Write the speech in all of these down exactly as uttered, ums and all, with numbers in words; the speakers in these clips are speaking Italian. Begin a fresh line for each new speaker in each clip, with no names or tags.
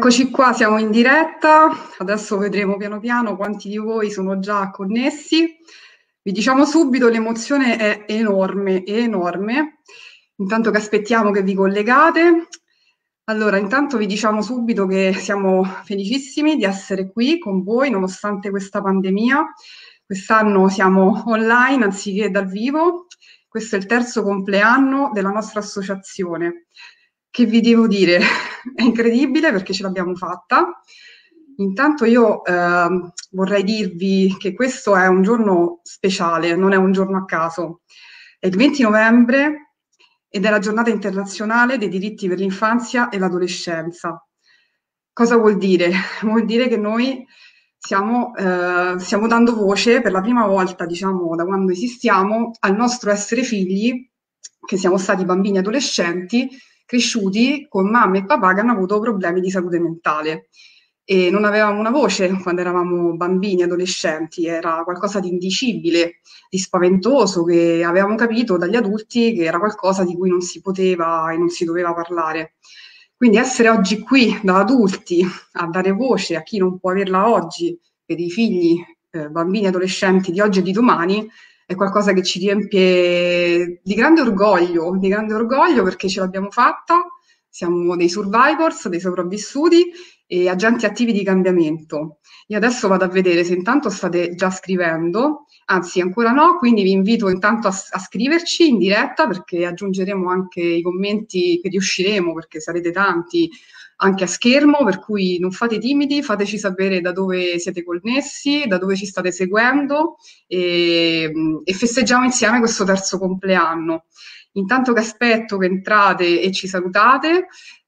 Eccoci qua, siamo in diretta, adesso vedremo piano piano quanti di voi sono già connessi. Vi diciamo subito, l'emozione è enorme, è enorme, intanto che aspettiamo che vi collegate. Allora, intanto vi diciamo subito che siamo felicissimi di essere qui con voi nonostante questa pandemia. Quest'anno siamo online anziché dal vivo, questo è il terzo compleanno della nostra associazione. Che vi devo dire? È incredibile perché ce l'abbiamo fatta. Intanto io eh, vorrei dirvi che questo è un giorno speciale, non è un giorno a caso. È il venti novembre ed è la giornata internazionale dei diritti per l'infanzia e l'adolescenza. Cosa vuol dire? Vuol dire che noi stiamo, eh, stiamo dando voce per la prima volta, diciamo, da quando esistiamo, al nostro essere figli, che siamo stati bambini e adolescenti, cresciuti con mamma e papà che hanno avuto problemi di salute mentale e non avevamo una voce quando eravamo bambini e adolescenti, era qualcosa di indicibile, di spaventoso, che avevamo capito dagli adulti che era qualcosa di cui non si poteva e non si doveva parlare. Quindi essere oggi qui da adulti a dare voce a chi non può averla oggi per i figli, eh, bambini e adolescenti di oggi e di domani, è qualcosa che ci riempie di grande orgoglio, di grande orgoglio perché ce l'abbiamo fatta, siamo dei survivors, dei sopravvissuti e agenti attivi di cambiamento. Io adesso vado a vedere se intanto state già scrivendo, anzi ancora no, quindi vi invito intanto a, a scriverci in diretta perché aggiungeremo anche i commenti che riusciremo perché sarete tanti anche a schermo, per cui non fate timidi, fateci sapere da dove siete connessi, da dove ci state seguendo e, e festeggiamo insieme questo terzo compleanno. Intanto che aspetto che entrate e ci salutate,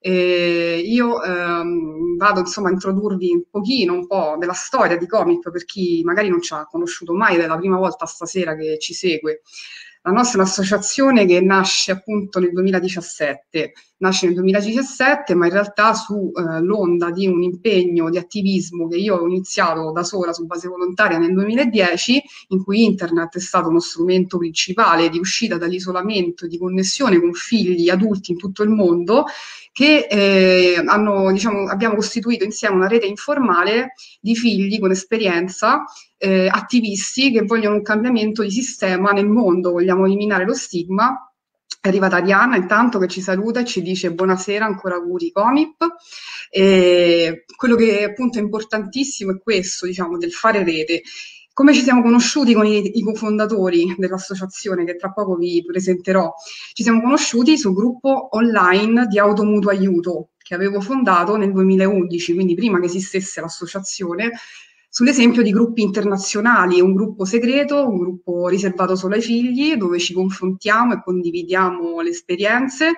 eh, io ehm, vado insomma a introdurvi un pochino, un po' della storia di Comip per chi magari non ci ha conosciuto mai ed è la prima volta stasera che ci segue. La nostra è un'associazione che nasce appunto nel duemiladiciassette, nasce nel duemiladiciassette ma in realtà su eh, l'onda di un impegno di attivismo che io ho iniziato da sola su base volontaria nel duemiladieci, in cui internet è stato uno strumento principale di uscita dall'isolamento, di connessione con figli adulti in tutto il mondo, che eh, hanno, diciamo, abbiamo costituito insieme una rete informale di figli con esperienza, eh, attivisti che vogliono un cambiamento di sistema nel mondo, vogliamo eliminare lo stigma. È arrivata Arianna intanto che ci saluta e ci dice buonasera, ancora auguri Comip. E quello che appunto è importantissimo è questo, diciamo, del fare rete. Come ci siamo conosciuti con i, i cofondatori dell'associazione che tra poco vi presenterò? Ci siamo conosciuti sul gruppo online di Automutuo Aiuto che avevo fondato nel duemilaundici, quindi prima che esistesse l'associazione, sull'esempio di gruppi internazionali, un gruppo segreto, un gruppo riservato solo ai figli, dove ci confrontiamo e condividiamo le esperienze.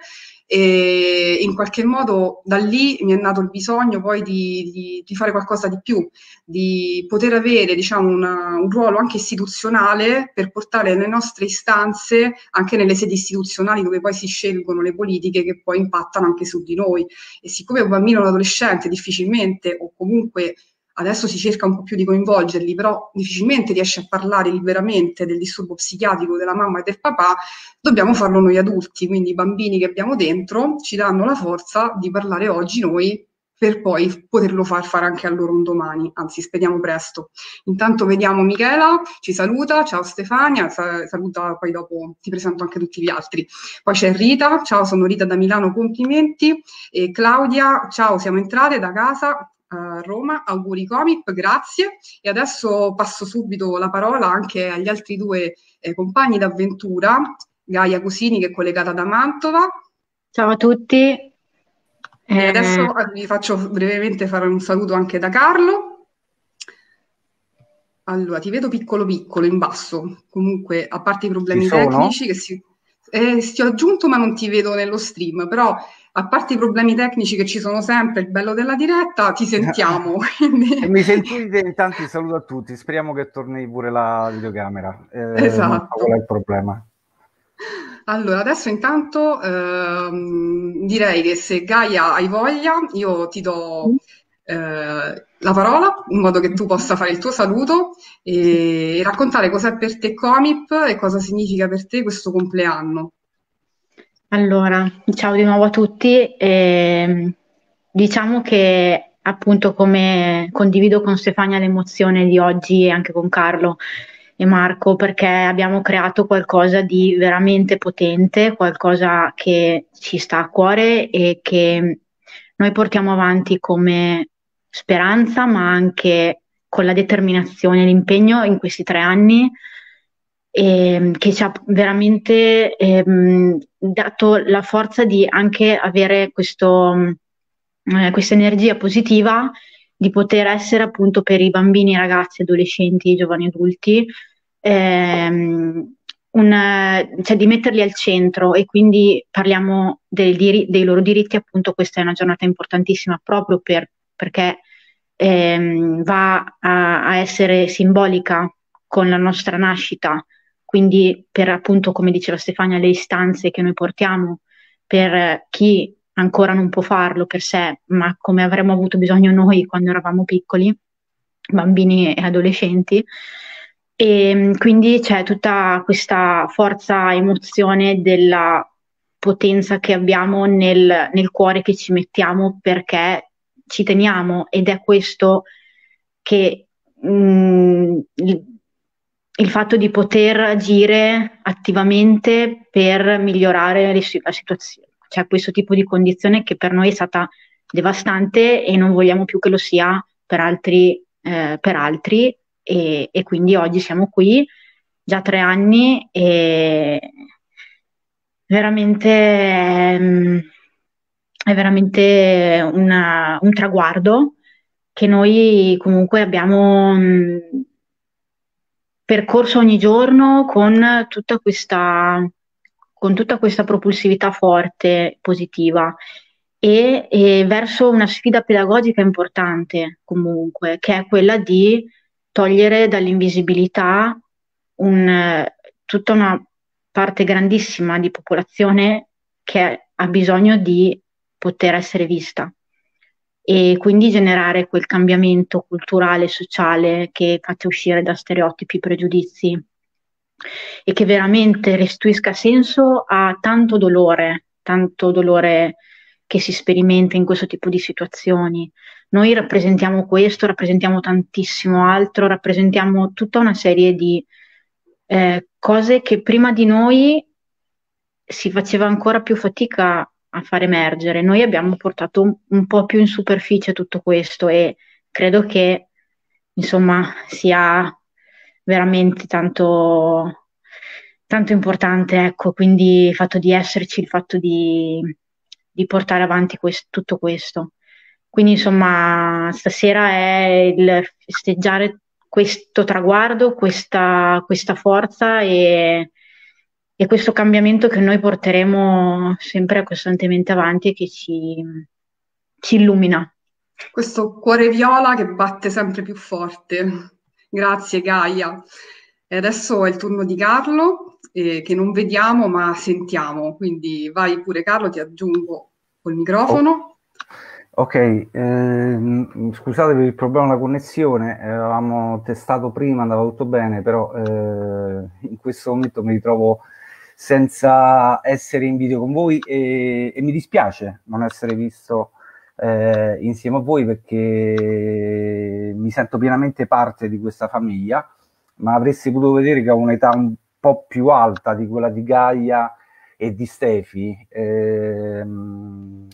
E in qualche modo da lì mi è nato il bisogno poi di, di, di fare qualcosa di più, di poter avere diciamo, una, un ruolo anche istituzionale per portare le nostre istanze anche nelle sedi istituzionali dove poi si scelgono le politiche che poi impattano anche su di noi. E siccome un bambino o un adolescente difficilmente o comunque adesso si cerca un po' più di coinvolgerli, però difficilmente riesce a parlare liberamente del disturbo psichiatrico della mamma e del papà, dobbiamo farlo noi adulti, quindi i bambini che abbiamo dentro ci danno la forza di parlare oggi noi per poi poterlo far fare anche a loro un domani, anzi speriamo presto. Intanto vediamo Michela, ci saluta, ciao Stefania, saluta poi dopo ti presento anche tutti gli altri. Poi c'è Rita, ciao sono Rita da Milano, complimenti, e Claudia, ciao siamo entrate da casa a Roma, auguri Comip, grazie. E adesso passo subito la parola anche agli altri due eh, compagni d'avventura, Gaia Cusini che è collegata da Mantova.
Ciao a tutti.
E
Eh,
adesso vi faccio brevemente fare un saluto anche da Carlo. Allora, ti vedo piccolo piccolo in basso, comunque a parte i
Ci
problemi
sono?
tecnici che si... Eh, ti ho aggiunto ma non ti vedo nello stream, però a parte i problemi tecnici che ci sono sempre, il bello della diretta, ti sentiamo. Quindi...
E mi sentite? Intanto saluto a tutti, speriamo che torni pure la videocamera. Eh,
Esatto.
Non so qual è il problema.
Allora, adesso intanto ehm, direi che se Gaia hai voglia, io ti do eh, la parola in modo che tu possa fare il tuo saluto e raccontare cos'è per te Comip e cosa significa per te questo compleanno.
allora, ciao di nuovo a tutti. Eh, diciamo che appunto come condivido con Stefania l'emozione di oggi e anche con Carlo e Marco, perché abbiamo creato qualcosa di veramente potente, qualcosa che ci sta a cuore e che noi portiamo avanti come speranza, ma anche con la determinazione e l'impegno in questi tre anni, e che ci ha veramente ehm, dato la forza di anche avere questo, eh, questa energia positiva di poter essere appunto per i bambini, ragazzi, adolescenti, giovani adulti, ehm, un, cioè di metterli al centro, e quindi parliamo dei, diri- dei loro diritti. Appunto questa è una giornata importantissima proprio per- perché ehm, va a, a essere simbolica con la nostra nascita, quindi per appunto, come diceva Stefania, le istanze che noi portiamo per chi ancora non può farlo per sé, ma come avremmo avuto bisogno noi quando eravamo piccoli, bambini e adolescenti. E quindi c'è tutta questa forza, emozione della potenza che abbiamo nel, nel cuore che ci mettiamo perché ci teniamo, ed è questo che mh, il, il fatto di poter agire attivamente per migliorare le si- la situazione, cioè questo tipo di condizione che per noi è stata devastante e non vogliamo più che lo sia per altri, eh, per altri e, e quindi oggi siamo qui, già tre anni, e veramente ehm, è veramente una- un traguardo che noi comunque abbiamo mh, percorso ogni giorno con tutta questa, con tutta questa propulsività forte, positiva, e, e verso una sfida pedagogica importante comunque, che è quella di togliere dall'invisibilità un, eh, tutta una parte grandissima di popolazione che ha bisogno di poter essere vista, e quindi generare quel cambiamento culturale e sociale che faccia uscire da stereotipi, pregiudizi, e che veramente restituisca senso a tanto dolore, tanto dolore che si sperimenta in questo tipo di situazioni. Noi rappresentiamo questo, rappresentiamo tantissimo altro, rappresentiamo tutta una serie di eh, cose che prima di noi si faceva ancora più fatica a far emergere. Noi abbiamo portato un, un po' più in superficie tutto questo, e credo che, insomma, sia veramente tanto, tanto importante, ecco, quindi il fatto di esserci, il fatto di, di portare avanti quest- tutto questo. Quindi, insomma, stasera è il festeggiare questo traguardo, questa, questa forza e, e questo cambiamento che noi porteremo sempre costantemente avanti e che ci, ci illumina.
Questo cuore viola che batte sempre più forte. Grazie Gaia. E adesso è il turno di Carlo, eh, che non vediamo ma sentiamo. Quindi vai pure Carlo, ti aggiungo col
Oh,
microfono.
ok, ehm, scusate per il problema della connessione, eh, avevamo testato prima, andava tutto bene, però eh, in questo momento mi ritrovo senza essere in video con voi e, e mi dispiace non essere visto eh, insieme a voi, perché mi sento pienamente parte di questa famiglia, ma avresti potuto vedere che ho un'età un po' più alta di quella di Gaia e di Stefi. Ehm,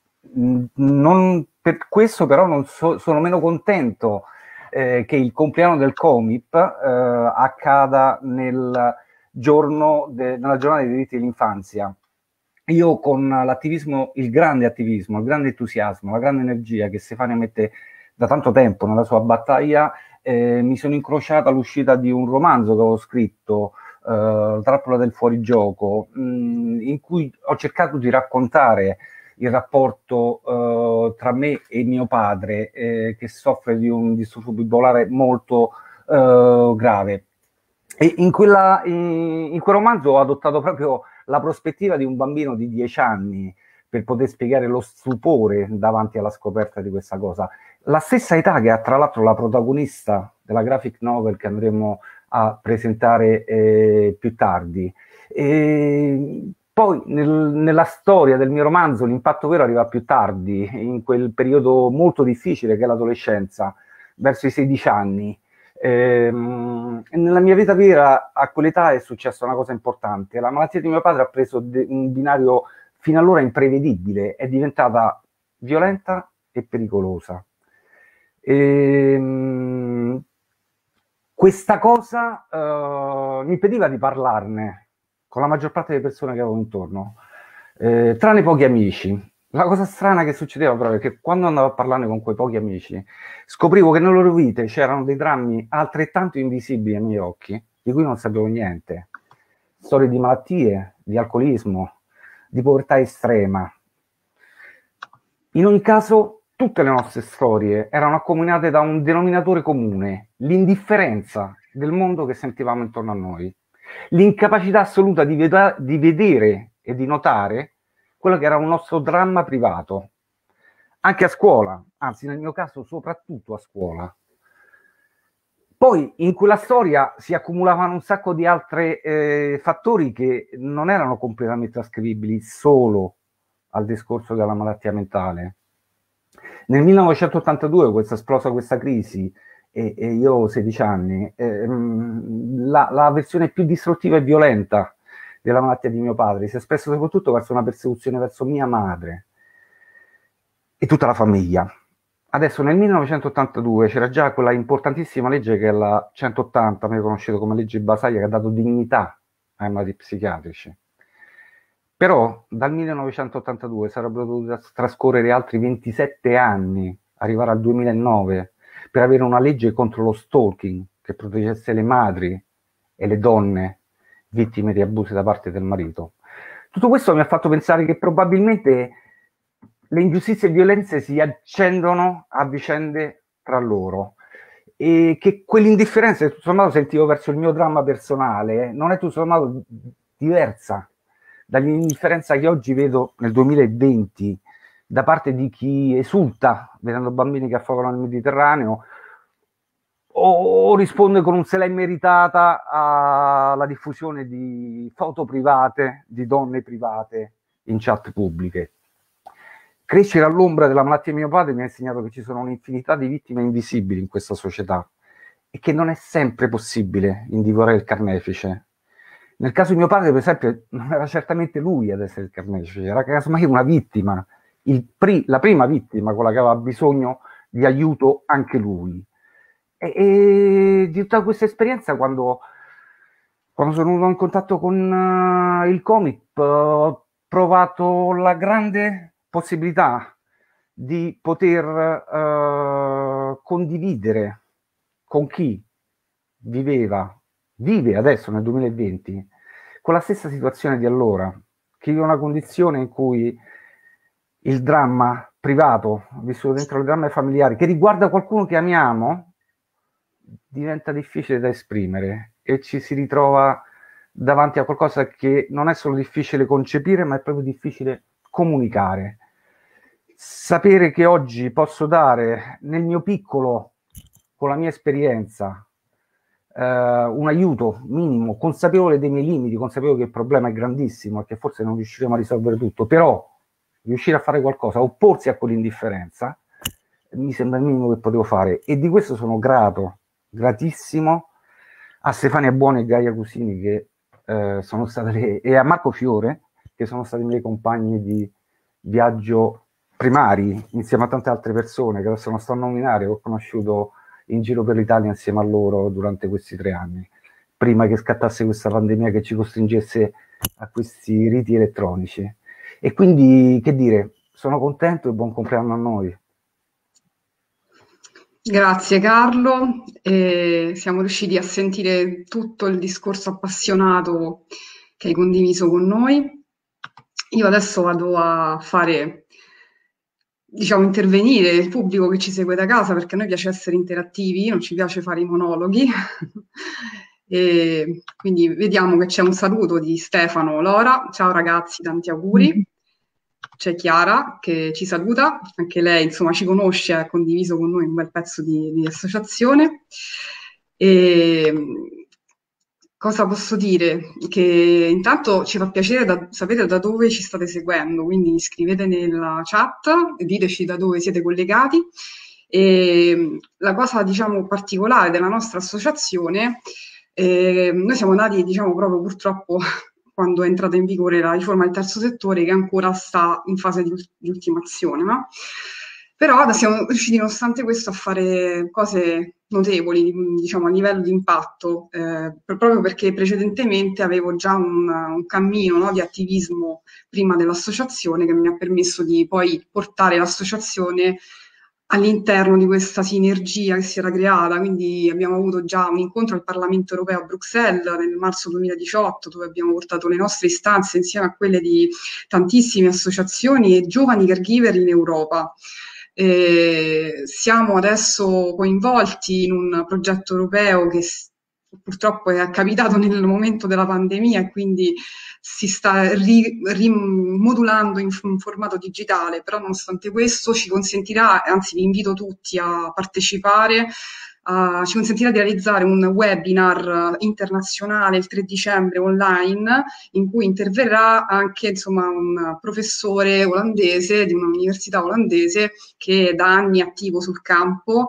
non, per questo però non so, sono meno contento eh, che il compleanno del Comip eh, accada nel giorno de, nella giornata dei diritti dell'infanzia. Io con l'attivismo, il grande attivismo, il grande entusiasmo, la grande energia che Stefania mette da tanto tempo nella sua battaglia, eh, mi sono incrociata all'uscita di un romanzo che avevo scritto, eh, La trappola del fuorigioco, mh, in cui ho cercato di raccontare il rapporto eh, tra me e mio padre, eh, che soffre di un disturbo bipolare molto eh, grave. E in, quella, in, in quel romanzo ho adottato proprio la prospettiva di un bambino di dieci anni per poter spiegare lo stupore davanti alla scoperta di questa cosa. La stessa età che ha tra l'altro la protagonista della graphic novel che andremo a presentare eh, più tardi. E Poi nel, nella storia del mio romanzo l'impatto vero arriva più tardi, in quel periodo molto difficile che è l'adolescenza, verso i sedici anni. Ehm, nella mia vita vera, a quell'età, è successa una cosa importante. La malattia di mio padre ha preso de- un binario fino allora imprevedibile, è diventata violenta e pericolosa. Ehm, questa cosa eh, mi impediva di parlarne con la maggior parte delle persone che avevo intorno, eh, tranne pochi amici. La cosa strana che succedeva però è che quando andavo a parlarne con quei pochi amici, scoprivo che nelle loro vite c'erano dei drammi altrettanto invisibili ai miei occhi, di cui non sapevo niente. Storie di malattie, di alcolismo, di povertà estrema. In ogni caso, tutte le nostre storie erano accomunate da un denominatore comune: l'indifferenza del mondo che sentivamo intorno a noi, l'incapacità assoluta di, veda- di vedere e di notare quello che era un nostro dramma privato, anche a scuola, anzi nel mio caso soprattutto a scuola. Poi in quella storia si accumulavano un sacco di altri eh, fattori che non erano completamente ascrivibili solo al discorso della malattia mentale. Nel millenovecentottantadue, questa esplosa questa crisi, e, e io ho sedici anni, eh, la, la versione più distruttiva e violenta della malattia di mio padre si è espressa soprattutto verso una persecuzione verso mia madre e tutta la famiglia. Adesso nel millenovecentottantadue c'era già quella importantissima legge che è la centottanta, meglio conosciuta come legge Basaglia, che ha dato dignità ai malati psichiatrici. Però dal millenovecentottantadue sarebbero dovuti trascorrere altri ventisette anni, arrivare al duemilanove, per avere una legge contro lo stalking che proteggesse le madri e le donne vittime di abusi da parte del marito. Tutto questo mi ha fatto pensare che probabilmente le ingiustizie e violenze si accendono a vicende tra loro e che quell'indifferenza che tutto sommato sentivo verso il mio dramma personale non è tutto sommato diversa dall'indifferenza che oggi vedo nel duemilaventi da parte di chi esulta vedendo bambini che affogano nel Mediterraneo o risponde con un se l'è meritata alla diffusione di foto private di donne private in chat pubbliche. Crescere all'ombra della malattia di mio padre mi ha insegnato che ci sono un'infinità di vittime invisibili in questa società e che non è sempre possibile individuare il carnefice. Nel caso di mio padre, per esempio, non era certamente lui ad essere il carnefice, era casomai una vittima, il pri- la prima vittima, quella che aveva bisogno di aiuto anche lui. E, e di tutta questa esperienza, quando, quando sono venuto in contatto con uh, il Comip, uh, ho trovato la grande possibilità di poter uh, condividere con chi viveva, vive adesso nel duemilaventi, con la stessa situazione di allora, che vive una condizione in cui il dramma privato, vissuto dentro le dramme familiari, che riguarda qualcuno che amiamo, diventa difficile da esprimere e ci si ritrova davanti a qualcosa che non è solo difficile concepire, ma è proprio difficile comunicare. Sapere che oggi posso dare nel mio piccolo, con la mia esperienza, eh, un aiuto minimo, consapevole dei miei limiti, consapevole che il problema è grandissimo e che forse non riusciremo a risolvere tutto, però riuscire a fare qualcosa, opporsi a quell'indifferenza, mi sembra il minimo che potevo fare, e di questo sono grato, gratissimo a Stefania Buoni e Gaia Cusini, che eh, sono state le, e a Marco Fiore, che sono stati i miei compagni di viaggio primari, insieme a tante altre persone che adesso non sto a nominare, ho conosciuto in giro per l'Italia insieme a loro durante questi tre anni, prima che scattasse questa pandemia che ci costringesse a questi riti elettronici. E quindi, che dire, sono contento e buon compleanno a noi.
Grazie Carlo, e siamo riusciti a sentire tutto il discorso appassionato che hai condiviso con noi. Io adesso vado a fare, diciamo, intervenire il pubblico che ci segue da casa, perché a noi piace essere interattivi, non ci piace fare i monologhi. E quindi vediamo che c'è un saluto di Stefano Lora. Ciao ragazzi, tanti auguri. C'è Chiara che ci saluta, anche lei insomma ci conosce, ha condiviso con noi un bel pezzo di, di associazione. E cosa posso dire? Che intanto ci fa piacere da, sapere da dove ci state seguendo, quindi scrivete nella chat e diteci da dove siete collegati. E la cosa, diciamo, particolare della nostra associazione, eh, noi siamo nati, diciamo, proprio purtroppo quando è entrata in vigore la riforma del terzo settore, che ancora sta in fase di, di ultimazione, no? Però siamo riusciti nonostante questo a fare cose notevoli, diciamo, a livello di impatto, eh, proprio perché precedentemente avevo già un, un cammino, no, di attivismo prima dell'associazione che mi ha permesso di poi portare l'associazione all'interno di questa sinergia che si era creata. Quindi abbiamo avuto già un incontro al Parlamento europeo a Bruxelles nel marzo duemiladiciotto, dove abbiamo portato le nostre istanze insieme a quelle di tantissime associazioni e giovani caregiver in Europa. Eh, siamo adesso coinvolti in un progetto europeo che purtroppo è capitato nel momento della pandemia e quindi si sta ri, rimodulando in, in formato digitale, però nonostante questo ci consentirà, anzi vi invito tutti a partecipare, Uh, ci consentirà di realizzare un webinar internazionale il tre dicembre online, in cui interverrà anche, insomma, un professore olandese di un'università olandese che è da anni attivo sul campo,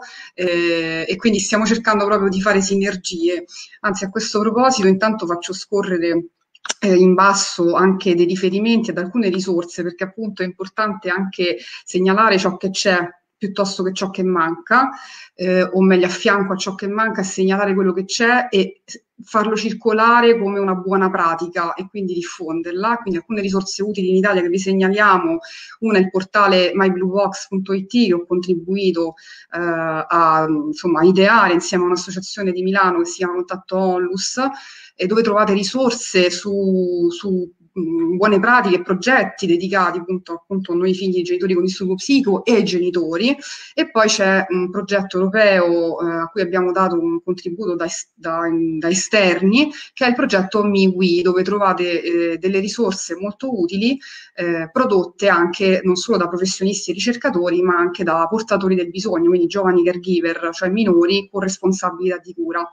eh, e quindi stiamo cercando proprio di fare sinergie. Anzi, a questo proposito intanto faccio scorrere Eh, in basso anche dei riferimenti ad alcune risorse, perché appunto è importante anche segnalare ciò che c'è piuttosto che ciò che manca, eh, o meglio a fianco a ciò che manca segnalare quello che c'è e farlo circolare come una buona pratica e quindi diffonderla. Quindi alcune risorse utili in Italia che vi segnaliamo: una è il portale my blue box punto it, che ho contribuito eh, a, insomma, a ideare insieme a un'associazione di Milano che si chiama Contatto Onlus, e dove trovate risorse su, su mh, buone pratiche e progetti dedicati appunto, appunto a noi figli di genitori con disturbo psico e ai genitori. E poi c'è un progetto europeo eh, a cui abbiamo dato un contributo da, da, da esterni, che è il progetto MiWi, dove trovate eh, delle risorse molto utili eh, prodotte anche non solo da professionisti e ricercatori, ma anche da portatori del bisogno, quindi giovani caregiver, cioè minori con responsabilità di cura.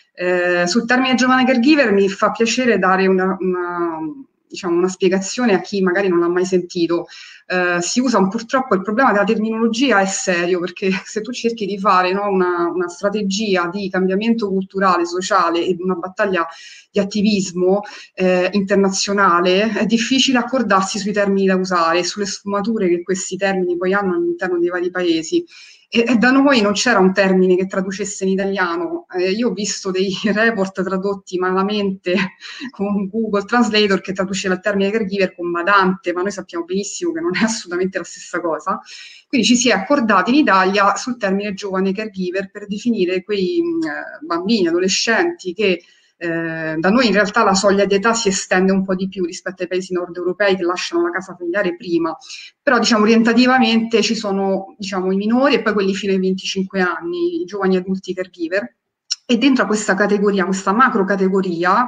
Eh, sul termine giovane caregiver mi fa piacere dare una, una, diciamo, una spiegazione a chi magari non l'ha mai sentito. Eh, si usa un, purtroppo il problema della terminologia è serio, perché se tu cerchi di fare, no, una, una strategia di cambiamento culturale, sociale e una battaglia di attivismo eh, internazionale, è difficile accordarsi sui termini da usare, sulle sfumature che questi termini poi hanno all'interno dei vari paesi. E, e da noi non c'era un termine che traducesse in italiano. Eh, io ho visto dei report tradotti malamente con Google Translator che traduceva il termine caregiver con badante, ma noi sappiamo benissimo che non è assolutamente la stessa cosa. Quindi ci si è accordati in Italia sul termine giovane caregiver per definire quei mh, bambini, adolescenti che Eh, da noi in realtà la soglia di età si estende un po' di più rispetto ai paesi nord europei che lasciano la casa familiare prima, però diciamo orientativamente ci sono, diciamo, i minori e poi quelli fino ai venticinque anni, i giovani adulti caregiver, e dentro a questa categoria, questa macro categoria,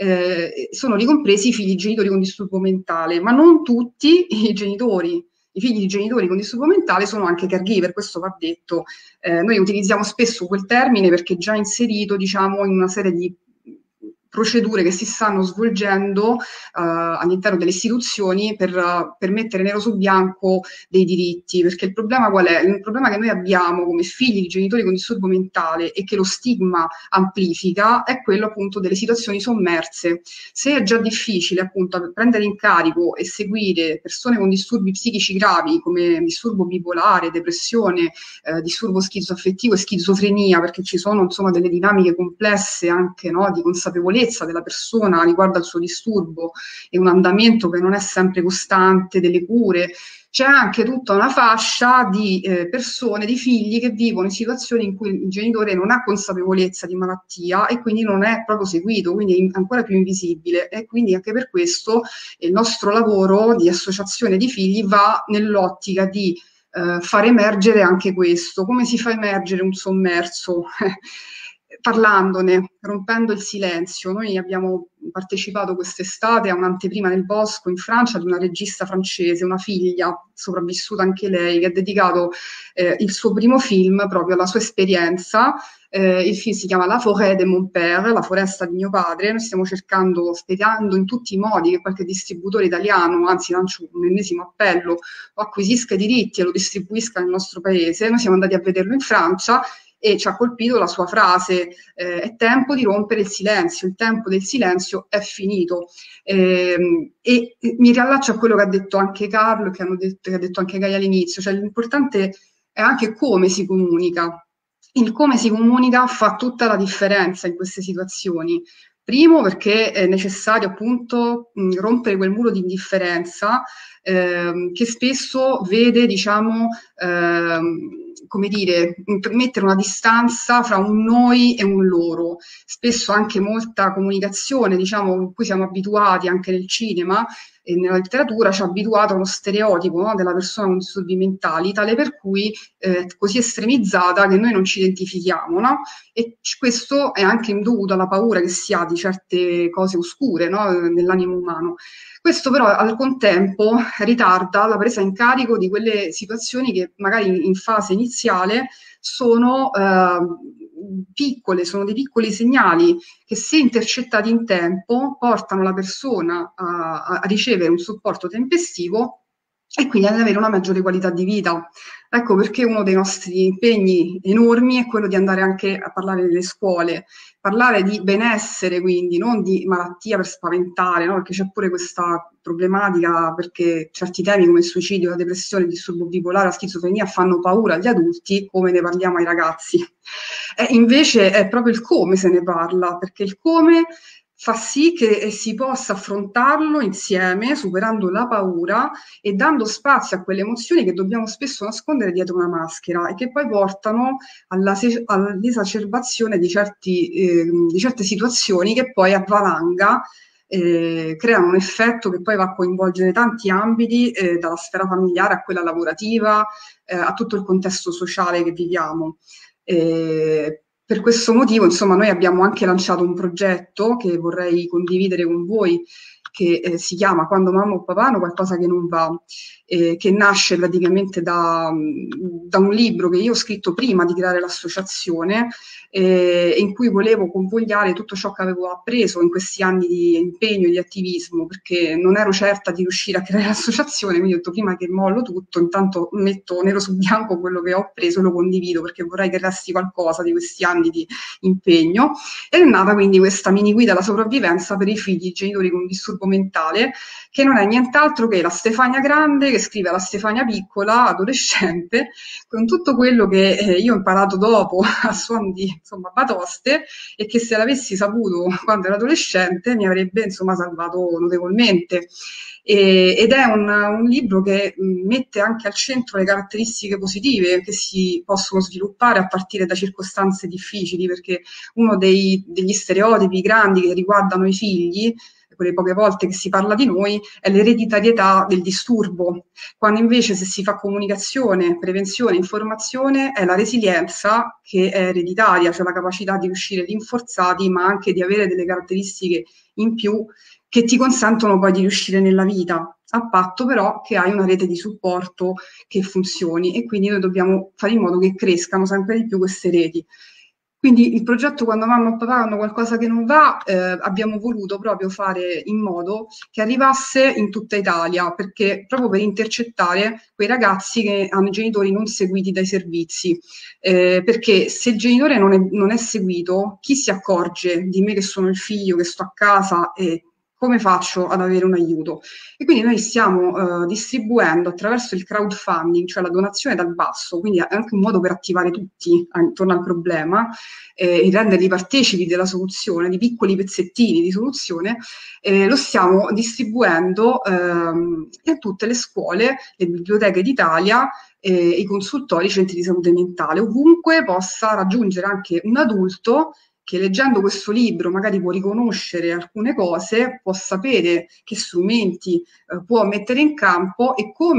eh, sono ricompresi i figli di genitori con disturbo mentale, ma non tutti i genitori. I figli di genitori con disturbo mentale sono anche caregiver, questo va detto. Eh, noi utilizziamo spesso quel termine perché è già inserito, diciamo, in una serie di procedure che si stanno svolgendo uh, all'interno delle istituzioni per, uh, per mettere nero su bianco dei diritti, perché il problema qual è? Il problema che noi abbiamo come figli di genitori con disturbo mentale e che lo stigma amplifica è quello appunto delle situazioni sommerse. Se è già difficile appunto prendere in carico e seguire persone con disturbi psichici gravi come disturbo bipolare, depressione, eh, disturbo schizoaffettivo e schizofrenia, perché ci sono insomma delle dinamiche complesse anche, no, di consapevolezza della persona riguardo al suo disturbo e un andamento che non è sempre costante delle cure, c'è anche tutta una fascia di eh, persone, di figli che vivono in situazioni in cui il genitore non ha consapevolezza di malattia e quindi non è proprio seguito, quindi è ancora più invisibile, e quindi anche per questo il nostro lavoro di associazione di figli va nell'ottica di eh, far emergere anche questo. Come si fa emergere un sommerso? parlandone, rompendo il silenzio. Noi abbiamo partecipato quest'estate a un'anteprima nel bosco in Francia di una regista francese, una figlia, sopravvissuta anche lei, che ha dedicato eh, il suo primo film proprio alla sua esperienza. Eh, il film si chiama La forêt de mon père, la foresta di mio padre. Noi stiamo cercando, sperando in tutti i modi che qualche distributore italiano, anzi lancio un ennesimo appello, o acquisisca i diritti e lo distribuisca nel nostro paese. Noi siamo andati a vederlo in Francia e ci ha colpito la sua frase, eh, è tempo di rompere il silenzio, il tempo del silenzio è finito. Eh, e mi riallaccio a quello che ha detto anche Carlo e che, hanno detto, che ha detto anche Gaia all'inizio, cioè l'importante è anche come si comunica. Il come si comunica fa tutta la differenza in queste situazioni. Primo perché è necessario appunto mh, rompere quel muro di indifferenza ehm, che spesso vede, diciamo, ehm, come dire, mettere una distanza fra un noi e un loro. Spesso anche molta comunicazione, diciamo, con cui siamo abituati anche nel cinema e nella letteratura, ci ha abituato a uno stereotipo, no, della persona con disturbi mentali, tale per cui eh, così estremizzata che noi non ci identifichiamo, no? E questo è anche dovuto alla paura che si ha di certe cose oscure, no, nell'animo umano. Questo però al contempo ritarda la presa in carico di quelle situazioni che magari in fase iniziale sono eh, piccole, sono dei piccoli segnali che, se intercettati in tempo, portano la persona a, a ricevere un supporto tempestivo e quindi ad avere una maggiore qualità di vita. Ecco perché uno dei nostri impegni enormi è quello di andare anche a parlare nelle scuole, parlare di benessere, quindi non di malattia per spaventare, no? Perché c'è pure questa problematica, perché certi temi come il suicidio, la depressione, il disturbo bipolare, la schizofrenia fanno paura agli adulti, come ne parliamo ai ragazzi. E invece è proprio il come se ne parla, perché il come fa sì che si possa affrontarlo insieme, superando la paura e dando spazio a quelle emozioni che dobbiamo spesso nascondere dietro una maschera e che poi portano alla, all'esacerbazione di, certi, eh, di certe situazioni che poi a valanga eh, creano un effetto che poi va a coinvolgere tanti ambiti, eh, dalla sfera familiare a quella lavorativa, eh, a tutto il contesto sociale che viviamo. Eh, Per questo motivo, insomma, noi abbiamo anche lanciato un progetto che vorrei condividere con voi, che eh, si chiama Quando mamma o papà hanno qualcosa che non va, eh, che nasce praticamente da, da un libro che io ho scritto prima di creare l'associazione, eh, in cui volevo convogliare tutto ciò che avevo appreso in questi anni di impegno e di attivismo, perché non ero certa di riuscire a creare l'associazione, quindi ho detto prima che mollo tutto, intanto metto nero su bianco quello che ho appreso e lo condivido, perché vorrei che resti qualcosa di questi anni di impegno. Ed è nata quindi questa mini guida alla sopravvivenza per i figli di genitori con disturbo mentale, che non è nient'altro che la Stefania grande che scrive alla Stefania piccola, adolescente, con tutto quello che eh, io ho imparato dopo a suon di, insomma, batoste, e che se l'avessi saputo quando ero adolescente mi avrebbe, insomma, salvato notevolmente. E, ed è un, un libro che mh, mette anche al centro le caratteristiche positive che si possono sviluppare a partire da circostanze difficili, perché uno dei, degli stereotipi grandi che riguardano i figli, quelle poche volte che si parla di noi, è l'ereditarietà del disturbo, quando invece, se si fa comunicazione, prevenzione, informazione, è la resilienza che è ereditaria, cioè la capacità di uscire rinforzati, ma anche di avere delle caratteristiche in più che ti consentono poi di riuscire nella vita, a patto però che hai una rete di supporto che funzioni, e quindi noi dobbiamo fare in modo che crescano sempre di più queste reti. Quindi il progetto Quando mamma o papà hanno qualcosa che non va, eh, abbiamo voluto proprio fare in modo che arrivasse in tutta Italia, perché proprio per intercettare quei ragazzi che hanno i genitori non seguiti dai servizi, eh, perché se il genitore non è, non è seguito, chi si accorge di me che sono il figlio, che sto a casa, e come faccio ad avere un aiuto? E quindi noi stiamo eh, distribuendo attraverso il crowdfunding, cioè la donazione dal basso, quindi è anche un modo per attivare tutti intorno al problema, eh, e renderli partecipi della soluzione, di piccoli pezzettini di soluzione, eh, lo stiamo distribuendo ehm, in tutte le scuole, le biblioteche d'Italia, eh, i consultori, i centri di salute mentale, ovunque possa raggiungere anche un adulto che, leggendo questo libro, magari può riconoscere alcune cose, può sapere che strumenti eh, può mettere in campo e come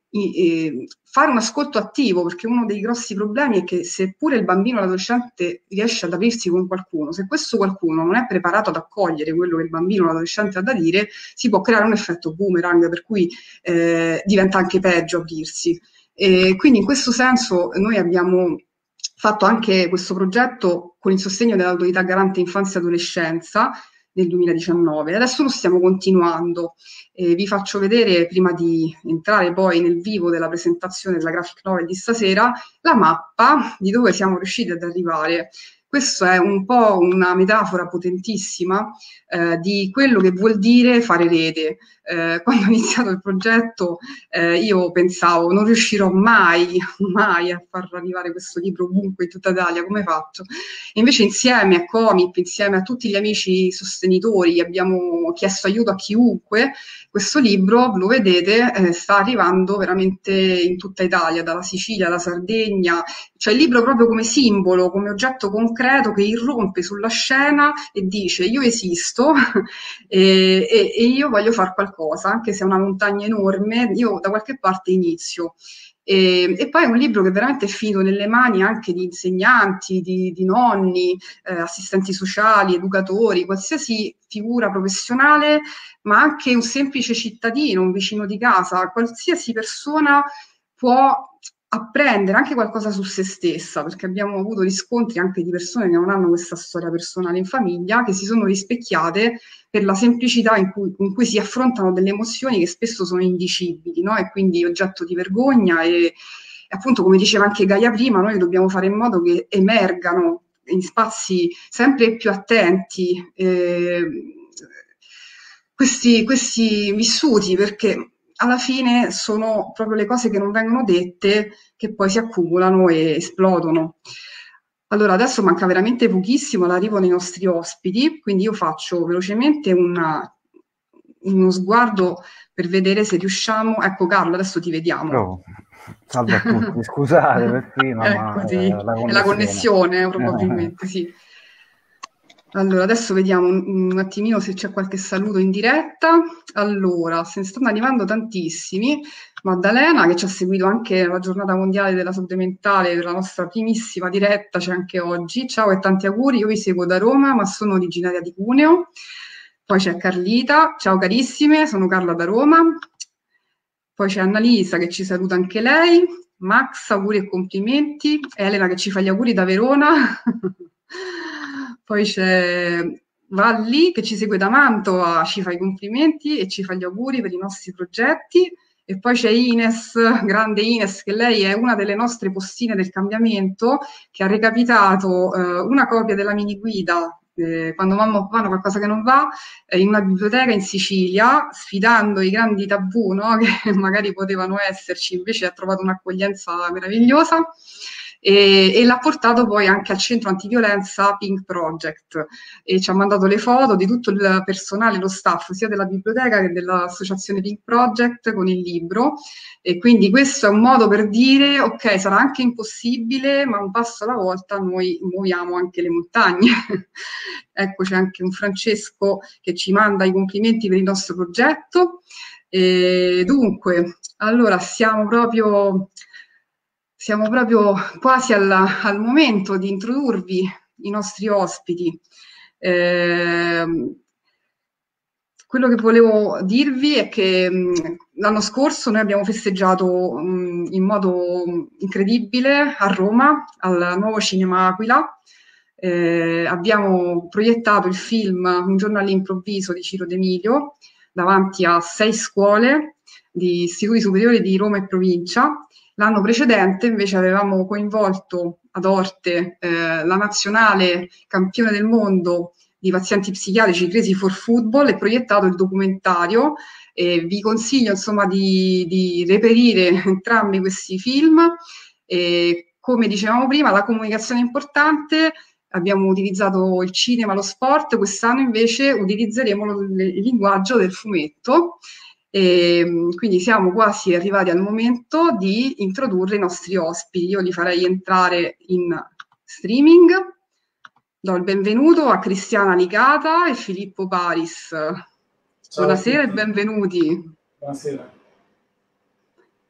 eh, fare un ascolto attivo, perché uno dei grossi problemi è che seppure il bambino o l'adolescente riesce ad aprirsi con qualcuno, se questo qualcuno non è preparato ad accogliere quello che il bambino o l'adolescente ha da dire, si può creare un effetto boomerang, per cui eh, diventa anche peggio aprirsi. E quindi in questo senso noi abbiamo fatto anche questo progetto con il sostegno dell'Autorità Garante Infanzia e Adolescenza nel duemiladiciannove. Adesso lo stiamo continuando. Eh, vi faccio vedere, prima di entrare poi nel vivo della presentazione della graphic novel di stasera, la mappa di dove siamo riusciti ad arrivare. Questa è un po' una metafora potentissima eh, di quello che vuol dire fare rete. Eh, quando ho iniziato il progetto eh, io pensavo non riuscirò mai, mai a far arrivare questo libro ovunque in tutta Italia, come faccio? E invece insieme a Comip, insieme a tutti gli amici sostenitori, abbiamo chiesto aiuto a chiunque. Questo libro, lo vedete, eh, sta arrivando veramente in tutta Italia, dalla Sicilia alla Sardegna. Cioè il libro proprio come simbolo, come oggetto concreto che irrompe sulla scena e dice io esisto e, e, e io voglio fare qualcosa, anche se è una montagna enorme, io da qualche parte inizio. E, e poi è un libro che veramente è finito nelle mani anche di insegnanti, di, di nonni, eh, assistenti sociali, educatori, qualsiasi figura professionale, ma anche un semplice cittadino, un vicino di casa, qualsiasi persona può apprendere anche qualcosa su se stessa, perché abbiamo avuto riscontri anche di persone che non hanno questa storia personale in famiglia, che si sono rispecchiate per la semplicità in cui, in cui si affrontano delle emozioni che spesso sono indicibili, no? E quindi oggetto di vergogna e appunto, come diceva anche Gaia prima, noi dobbiamo fare in modo che emergano in spazi sempre più attenti eh, questi, questi vissuti, perché alla fine sono proprio le cose che non vengono dette che poi si accumulano e esplodono. Allora, adesso manca veramente pochissimo all'arrivo dei nostri ospiti, quindi io faccio velocemente una, uno sguardo per vedere se riusciamo. Ecco Carlo, adesso ti vediamo.
Oh, salve a tutti, scusate per prima,
ecco,
ma
sì.
eh, la connessione.
È la connessione, probabilmente, sì. Allora, adesso vediamo un, un attimino se c'è qualche saluto in diretta. Allora, se ne stanno arrivando tantissimi. Maddalena, che ci ha seguito anche la giornata mondiale della salute mentale, per la nostra primissima diretta, c'è anche oggi. Ciao e tanti auguri, io vi seguo da Roma, ma sono originaria di Cuneo. Poi c'è Carlita, ciao carissime, sono Carla da Roma. Poi c'è Annalisa che ci saluta anche lei. Max, auguri e complimenti. Elena che ci fa gli auguri da Verona. Poi c'è Valli che ci segue da Mantova, ci fa i complimenti e ci fa gli auguri per i nostri progetti. E poi c'è Ines, grande Ines, che lei è una delle nostre postine del cambiamento, che ha recapitato eh, una copia della mini guida eh, quando mamma o papà hanno qualcosa che non va, eh, in una biblioteca in Sicilia, sfidando i grandi tabù, no? Che magari potevano esserci, invece ha trovato un'accoglienza meravigliosa. E, e l'ha portato poi anche al centro antiviolenza Pink Project e ci ha mandato le foto di tutto il personale, lo staff sia della biblioteca che dell'associazione Pink Project con il libro. E quindi questo è un modo per dire ok, sarà anche impossibile, ma un passo alla volta noi muoviamo anche le montagne. Ecco, c'è anche un Francesco che ci manda i complimenti per il nostro progetto. E dunque, allora siamo proprio Siamo proprio quasi al, al momento di introdurvi i nostri ospiti. Eh, quello che volevo dirvi è che mh, l'anno scorso noi abbiamo festeggiato mh, in modo incredibile a Roma, al nuovo Cinema Aquila. Eh, abbiamo proiettato il film Un giorno all'improvviso di Ciro D'Emilio davanti a sei scuole di istituti superiori di Roma e provincia. L'anno precedente invece avevamo coinvolto ad Orte eh, la nazionale campione del mondo di pazienti psichiatrici Crazy for Football e proiettato il documentario. E vi consiglio insomma di, di reperire entrambi questi film. E, come dicevamo prima, la comunicazione è importante. Abbiamo utilizzato il cinema, lo sport, quest'anno invece utilizzeremo lo, il linguaggio del fumetto. E quindi siamo quasi arrivati al momento di introdurre i nostri ospiti. Io li farei entrare in streaming. Do il benvenuto a Cristiana Licata e Filippo Paris. Ciao, buonasera e benvenuti.
Buonasera.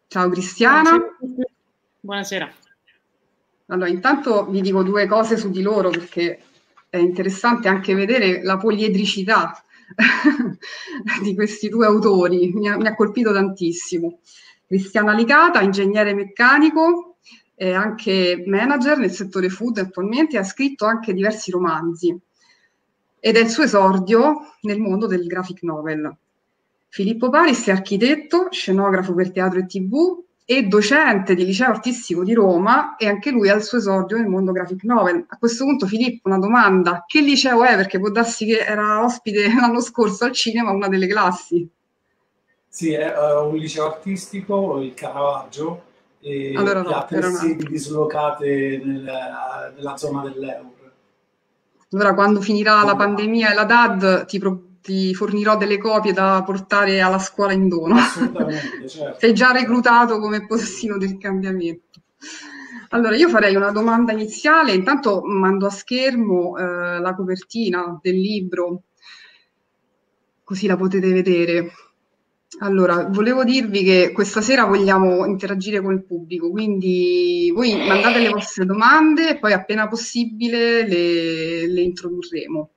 Ciao Cristiana.
Buonasera. Buonasera.
Allora, intanto vi dico due cose su di loro perché è interessante anche vedere la poliedricità di questi due autori, mi ha, mi ha colpito tantissimo. Cristiana Licata, ingegnere meccanico e anche manager nel settore food attualmente, ha scritto anche diversi romanzi ed è il suo esordio nel mondo del graphic novel. Filippo Paris è architetto, scenografo per teatro e tivù e docente di liceo artistico di Roma, e anche lui ha il suo esordio nel mondo graphic novel. A questo punto, Filippo, una domanda: che liceo è? Perché può darsi che era ospite l'anno scorso al cinema una delle classi.
Sì, è uh, un liceo artistico, il Caravaggio, e
allora,
che
no,
ha tre sedi dislocate nel, nella zona dell'Eur.
Allora, quando finirà la pandemia e la D A D, ti pro- ti fornirò delle copie da portare alla scuola in dono.
Assolutamente, certo.
Sei già reclutato come postino del cambiamento. Allora, io farei una domanda iniziale, intanto mando a schermo eh, la copertina del libro, così la potete vedere. Allora, volevo dirvi che questa sera vogliamo interagire con il pubblico, quindi voi mandate le vostre domande e poi appena possibile le, le introdurremo.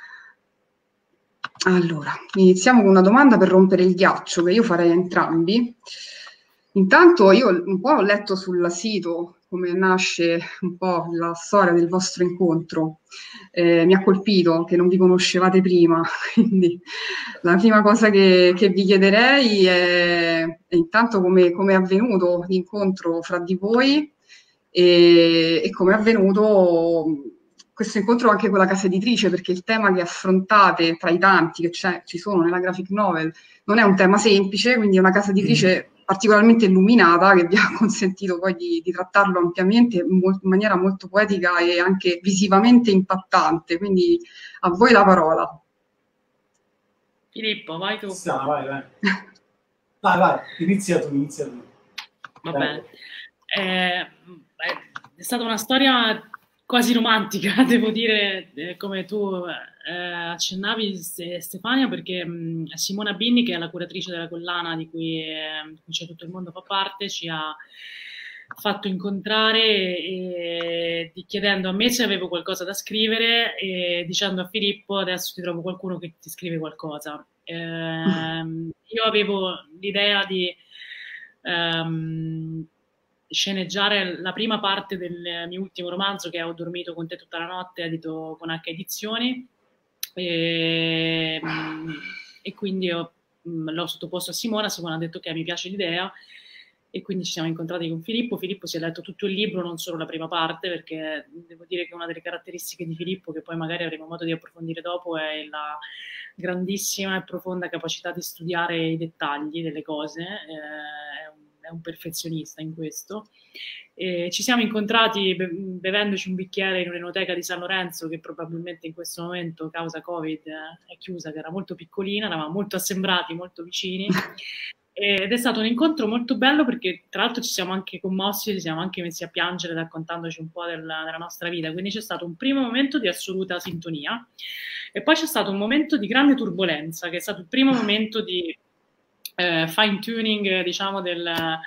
Allora, iniziamo con una domanda per rompere il ghiaccio, che io farei a entrambi. Intanto io un po' ho letto sul sito come nasce un po' la storia del vostro incontro. Eh, mi ha colpito che non vi conoscevate prima, quindi la prima cosa che, che vi chiederei è, è intanto come, come è avvenuto l'incontro fra di voi e, e come è avvenuto questo incontro anche con la casa editrice, perché il tema che affrontate tra i tanti che ci sono nella graphic novel non è un tema semplice, quindi è una casa editrice particolarmente illuminata che vi ha consentito poi di, di trattarlo ampiamente in, in maniera molto poetica e anche visivamente impattante, quindi a voi la parola.
Filippo, vai tu.
Sì, vai, vai. Vai, vai, inizia tu, inizia tu.
Va bene. Eh, è stata una storia quasi romantica, devo dire, eh, come tu eh, accennavi, Stefania, perché mh, Simona Binni, che è la curatrice della collana di cui, eh, cui c'è tutto il mondo fa parte, ci ha fatto incontrare e, e chiedendo a me se avevo qualcosa da scrivere e dicendo a Filippo: adesso ti trovo qualcuno che ti scrive qualcosa. Eh, io avevo l'idea di um, sceneggiare la prima parte del mio ultimo romanzo, che è Ho dormito con te tutta la notte, edito con H Edizioni, e, e quindi ho, l'ho sottoposto a Simona. Simona ha detto che mi piace l'idea, e quindi ci siamo incontrati con Filippo. Filippo si è letto tutto il libro, non solo la prima parte, perché devo dire che una delle caratteristiche di Filippo, che poi magari avremo modo di approfondire dopo, è la grandissima e profonda capacità di studiare i dettagli delle cose. Eh, è un è un perfezionista in questo. E ci siamo incontrati be- bevendoci un bicchiere in un'enoteca di San Lorenzo, che probabilmente in questo momento, causa Covid, è chiusa, che era molto piccolina, eravamo molto assembrati, molto vicini, ed è stato un incontro molto bello, perché tra l'altro ci siamo anche commossi, ci siamo anche messi a piangere raccontandoci un po' della, della nostra vita, quindi c'è stato un primo momento di assoluta sintonia, e poi c'è stato un momento di grande turbolenza, che è stato il primo momento di Eh, fine tuning, diciamo, del,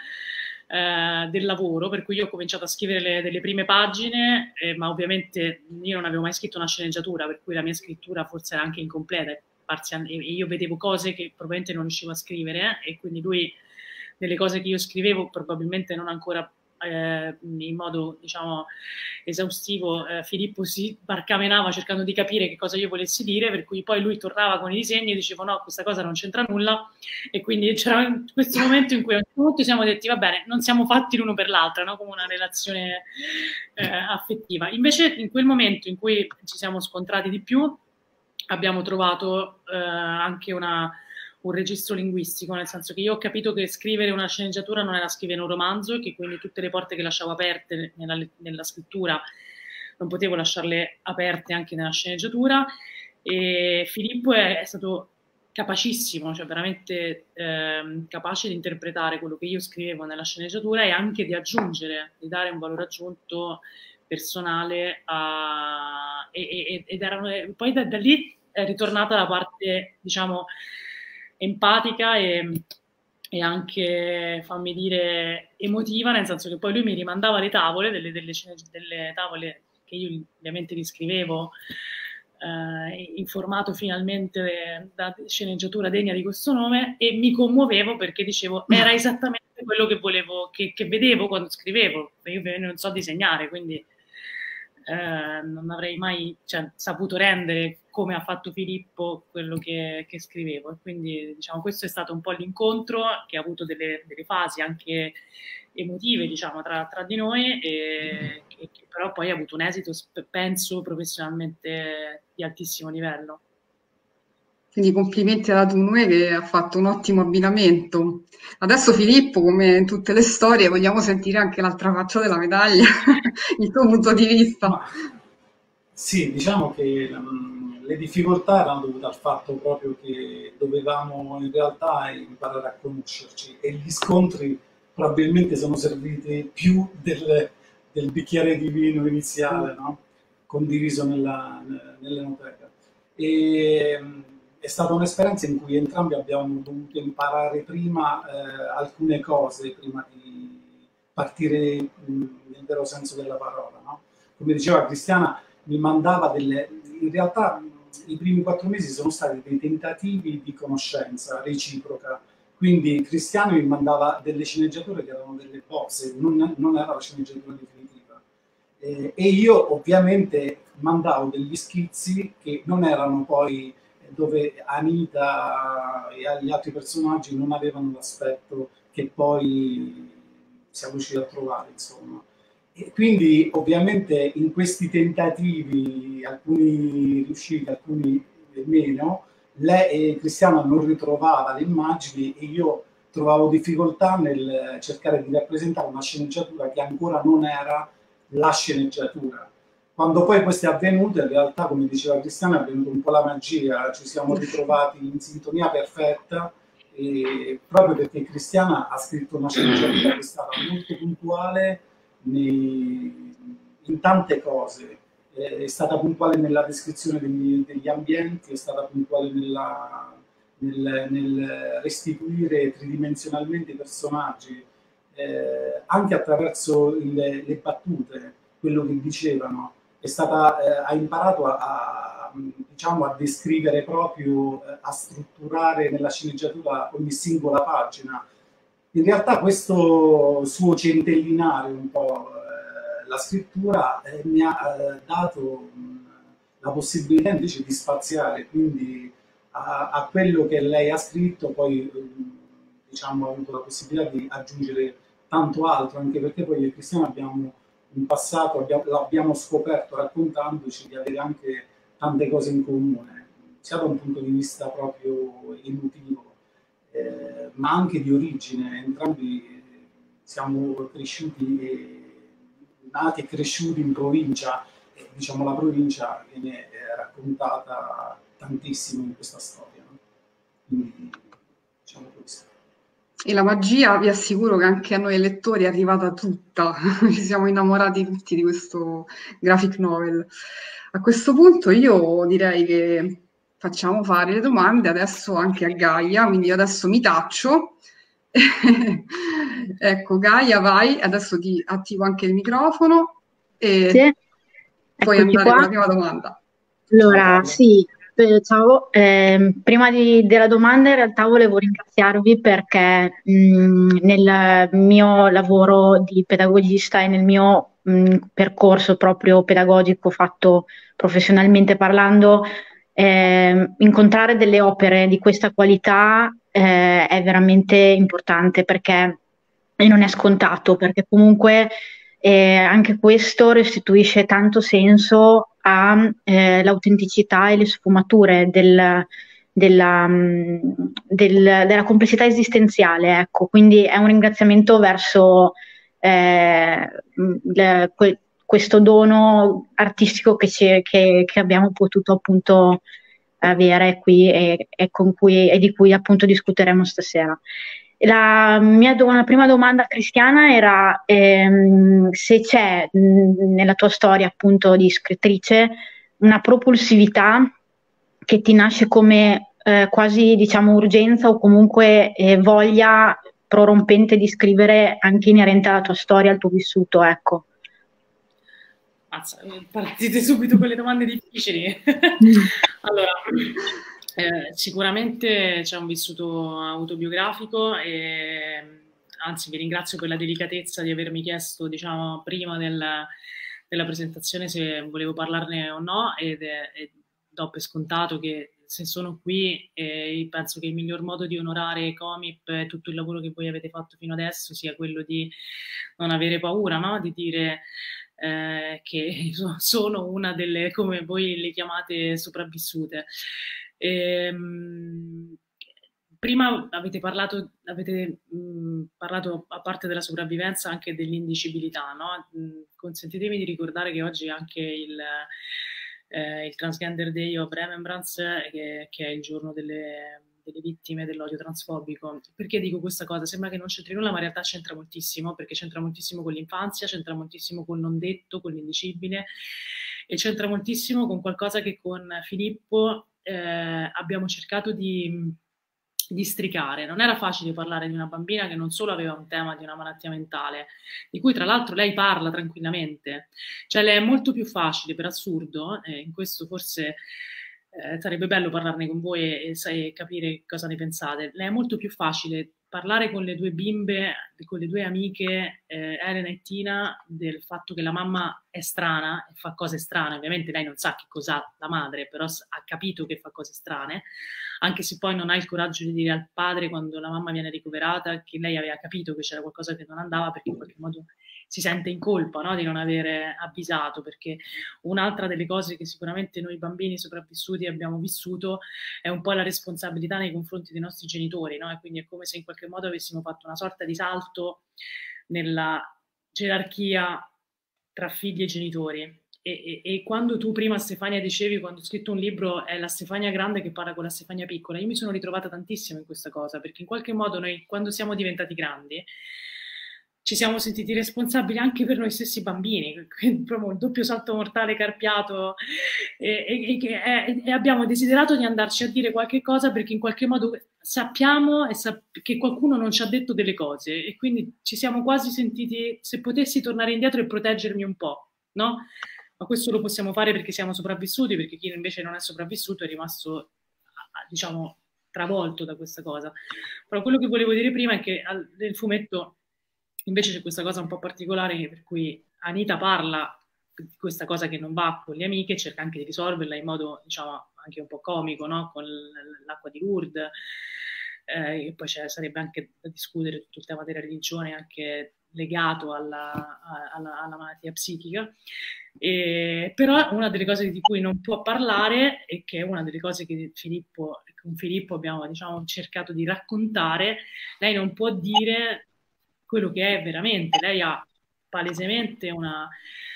eh, del lavoro, per cui io ho cominciato a scrivere le, delle prime pagine, eh, ma ovviamente io non avevo mai scritto una sceneggiatura, per cui la mia scrittura forse era anche incompleta, e io vedevo cose che probabilmente non riuscivo a scrivere, eh, e quindi lui, delle cose che io scrivevo, probabilmente non ancora eh, in modo, diciamo, esaustivo, eh, Filippo si barcamenava cercando di capire che cosa io volessi dire, per cui poi lui tornava con i disegni e dicevo: no, questa cosa non c'entra nulla, e quindi c'era questo momento in cui a un certo punto siamo detti: va bene, non siamo fatti l'uno per l'altra, no? Come una relazione eh, affettiva. Invece in quel momento in cui ci siamo scontrati di più, abbiamo trovato eh, anche una un registro linguistico, nel senso che io ho capito che scrivere una sceneggiatura non era scrivere un romanzo, e che quindi tutte le porte che lasciavo aperte nella, nella scrittura non potevo lasciarle aperte anche nella sceneggiatura. E Filippo è, è stato capacissimo, cioè veramente eh, capace di interpretare quello che io scrivevo nella sceneggiatura e anche di aggiungere, di dare un valore aggiunto personale a, e, e, ed erano, poi da, da lì è ritornata la parte, diciamo, empatica e, e anche, fammi dire, emotiva, nel senso che poi lui mi rimandava le tavole, delle, delle, delle tavole che io ovviamente riscrivevo eh, in formato finalmente da sceneggiatura degna di questo nome, e mi commuovevo perché dicevo era esattamente quello che volevo, che, che vedevo quando scrivevo. Io non so disegnare, quindi eh, non avrei mai cioè, saputo rendere come ha fatto Filippo quello che, che scrivevo, e quindi diciamo questo è stato un po' l'incontro che ha avuto delle, delle fasi anche emotive, diciamo, tra, tra di noi, e che, che però poi ha avuto un esito, penso, professionalmente di altissimo livello.
Quindi complimenti alla Tunue che ha fatto un ottimo abbinamento. Adesso Filippo, come in tutte le storie, vogliamo sentire anche l'altra faccia della medaglia, il tuo punto di vista.
Ma, sì, diciamo che um, le difficoltà erano dovute al fatto proprio che dovevamo in realtà imparare a conoscerci, e gli scontri probabilmente sono serviti più del, del bicchiere di vino iniziale, no? Condiviso nella, nell'enoteca. E, è stata un'esperienza in cui entrambi abbiamo dovuto imparare prima eh, alcune cose, prima di partire mh, nel vero senso della parola, no? Come diceva Cristiana, mi mandava delle... In realtà mh, i primi quattro mesi sono stati dei tentativi di conoscenza reciproca, quindi Cristiano mi mandava delle sceneggiature che erano delle bozze, non, non era la sceneggiatura definitiva. Eh, e io ovviamente mandavo degli schizzi che non erano poi... dove Anita e gli altri personaggi non avevano l'aspetto che poi siamo riusciti a trovare, insomma. E quindi ovviamente in questi tentativi, alcuni riusciti, alcuni meno, lei e Cristiana non ritrovava le immagini e io trovavo difficoltà nel cercare di rappresentare una sceneggiatura che ancora non era la sceneggiatura. Quando poi questo è avvenuto, in realtà, come diceva Cristiana, è avvenuta un po' la magia, ci siamo ritrovati in sintonia perfetta, e proprio perché Cristiana ha scritto una sceneggiatura che è stata molto puntuale nei, in tante cose, è stata puntuale nella descrizione degli, degli ambienti, è stata puntuale nella, nel, nel restituire tridimensionalmente i personaggi, eh, anche attraverso il, le battute, quello che dicevano. È stata, eh, ha imparato a, a, diciamo, a descrivere proprio, eh, a strutturare nella sceneggiatura ogni singola pagina. In realtà questo suo centellinare un po' eh, la scrittura eh, mi ha eh, dato mh, la possibilità invece di spaziare, quindi a, a quello che lei ha scritto poi mh, diciamo, ho avuto la possibilità di aggiungere tanto altro, anche perché poi io e Cristiano abbiamo in passato abbiamo, l'abbiamo scoperto raccontandoci di avere anche tante cose in comune, sia da un punto di vista proprio emotivo, eh, ma anche di origine. Entrambi siamo cresciuti, e, nati e cresciuti in provincia, e diciamo la provincia viene raccontata tantissimo in questa storia, no? Quindi diciamo questo.
E la magia, vi assicuro che anche a noi lettori è arrivata tutta, ci siamo innamorati tutti di questo graphic novel. A questo punto io direi che facciamo fare le domande adesso anche a Gaia, quindi io adesso mi taccio. Ecco, Gaia, vai, adesso ti attivo anche il microfono e
sì.
puoi
Eccoci
andare
qua.
con la prima domanda.
Allora, sì. Eh, ciao, eh, prima di, della domanda in realtà volevo ringraziarvi perché mh, nel mio lavoro di pedagogista e nel mio mh, percorso proprio pedagogico fatto professionalmente parlando, eh, incontrare delle opere di questa qualità eh, è veramente importante perché e non è scontato, perché comunque eh, anche questo restituisce tanto senso all'autenticità eh, e le sfumature del, della, mh, del, della complessità esistenziale, ecco. Quindi è un ringraziamento verso eh, le, que, questo dono artistico che, ci, che, che abbiamo potuto appunto avere qui e, e, con cui, e di cui appunto discuteremo stasera. La mia do- la prima domanda cristiana era ehm, se c'è mh, nella tua storia appunto di scrittrice una propulsività che ti nasce come eh, quasi diciamo urgenza o comunque eh, voglia prorompente di scrivere anche inerente alla tua storia, al tuo vissuto, ecco.
Mazza, partite subito con le domande difficili. Allora, eh, sicuramente c'è un vissuto autobiografico e anzi vi ringrazio per la delicatezza di avermi chiesto, diciamo, prima del, della presentazione se volevo parlarne o no, ed è, e do per scontato che se sono qui eh, penso che il miglior modo di onorare Comip e tutto il lavoro che voi avete fatto fino adesso sia quello di non avere paura, no? Di dire eh, che sono una delle, come voi le chiamate, sopravvissute. Ehm, Prima avete parlato, avete, mh, parlato, a parte della sopravvivenza, anche dell'indicibilità, no? Mh, consentitemi di ricordare che oggi anche il, eh, il Transgender Day of Remembrance, che, che è il giorno delle, delle vittime dell'odio transfobico. Perché dico questa cosa? Sembra che non c'entri nulla, ma in realtà c'entra moltissimo, perché c'entra moltissimo con l'infanzia, c'entra moltissimo con non detto, con l'indicibile, e c'entra moltissimo con qualcosa che con Filippo eh, abbiamo cercato di di stricare. Non era facile parlare di una bambina che non solo aveva un tema di una malattia mentale, di cui tra l'altro lei parla tranquillamente, cioè le è molto più facile, per assurdo, e in questo forse eh, sarebbe bello parlarne con voi e, e capire cosa ne pensate, le è molto più facile parlare con le due bimbe, con le due amiche, eh, Elena e Tina, del fatto che la mamma è strana e fa cose strane. Ovviamente lei non sa che cos'ha la madre, però ha capito che fa cose strane, anche se poi non ha il coraggio di dire al padre, quando la mamma viene ricoverata, che lei aveva capito che c'era qualcosa che non andava, perché in qualche modo si sente in colpa, no? Di non avere avvisato, perché un'altra delle cose che sicuramente noi bambini sopravvissuti abbiamo vissuto è un po' la responsabilità nei confronti dei nostri genitori, no? E quindi è come se in qualche modo avessimo fatto una sorta di salto nella gerarchia tra figli e genitori. E, e, e quando tu prima, Stefania, dicevi, quando ho scritto un libro è la Stefania grande che parla con la Stefania piccola, io mi sono ritrovata tantissimo in questa cosa, perché in qualche modo noi, quando siamo diventati grandi, ci siamo sentiti responsabili anche per noi stessi bambini, proprio il doppio salto mortale carpiato, e, e, e, e abbiamo desiderato di andarci a dire qualche cosa perché in qualche modo sappiamo e sap- che qualcuno non ci ha detto delle cose, e quindi ci siamo quasi sentiti, se potessi tornare indietro e proteggermi un po', no? Ma questo lo possiamo fare perché siamo sopravvissuti, perché chi invece non è sopravvissuto è rimasto, diciamo, travolto da questa cosa. Però quello che volevo dire prima è che nel fumetto invece c'è questa cosa un po' particolare per cui Anita parla di questa cosa che non va con le amiche, cerca anche di risolverla in modo, diciamo, anche un po' comico, no? Con l'acqua di Lourdes, eh, e poi sarebbe anche da discutere tutto il tema della religione anche legato alla, alla, alla malattia psichica. E, però una delle cose di cui non può parlare, e che è una delle cose che Filippo, con Filippo abbiamo, diciamo, cercato di raccontare, lei non può dire quello che è veramente. Lei ha palesemente una,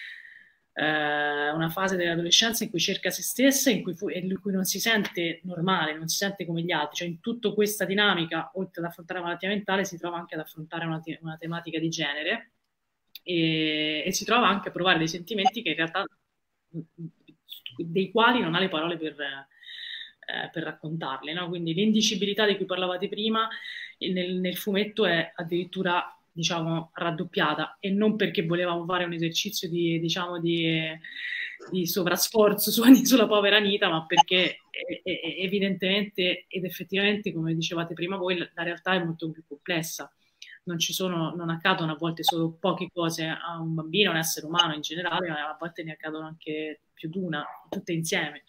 eh, una fase dell'adolescenza in cui cerca se stessa, in cui, fu, in cui non si sente normale, non si sente come gli altri, cioè in tutta questa dinamica, oltre ad affrontare la malattia mentale, si trova anche ad affrontare una, te una tematica di genere, e, e si trova anche a provare dei sentimenti che in realtà, dei quali non ha le parole per, eh, per raccontarli, no? Quindi l'indicibilità di cui parlavate prima nel, nel fumetto è addirittura, diciamo, raddoppiata, e non perché volevamo fare un esercizio di, diciamo, di, di sovrasforzo su, sulla povera Anita, ma perché è, è, evidentemente ed effettivamente, come dicevate prima voi, la, la realtà è molto più complessa. Non ci sono, non accadono a volte solo poche cose a un bambino, a un essere umano in generale, ma a volte ne accadono anche più di una, tutte insieme.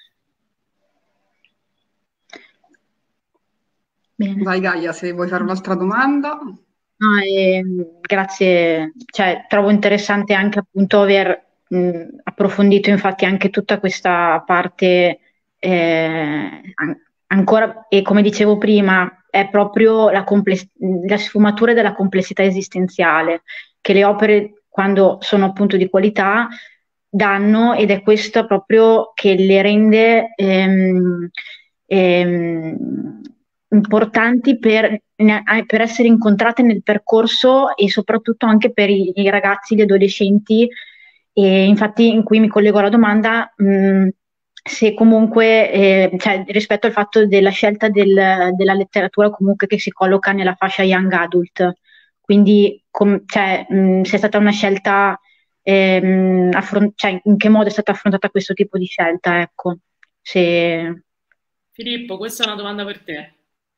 Bene.
Vai Gaia, se vuoi fare un'altra domanda.
No, eh, grazie, cioè, trovo interessante anche appunto aver mh, approfondito infatti anche tutta questa parte eh, an ancora, e come dicevo prima, è proprio la, la sfumatura della complessità esistenziale che le opere, quando sono appunto di qualità, danno, ed è questo proprio che le rende ehm, ehm, importanti per, per essere incontrate nel percorso, e soprattutto anche per i, i ragazzi, gli adolescenti. E infatti, in cui mi collego alla domanda, mh, se comunque, eh, cioè, rispetto al fatto della scelta del- della letteratura comunque che si colloca nella fascia young adult, quindi com- cioè, mh, se è stata una scelta, ehm, affron- cioè, in che modo è stata affrontata questo tipo di scelta, ecco. Se...
Filippo, questa è una domanda per te.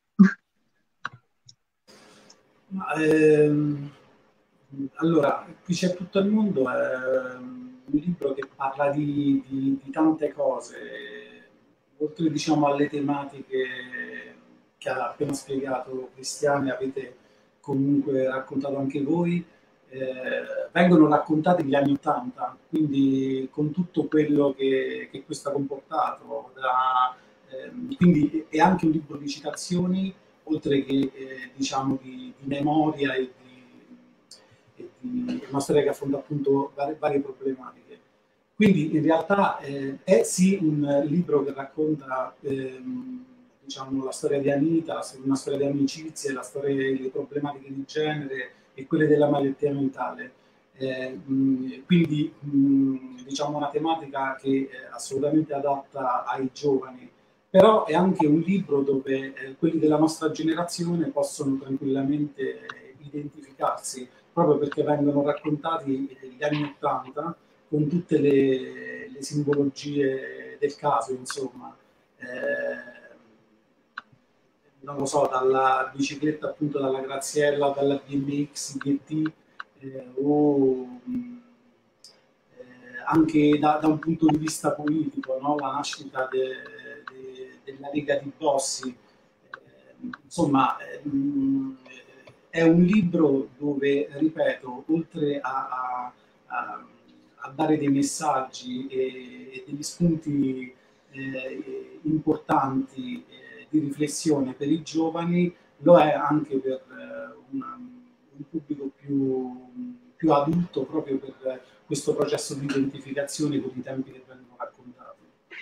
Ma, ehm, allora, qui c'è tutto il mondo, è un libro che parla di, di- di tante cose, oltre diciamo alle tematiche che ha appena spiegato Cristiane, avete comunque raccontato anche voi, eh, vengono raccontati gli anni Ottanta, quindi con tutto quello che, che questo ha comportato, da, ehm, quindi è anche un libro di citazioni oltre che eh, diciamo di, di memoria e di, e di una storia che affronta appunto varie, varie problematiche. Quindi in realtà eh, è sì un libro che racconta ehm, diciamo, la storia di Anita, la, una storia di amicizie, la storia delle problematiche di genere e quelle della malattia mentale. Eh, mh, quindi mh, diciamo una tematica che è assolutamente adatta ai giovani, però è anche un libro dove eh, quelli della nostra generazione possono tranquillamente eh, identificarsi, proprio perché vengono raccontati eh, gli anni Ottanta con tutte le, le simbologie del caso, insomma. Eh, non lo so, dalla bicicletta appunto dalla Graziella, dalla B M X G T, eh, o mh, eh, anche da, da un punto di vista politico, no? La nascita de, de, della Lega di Bossi. Eh, insomma, eh, mh, è un libro dove, ripeto, oltre a, a, a, a dare dei messaggi e, e degli spunti eh, importanti eh, di riflessione per i giovani, lo è anche per eh, una, un pubblico più, più adulto, proprio per questo processo di identificazione con i tempi che vengono raccontati.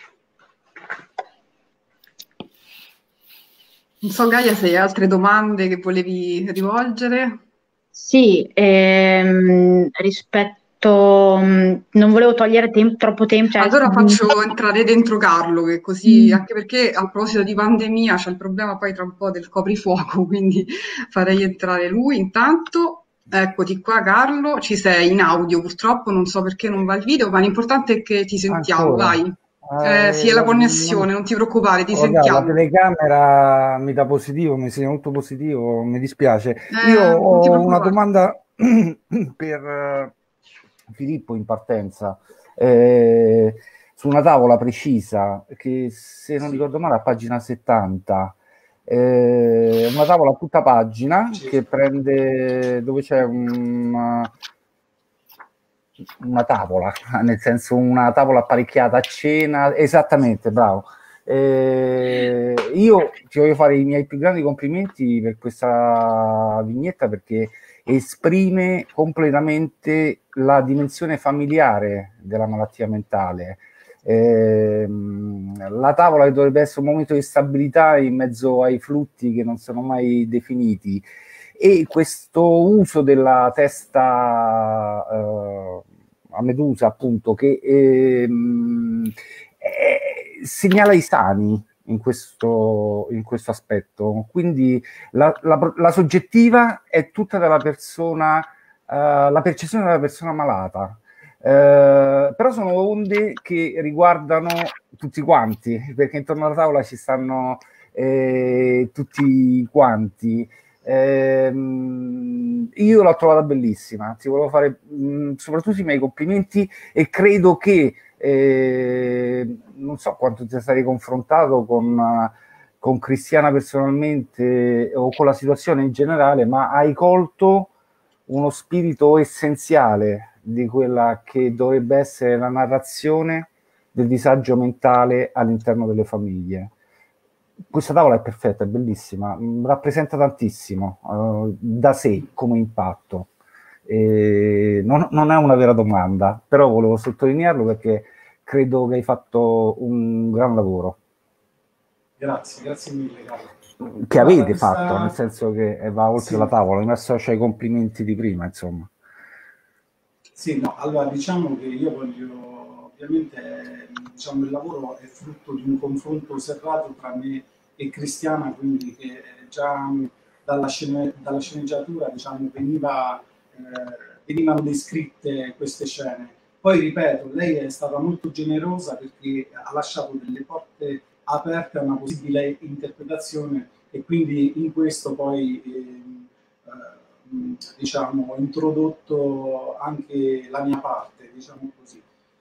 Non so, Gaia, se hai altre domande che volevi rivolgere.
Sì, ehm, rispetto, mh, non volevo togliere tem- troppo tempo, cioè,
Allora
mh,
faccio entrare dentro Carlo, che così,
mh,
anche perché a proposito di pandemia c'è il problema poi tra un po' del coprifuoco, quindi farei entrare lui intanto. Eccoti qua Carlo, ci sei in audio purtroppo, non so perché non va il video, ma l'importante è che ti sentiamo,
Ancora.
vai. Eh, sì,
Eh,
è la
la, non-
connessione, non ti preoccupare, ti
guarda, la
sentiamo.
telecamera mi dà positivo, mi segna molto positivo, mi dispiace. Io
Eh, non ti
ho una
preoccupare.
domanda per eh, Filippo in partenza. Eh, su una tavola precisa, che se non
Sì.
ricordo male a pagina settanta, eh, una tavola a tutta pagina
Sì.
che prende, dove c'è un, una tavola, nel senso una tavola apparecchiata a cena, esattamente, bravo. Eh, io ti voglio fare i miei più grandi complimenti per questa vignetta, perché esprime completamente la dimensione familiare della malattia mentale. Eh, la tavola che dovrebbe essere un momento di stabilità in mezzo ai flutti che non sono mai definiti, e questo uso della testa eh, a medusa, appunto, che ehm, eh, segnala i sani in questo, in questo aspetto. Quindi la, la, la soggettiva è tutta della persona, eh, la percezione della persona malata. Eh, però sono onde che riguardano tutti quanti, perché intorno alla tavola ci stanno eh, tutti quanti. Eh, io l'ho trovata bellissima, ti volevo fare mh, soprattutto i miei complimenti, e credo che eh, non so quanto ti sei confrontato con, con Cristiana personalmente o con la situazione in generale, ma hai colto uno spirito essenziale di quella che dovrebbe essere la narrazione del disagio mentale all'interno delle famiglie. Questa tavola è perfetta, è bellissima, rappresenta tantissimo uh, da sé come impatto. E non, non è una vera domanda, però volevo sottolinearlo perché credo che hai fatto un gran lavoro.
Grazie, grazie mille Carlo.
Che
Guarda,
avete
questa...
fatto, nel senso che va oltre
sì.
la tavola, mi associo ai complimenti di prima, insomma.
Sì, no, allora diciamo che io voglio ovviamente diciamo, il lavoro è frutto di un confronto serrato tra me e Cristiana, quindi che già dalla, scene, dalla sceneggiatura, diciamo, veniva, eh, venivano descritte queste scene. Poi ripeto, lei è stata molto generosa perché ha lasciato delle porte aperte a una possibile interpretazione, e quindi in questo poi eh, eh, diciamo, ho introdotto anche la mia parte, diciamo così.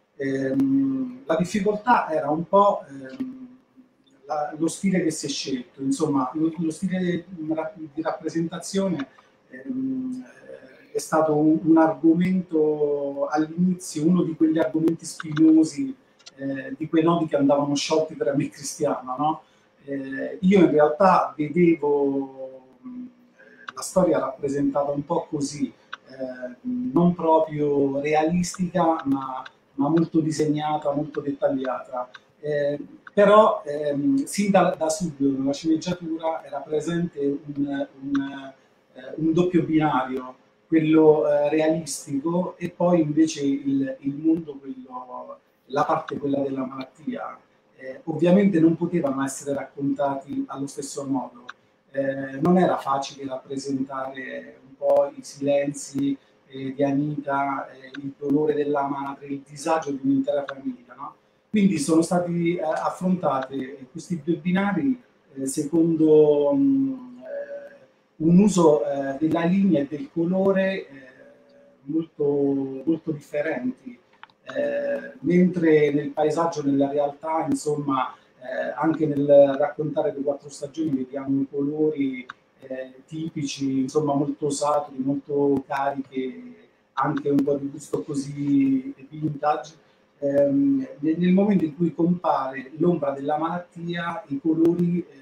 Ehm, la difficoltà era un po' ehm, la, lo stile che si è scelto, insomma, lo, lo stile di rappresentazione ehm, è stato un, un argomento all'inizio, uno di quegli argomenti spinosi, eh, di quei nodi che andavano sciolti per me Cristiana, no? Eh, io in realtà vedevo mh, la storia rappresentata un po' così, eh, non proprio realistica, ma, ma molto disegnata, molto dettagliata. Eh, però ehm, sin da, da subito nella sceneggiatura era presente un, un, eh, un doppio binario, quello eh, realistico e poi invece il, il mondo, quello, la parte quella della malattia. Eh, ovviamente non potevano essere raccontati allo stesso modo. Eh, non era facile rappresentare un po' i silenzi eh, di Anita, eh, il dolore della madre, il disagio di un'intera famiglia, no? Quindi sono stati eh, affrontati questi due binari eh, secondo mh, eh, un uso eh, della linea e del colore eh, molto, molto differenti. Eh, mentre nel paesaggio, nella realtà, insomma, eh, anche nel raccontare le quattro stagioni vediamo i colori eh, tipici, insomma, molto saturi, molto cariche, anche un po' di gusto così vintage. Eh, nel momento in cui compare l'ombra della malattia, i colori eh,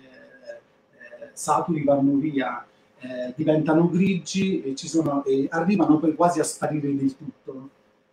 eh, saturi vanno via, eh, diventano grigi e, ci sono, e arrivano poi quasi a sparire del tutto.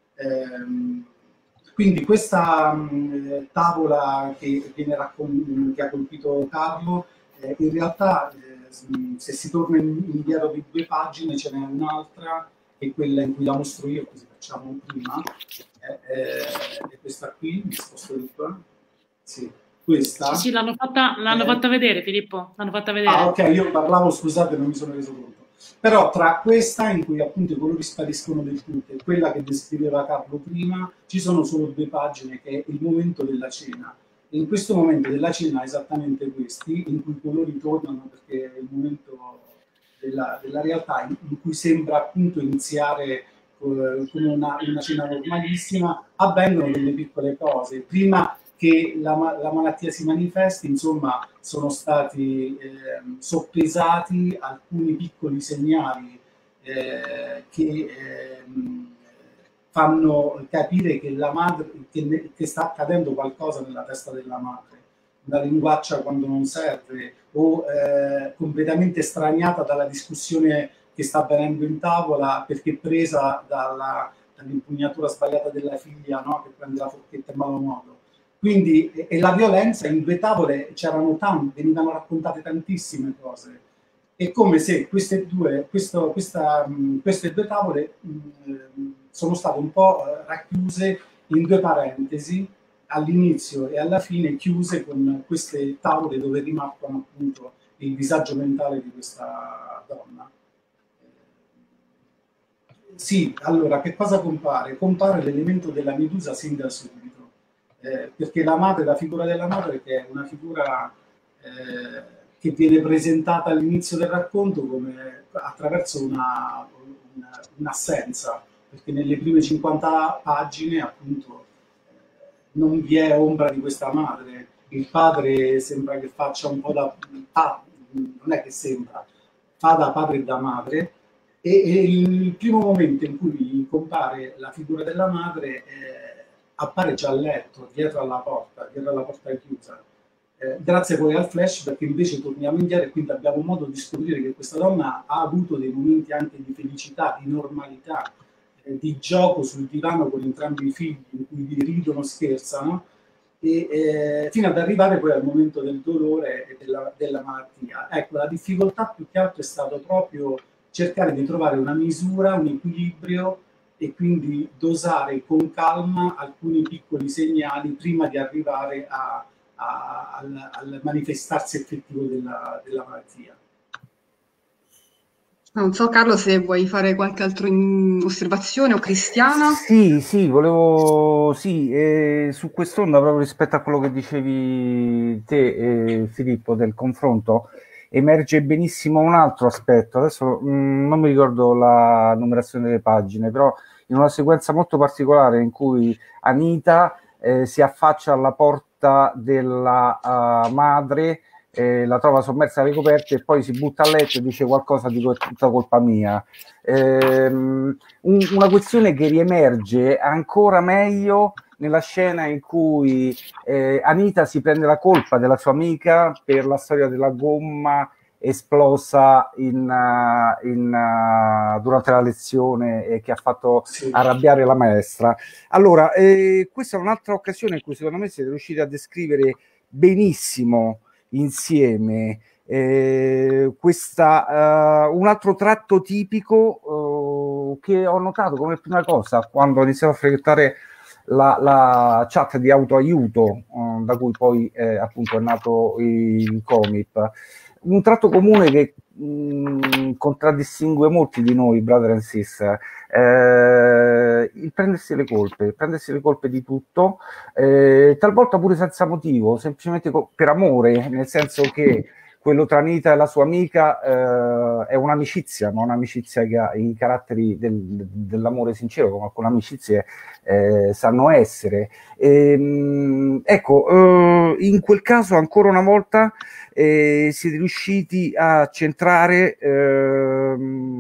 Eh, quindi questa mh, tavola che, viene raccon- che ha colpito Carlo, eh, in realtà eh, se si torna indietro di due pagine ce n'è un'altra, che è quella in cui la mostro io, così facciamo prima, eh, eh, è questa qui, mi sposto di qua, sì, questa.
Sì, sì, l'hanno fatta, l'hanno
eh,
fatta vedere, Filippo, l'hanno fatta vedere.
Ah, ok, io parlavo, scusate, non mi sono reso conto. Però tra questa, in cui appunto i colori spariscono del tutto, e quella che descriveva Carlo prima, ci sono solo due pagine, che è il momento della cena. E in questo momento della cena, esattamente questi, in cui i colori tornano, perché è il momento della, della realtà, in, in cui sembra appunto iniziare eh, come una, una cena normalissima, avvengono delle piccole cose. Prima che la, la malattia si manifesti, insomma, sono stati eh, soppesati alcuni piccoli segnali eh, che eh, fanno capire che, la madre, che, che sta accadendo qualcosa nella testa della madre, una linguaccia quando non serve, o eh, completamente straniata dalla discussione che sta avvenendo in tavola perché presa dalla, dall'impugnatura sbagliata della figlia, no? Che prende la forchetta in malo modo. Quindi, e, e la violenza, in due tavole c'erano tante, venivano raccontate tantissime cose. È come se queste due, questo, questa, mh, queste due tavole mh, sono state un po' racchiuse in due parentesi, all'inizio e alla fine, chiuse con queste tavole dove rimarcano appunto il disagio mentale di questa donna. Sì, allora, che cosa compare? Compare l'elemento della Medusa sin da subito. Eh, perché la madre, la figura della madre, che è una figura eh, che viene presentata all'inizio del racconto come attraverso una, una, un'assenza, perché nelle prime cinquanta pagine appunto eh, non vi è ombra di questa madre. Il padre sembra che faccia un po' da ah, non è che sembra, fa da padre e da madre, e, e il primo momento in cui compare la figura della madre eh, appare già a letto, dietro alla porta, dietro alla porta chiusa. Eh, grazie poi al flash, perché invece torniamo indietro e quindi abbiamo modo di scoprire che questa donna ha avuto dei momenti anche di felicità, di normalità, eh, di gioco sul divano con entrambi i figli, in cui ridono, scherzano, e, eh, fino ad arrivare poi al momento del dolore e della, della malattia. Ecco, la difficoltà più che altro è stato proprio cercare di trovare una misura, un equilibrio e quindi dosare con calma alcuni piccoli segnali prima di arrivare a, a, al, al manifestarsi effettivo della, della malattia.
Non so Carlo se vuoi fare qualche altra osservazione o Cristiana.
Sì, sì, volevo, sì, eh, su quest'onda proprio rispetto a quello che dicevi te, eh, Filippo, del confronto, emerge benissimo un altro aspetto. Adesso mh, non mi ricordo la numerazione delle pagine, però in una sequenza molto particolare in cui Anita eh, si affaccia alla porta della uh, madre, eh, la trova sommersa alle coperte e poi si butta a letto e dice qualcosa di tutta colpa mia. Ehm, un, una questione che riemerge ancora meglio nella scena in cui eh, Anita si prende la colpa della sua amica per la storia della gomma esplosa in, uh, in, uh, durante la lezione e che ha fatto sì. arrabbiare la maestra. Allora, eh, questa è un'altra occasione in cui secondo me siete riusciti a descrivere benissimo insieme eh, questa, uh, un altro tratto tipico uh, che ho notato come prima cosa quando ho iniziato a frequentare la, la chat di autoaiuto uh, da cui poi eh, appunto è nato il Comip. Un tratto comune che mh, contraddistingue molti di noi, brother and sister, eh, il prendersi le colpe, prendersi le colpe di tutto, eh, talvolta pure senza motivo, semplicemente per amore, nel senso che quello tra Anita e la sua amica eh, è un'amicizia, ma un'amicizia che ha i caratteri del, dell'amore sincero, come alcune amicizie eh, sanno essere. E, mh, ecco, eh, in quel caso ancora una volta eh, siete riusciti a centrare eh,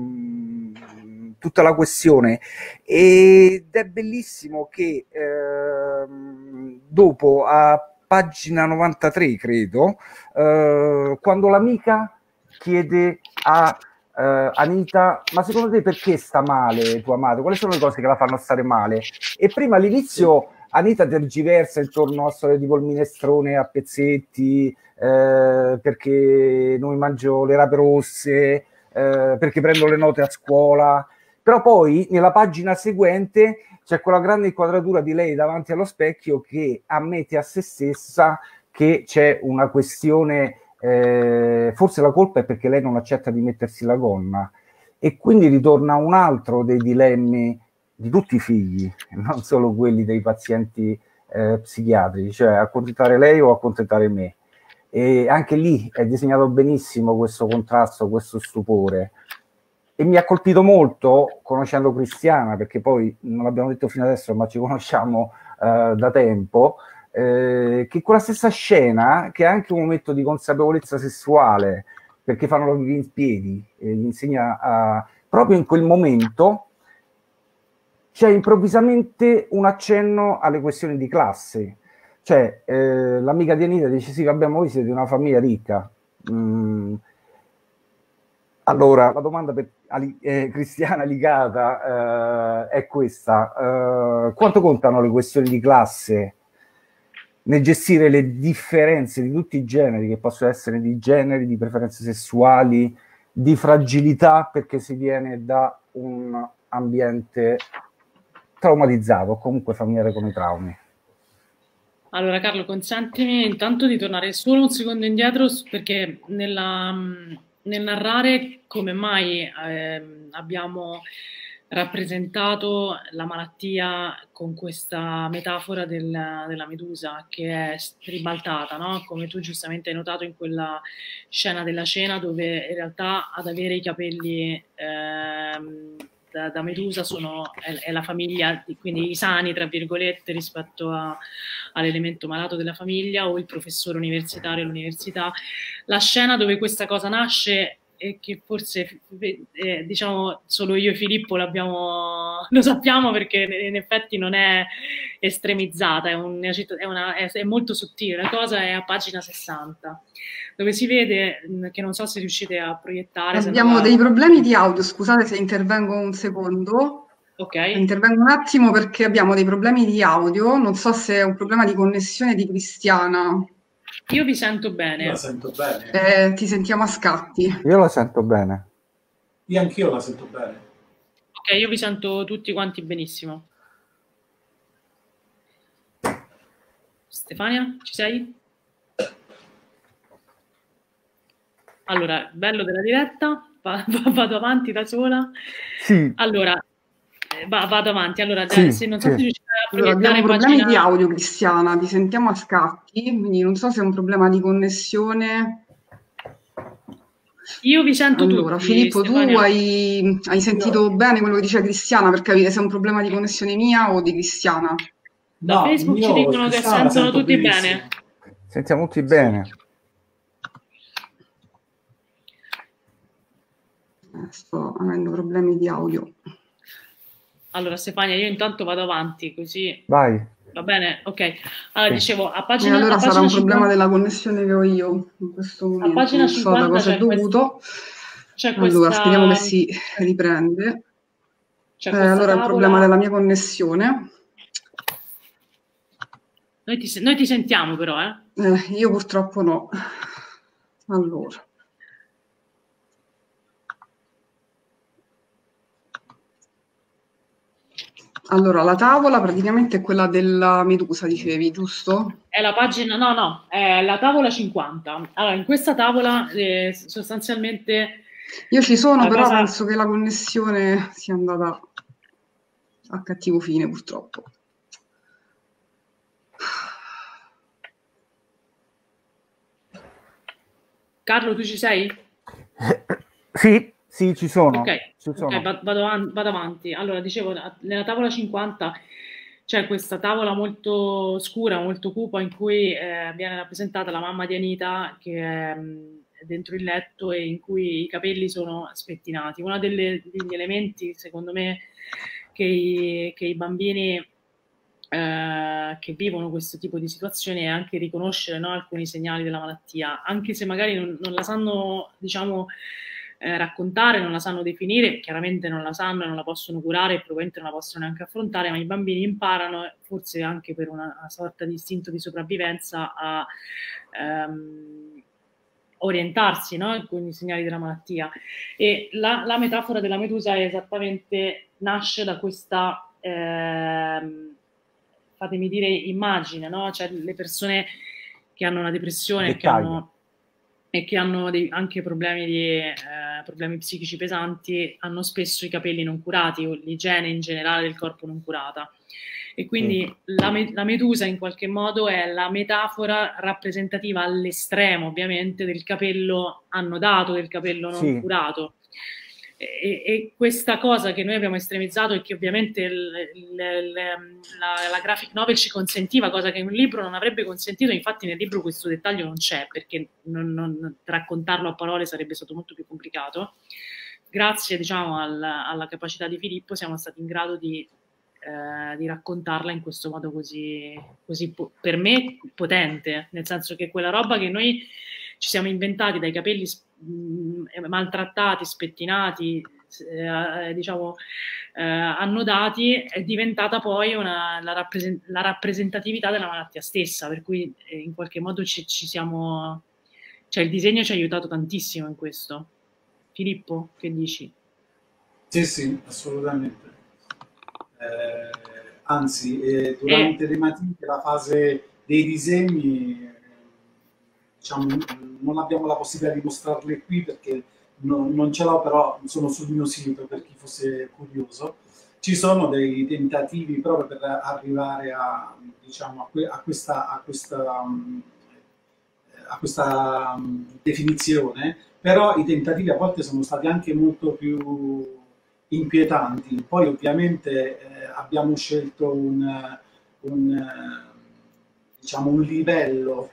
tutta la questione ed è bellissimo che eh, dopo a pagina novantatré credo eh, quando l'amica chiede a eh, Anita ma secondo te perché sta male tua madre, quali sono le cose che la fanno stare male, e prima all'inizio Anita tergiversa intorno a storie tipo il minestrone a pezzetti eh, perché non mi mangio le rape rosse eh, perché prendo le note a scuola, però poi nella pagina seguente c'è quella grande inquadratura di lei davanti allo specchio che ammette a se stessa che c'è una questione, eh, forse la colpa è perché lei non accetta di mettersi la gonna, e quindi ritorna un altro dei dilemmi di tutti i figli, non solo quelli dei pazienti eh, psichiatrici, cioè accontentare lei o accontentare me. E anche lì è disegnato benissimo questo contrasto, questo stupore. E mi ha colpito molto, conoscendo Cristiana, perché poi non l'abbiamo detto fino adesso, ma ci conosciamo eh, da tempo, eh, che quella stessa scena, che è anche un momento di consapevolezza sessuale, perché fanno la pipì in piedi, e gli insegna a, proprio in quel momento, c'è improvvisamente un accenno alle questioni di classe. Cioè, eh, l'amica di Anita dice, sì, vabbè, voi siete una famiglia ricca. Mm. Allora, la domanda per eh, Cristiana Licata eh, è questa. Eh, quanto contano le questioni di classe nel gestire le differenze di tutti i generi, che possono essere di generi, di preferenze sessuali, di fragilità, perché si viene da un ambiente traumatizzato, o comunque familiare come traumi?
Allora Carlo, consentimi intanto di tornare solo un secondo indietro, perché nella... nel narrare come mai eh, abbiamo rappresentato la malattia con questa metafora del, della medusa che è ribaltata, no? Come tu giustamente hai notato in quella scena della cena, dove in realtà ad avere i capelli eh, da, da medusa sono, è, è la famiglia, quindi i sani tra virgolette rispetto a, all'elemento malato della famiglia, o il professore universitario all'università. La scena dove questa cosa nasce e che forse eh, diciamo solo io e Filippo l'abbiamo, lo sappiamo, perché in effetti non è estremizzata, è, un, è, una, è, è molto sottile. La cosa è a pagina sessanta, dove si vede, che non so se riuscite a proiettare.
Abbiamo dei problemi di audio, scusate se intervengo un secondo.
Ok.
Intervengo un attimo perché abbiamo dei problemi di audio, non so se è un problema di connessione di Cristiana.
Io vi sento bene.
Io la sento bene.
Eh, ti sentiamo a scatti.
Io la sento bene.
Io anch'io la sento bene.
Ok, io vi sento tutti quanti benissimo. Stefania, ci sei? Allora, bello della diretta, va, va, vado avanti da sola.
Sì.
Allora, eh, va, vado avanti. Allora,
Sì,
se non so
sì.
se riuscite a
Allora,
proiettare
abbiamo problemi
pagina...
di audio, Cristiana, ti sentiamo a scatti, quindi non so se è un problema di connessione.
Io vi sento
Allora,
tutti,
Filippo, tu
Stefania.
hai, hai sentito bene quello che dice Cristiana per capire se è un problema di connessione mia o di Cristiana?
Da
No,
Facebook ci
io
dicono che
Cristiana la
sentono
sento
tutti
benissimo.
bene.
Sentiamo tutti bene.
Eh, sto avendo problemi di audio.
Allora, Stefania, io intanto vado avanti, così
Vai.
va bene? Ok. Allora,
Sì.
dicevo, a
E
pagina,
allora
a
sarà
pagina
un problema
cinquanta,
della connessione che ho io in questo momento,
pagina
non so da
cinquanta
cosa è
c'è quest-
dovuto.
c'è
Allora, speriamo che
questa,
si riprende.
c'è
Eh,
questa
allora, il problema
tavola.
della mia connessione.
Noi ti, noi ti sentiamo però, eh?
Eh, io purtroppo no. Allora. Allora, la tavola praticamente è quella della Medusa, dicevi, giusto?
È la pagina, no, no, è la tavola cinquanta. Allora, in questa tavola eh, sostanzialmente...
Io ci sono,
la
però
cosa-
penso che la connessione sia andata a cattivo fine, purtroppo.
Carlo, tu ci sei?
Sì, sì, ci sono.
Ok,
Ci sono.
ok, va- vado, avan- vado avanti. Allora, dicevo, nella tavola cinquanta c'è questa tavola molto scura, molto cupa, in cui eh, viene rappresentata la mamma di Anita che è mh, dentro il letto e in cui i capelli sono spettinati. Uno delle- degli elementi, secondo me, che i, che i bambini eh, che vivono questo tipo di situazioni è anche riconoscere, no, alcuni segnali della malattia, anche se magari non, non la sanno, diciamo, eh, raccontare, non la sanno definire, chiaramente non la sanno e non la possono curare e probabilmente non la possono neanche affrontare, ma i bambini imparano, forse anche per una, una sorta di istinto di sopravvivenza, a ehm, orientarsi, no, con i segnali della malattia. E la, la metafora della Medusa è esattamente, nasce da questa... Ehm, fatemi dire, immagine, no? Cioè le persone che hanno una depressione e che hanno, e che hanno dei, anche problemi, di, eh, problemi psichici pesanti, hanno spesso i capelli non curati o l'igiene in generale del corpo non curata. E quindi mm. la, la Medusa in qualche modo è la metafora rappresentativa all'estremo, ovviamente, del capello annodato, del capello non sì. curato. E, e questa cosa che noi abbiamo estremizzato e che ovviamente il, il, il, la, la graphic novel ci consentiva, cosa che un libro non avrebbe consentito, infatti nel libro questo dettaglio non c'è perché non, non, raccontarlo a parole sarebbe stato molto più complicato. Grazie, diciamo, alla, alla capacità di Filippo siamo stati in grado di, eh, di raccontarla in questo modo così, così per me potente, nel senso che quella roba che noi ci siamo inventati dai capelli maltrattati, spettinati, eh, diciamo eh, annodati, è diventata poi una, la, rappresent- la rappresentatività della malattia stessa, per cui eh, in qualche modo ci, ci siamo, cioè il disegno ci ha aiutato tantissimo in questo. Filippo, che dici?
Sì, sì, assolutamente. Eh, anzi, eh, durante e... le matite la fase dei disegni, diciamo, non abbiamo la possibilità di mostrarle qui perché non, non ce l'ho, però sono sul mio sito per chi fosse curioso. Ci sono dei tentativi proprio per arrivare a, diciamo, a, que, a questa, a questa, a questa um, definizione, però i tentativi a volte sono stati anche molto più inquietanti. Poi ovviamente eh, abbiamo scelto un, un, diciamo, un livello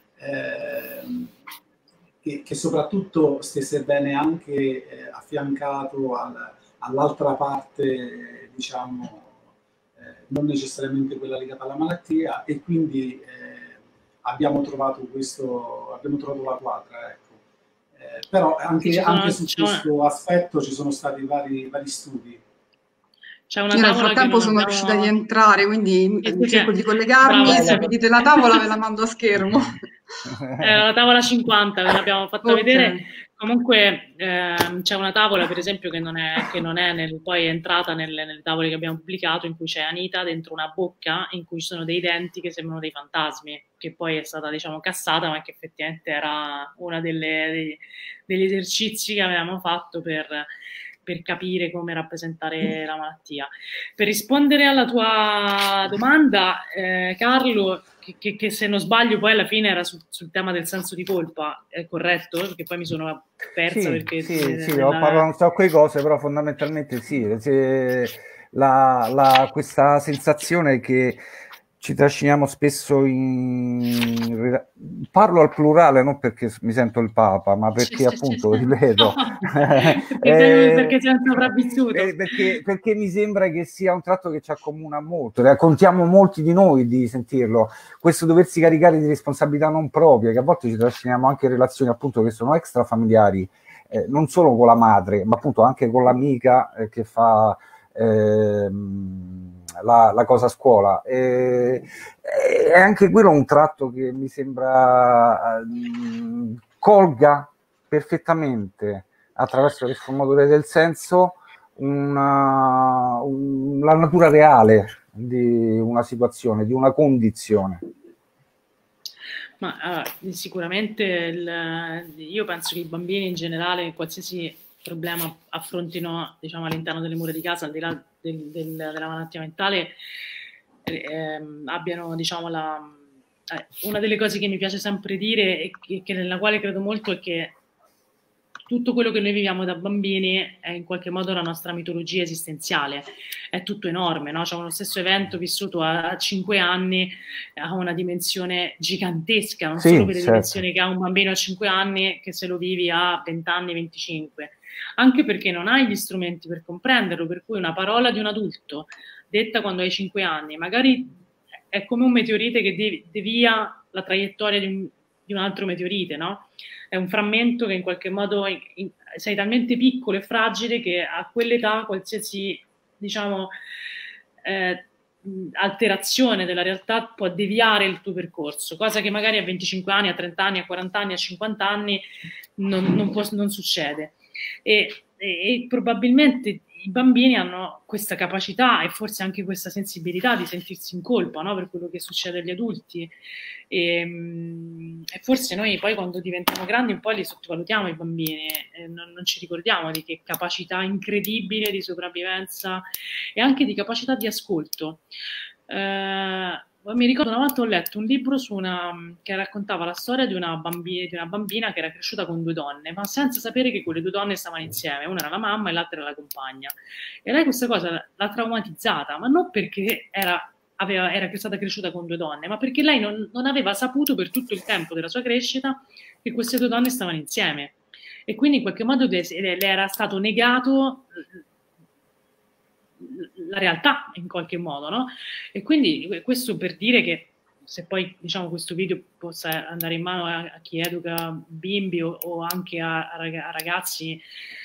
Eh, che, che soprattutto stesse bene anche eh, affiancato al, all'altra parte, diciamo, eh, non necessariamente quella legata alla malattia, e quindi eh, abbiamo trovato questo, abbiamo trovato la quadra, ecco. Eh, però anche,
sono,
anche su questo una... aspetto ci sono stati vari, vari studi.
C'è una
Io nel frattempo sono
abbiamo...
riuscita a rientrare, quindi
sì,
cerco
sì.
di collegarmi.
Bravo,
se vedete la tavola ve la mando a schermo.
È la tavola cinquanta, ve l'abbiamo fatta
Okay.
vedere. Comunque ehm, c'è una tavola, per esempio, che non è, che non è nel, poi è entrata nelle, nelle tavole che abbiamo pubblicato, in cui c'è Anita dentro una bocca in cui ci sono dei denti che sembrano dei fantasmi, che poi è stata, diciamo, cassata, ma che effettivamente era uno degli esercizi che avevamo fatto per, per capire come rappresentare la malattia. Per rispondere alla tua domanda, eh, Carlo, che, che, che se non sbaglio poi alla fine era sul, sul tema del senso di colpa, è corretto? Perché poi mi sono persa
Sì,
perché...
sì,
eh,
sì,
nella...
ho parlato un sacco di cose, però fondamentalmente sì, se- la, la- questa sensazione che ci trasciniamo spesso in... Parlo al plurale, non perché mi sento il Papa, ma perché appunto, ripeto,
perché, sei,
eh,
perché sei un sopravvissuto.
eh, perché, perché mi sembra che sia un tratto che ci accomuna molto, raccontiamo molti di noi di sentirlo, questo doversi caricare di responsabilità non proprie, che a volte ci trasciniamo anche in relazioni appunto che sono extrafamiliari, eh, non solo con la madre, ma appunto anche con l'amica eh, che fa ehm, la, la cosa a scuola. E, e anche quello è un tratto che mi sembra mh, colga perfettamente attraverso le sfumature del senso una, un, la natura reale di una situazione, di una condizione.
Ma allora, sicuramente il, io penso che i bambini in generale, qualsiasi problema affrontino, diciamo, all'interno delle mura di casa, al di là del, del, della malattia mentale, eh, abbiano, diciamo, la, eh, una delle cose che mi piace sempre dire e che, che nella quale credo molto è che tutto quello che noi viviamo da bambini è in qualche modo la nostra mitologia esistenziale, è tutto enorme, no? Cioè uno stesso evento vissuto a cinque anni ha una dimensione gigantesca, non sì, solo per le certo. dimensioni che ha un bambino a cinque anni che se lo vivi a venti anni, venticinque, anche perché non hai gli strumenti per comprenderlo, per cui una parola di un adulto detta quando hai cinque anni magari è come un meteorite che devia la traiettoria di un, di un altro meteorite, no? È un frammento che in qualche modo in, in, sei talmente piccolo e fragile che a quell'età qualsiasi, diciamo, eh, alterazione della realtà può deviare il tuo percorso, cosa che magari a venticinque anni, a trenta anni, a quaranta anni, a cinquanta anni non, non, può, non succede. E, e, e probabilmente i bambini hanno questa capacità e forse anche questa sensibilità di sentirsi in colpa, no? Per quello che succede agli adulti. E, e forse noi poi quando diventiamo grandi un po' li sottovalutiamo i bambini, eh, non, non ci ricordiamo di che capacità incredibile di sopravvivenza e anche di capacità di ascolto. Eh, mi ricordo una volta ho letto un libro su una, che raccontava la storia di una, bambina, di una bambina che era cresciuta con due donne, ma senza sapere che quelle due donne stavano insieme, una era la mamma e l'altra era la compagna. E lei questa cosa l'ha traumatizzata, ma non perché era Aveva, era stata cresciuta con due donne, ma perché lei non, non aveva saputo per tutto il tempo della sua crescita che queste due donne stavano insieme e quindi in qualche modo le, le era stato negato la realtà in qualche modo, no? E quindi questo per dire che se poi diciamo questo video possa andare in mano a, a chi educa bimbi o, o anche a, a ragazzi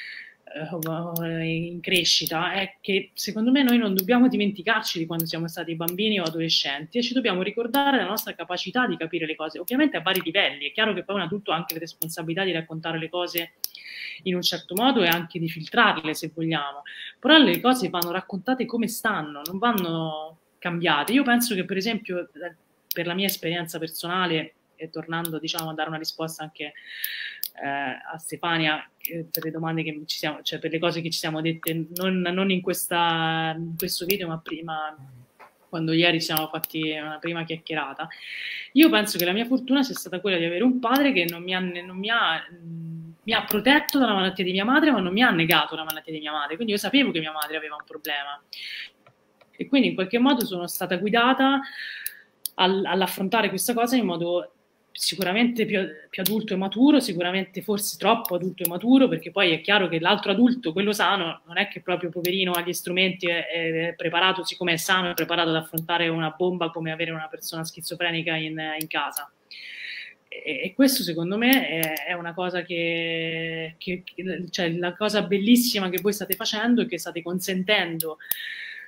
in crescita, è che secondo me noi non dobbiamo dimenticarci di quando siamo stati bambini o adolescenti e ci dobbiamo ricordare la nostra capacità di capire le cose, ovviamente a vari livelli. È chiaro che poi un adulto ha anche la responsabilità di raccontare le cose in un certo modo e anche di filtrarle se vogliamo, però le cose vanno raccontate come stanno, non vanno cambiate. Io penso che per esempio per la mia esperienza personale, e tornando diciamo a dare una risposta anche Eh, a Stefania eh, per le domande che ci siamo, cioè per le cose che ci siamo dette non, non in, questa, in questo video ma prima, quando ieri ci siamo fatti una prima chiacchierata. Io penso che la mia fortuna sia stata quella di avere un padre che non mi ha, non mi ha, mi ha protetto dalla malattia di mia madre ma non mi ha negato la malattia di mia madre, quindi io sapevo che mia madre aveva un problema e quindi in qualche modo sono stata guidata al, all'affrontare questa cosa in modo sicuramente più, più adulto e maturo, sicuramente forse troppo adulto e maturo, perché poi è chiaro che l'altro adulto, quello sano, non è che proprio poverino ha gli strumenti, è, è preparato, siccome è sano, è preparato ad affrontare una bomba come avere una persona schizofrenica in, in casa. E, e questo secondo me è, è una cosa che, che, cioè la cosa bellissima che voi state facendo e che state consentendo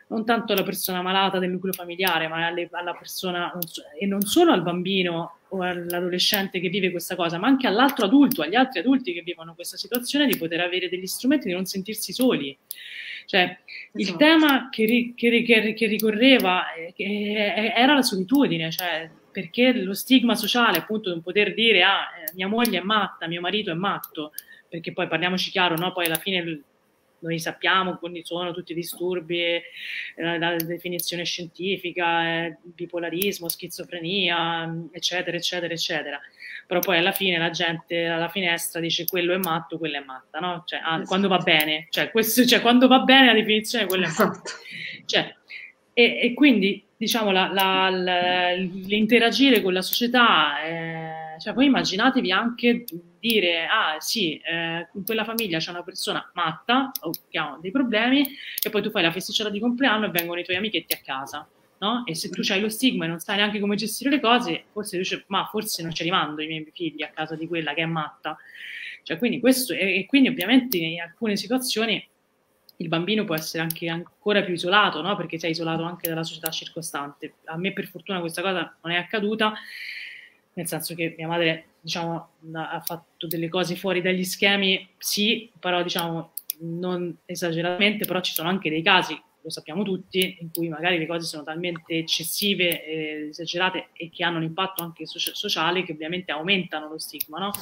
non tanto alla persona malata del nucleo familiare, ma alle, alla persona, non so, e non solo al bambino o all'adolescente che vive questa cosa, ma anche all'altro adulto, agli altri adulti che vivono questa situazione, di poter avere degli strumenti, di non sentirsi soli. Cioè, esatto. Il tema che, ri, che, che, che ricorreva eh, che era la solitudine, cioè perché lo stigma sociale, appunto, di non poter dire ah, mia moglie è matta, mio marito è matto, perché poi parliamoci chiaro, no? Poi alla fine noi sappiamo quali sono tutti i disturbi, eh, la definizione scientifica, eh, bipolarismo, schizofrenia, eccetera, eccetera, eccetera. Però poi alla fine la gente alla finestra dice quello è matto, quella è matta, no? Cioè, ah, esatto. Quando va bene, cioè, questo, cioè quando va bene la definizione quello è matto. Esatto. Cioè, e, e quindi diciamo la, la, la, l'interagire con la società, eh, cioè poi immaginatevi anche dire ah sì, eh, in quella famiglia c'è una persona matta o che ha dei problemi e poi tu fai la festicciata di compleanno e vengono i tuoi amichetti a casa, no? E se tu c'hai lo stigma e non sai neanche come gestire le cose, forse dici ma forse non ci rimando i miei figli a casa di quella che è matta, cioè quindi questo e, e quindi ovviamente in alcune situazioni il bambino può essere anche ancora più isolato, no? Perché sei isolato anche dalla società circostante. A me per fortuna questa cosa non è accaduta, nel senso che mia madre, diciamo, ha fatto delle cose fuori dagli schemi, sì, però diciamo non esageratamente, però ci sono anche dei casi, lo sappiamo tutti, in cui magari le cose sono talmente eccessive, eh, esagerate e che hanno un impatto anche so- sociale che ovviamente aumentano lo stigma, no?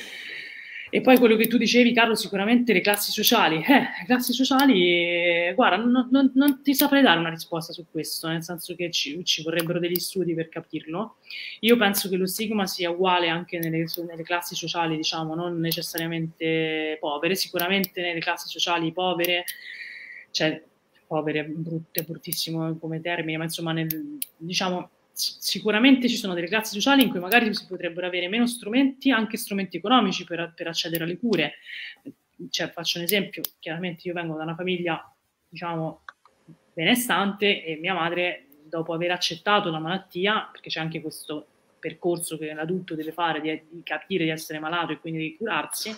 E poi quello che tu dicevi, Carlo, sicuramente le classi sociali. Eh, le classi sociali, eh, guarda, non, non, non ti saprei dare una risposta su questo, nel senso che ci, ci vorrebbero degli studi per capirlo. Io penso che lo stigma sia uguale anche nelle, nelle classi sociali, diciamo, non necessariamente povere, sicuramente nelle classi sociali povere, cioè povere, brutte, bruttissimo come termine, ma insomma, nel, diciamo... Sicuramente ci sono delle classi sociali in cui magari si potrebbero avere meno strumenti, anche strumenti economici per, per accedere alle cure. Cioè, faccio un esempio, chiaramente io vengo da una famiglia, diciamo, benestante e mia madre, dopo aver accettato la malattia, perché c'è anche questo percorso che l'adulto deve fare, di, di capire di essere malato e quindi di curarsi,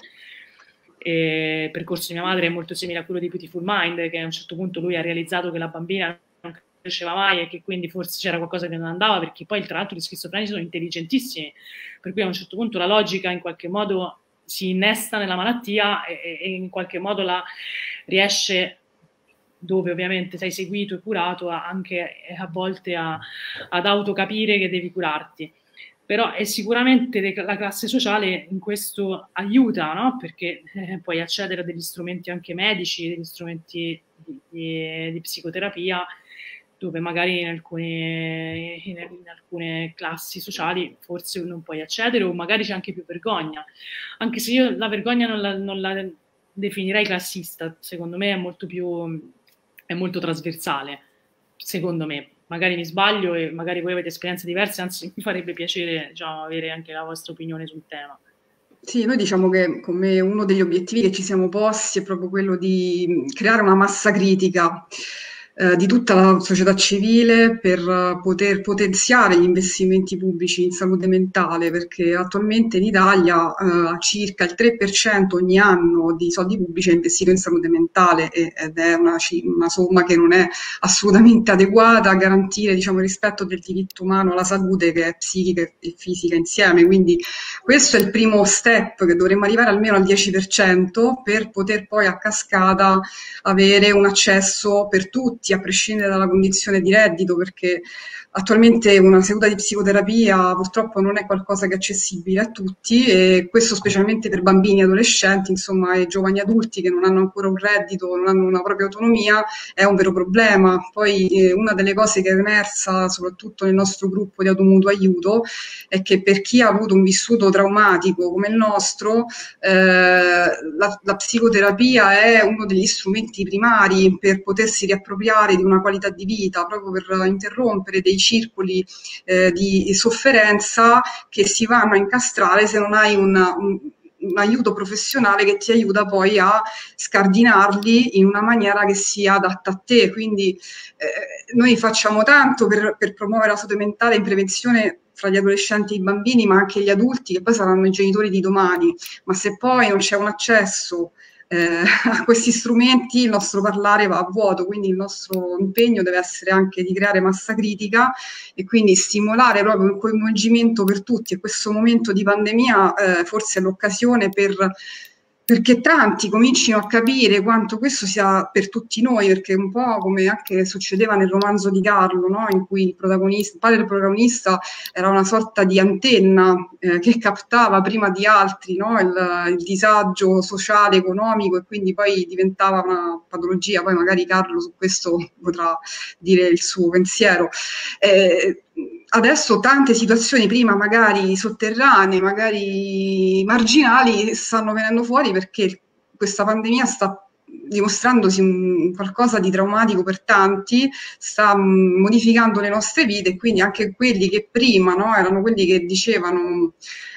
e il percorso di mia madre è molto simile a quello di Beautiful Mind, che a un certo punto lui ha realizzato che la bambina cresceva mai e che quindi forse c'era qualcosa che non andava, perché poi tra l'altro gli schizofrenici sono intelligentissimi, per cui a un certo punto la logica in qualche modo si innesta nella malattia e, e in qualche modo la riesce, dove ovviamente sei seguito e curato, a, anche a volte a, ad autocapire che devi curarti. Però è sicuramente le, la classe sociale in questo aiuta, no? Perché eh, puoi accedere a degli strumenti anche medici, degli strumenti di, di, di psicoterapia, dove magari in alcune, in, in alcune classi sociali forse non puoi accedere, o magari c'è anche più vergogna, anche se io la vergogna non la, non la definirei classista, secondo me è molto più, è molto trasversale, secondo me, magari mi sbaglio e magari voi avete esperienze diverse, anzi mi farebbe piacere, diciamo, avere anche la vostra opinione sul tema.
Sì, noi diciamo che come uno degli obiettivi che ci siamo posti è proprio quello di creare una massa critica eh, di tutta la società civile per uh, poter potenziare gli investimenti pubblici in salute mentale, perché attualmente in Italia uh, circa il tre per cento ogni anno di soldi pubblici è investito in salute mentale e, ed è una, una somma che non è assolutamente adeguata a garantire, diciamo, il rispetto del diritto umano alla salute, che è psichica e fisica insieme. Quindi questo è il primo step, che dovremmo arrivare almeno al dieci per cento per poter poi a cascata avere un accesso per tutti, a prescindere dalla condizione di reddito, perché attualmente una seduta di psicoterapia purtroppo non è qualcosa che è accessibile a tutti, e questo specialmente per bambini e adolescenti, insomma, e giovani adulti che non hanno ancora un reddito, non hanno una propria autonomia, è un vero problema. Poi eh, una delle cose che è emersa soprattutto nel nostro gruppo di automutuo aiuto è che per chi ha avuto un vissuto traumatico come il nostro, eh, la, la psicoterapia è uno degli strumenti primari per potersi riappropriare di una qualità di vita, proprio per interrompere dei circoli eh, di sofferenza che si vanno a incastrare se non hai una, un, un aiuto professionale che ti aiuta poi a scardinarli in una maniera che sia adatta a te. Quindi eh, noi facciamo tanto per, per promuovere la salute mentale in prevenzione fra gli adolescenti e i bambini, ma anche gli adulti, che poi saranno i genitori di domani, ma se poi non c'è un accesso eh, a questi strumenti il nostro parlare va a vuoto, quindi il nostro impegno deve essere anche di creare massa critica e quindi stimolare proprio il coinvolgimento per tutti, e questo momento di pandemia eh, forse è l'occasione per perché tanti comincino a capire quanto questo sia per tutti noi, perché un po' come anche succedeva nel romanzo di Carlo, no? In cui il protagonista, il padre del protagonista era una sorta di antenna eh, che captava prima di altri, no? il, il disagio sociale, economico, e quindi poi diventava una patologia. Poi magari Carlo su questo potrà dire il suo pensiero. Eh, Adesso tante situazioni prima magari sotterranee, magari marginali, stanno venendo fuori perché questa pandemia sta dimostrandosi un qualcosa di traumatico per tanti, sta modificando le nostre vite, e quindi anche quelli che prima, no, erano quelli che dicevano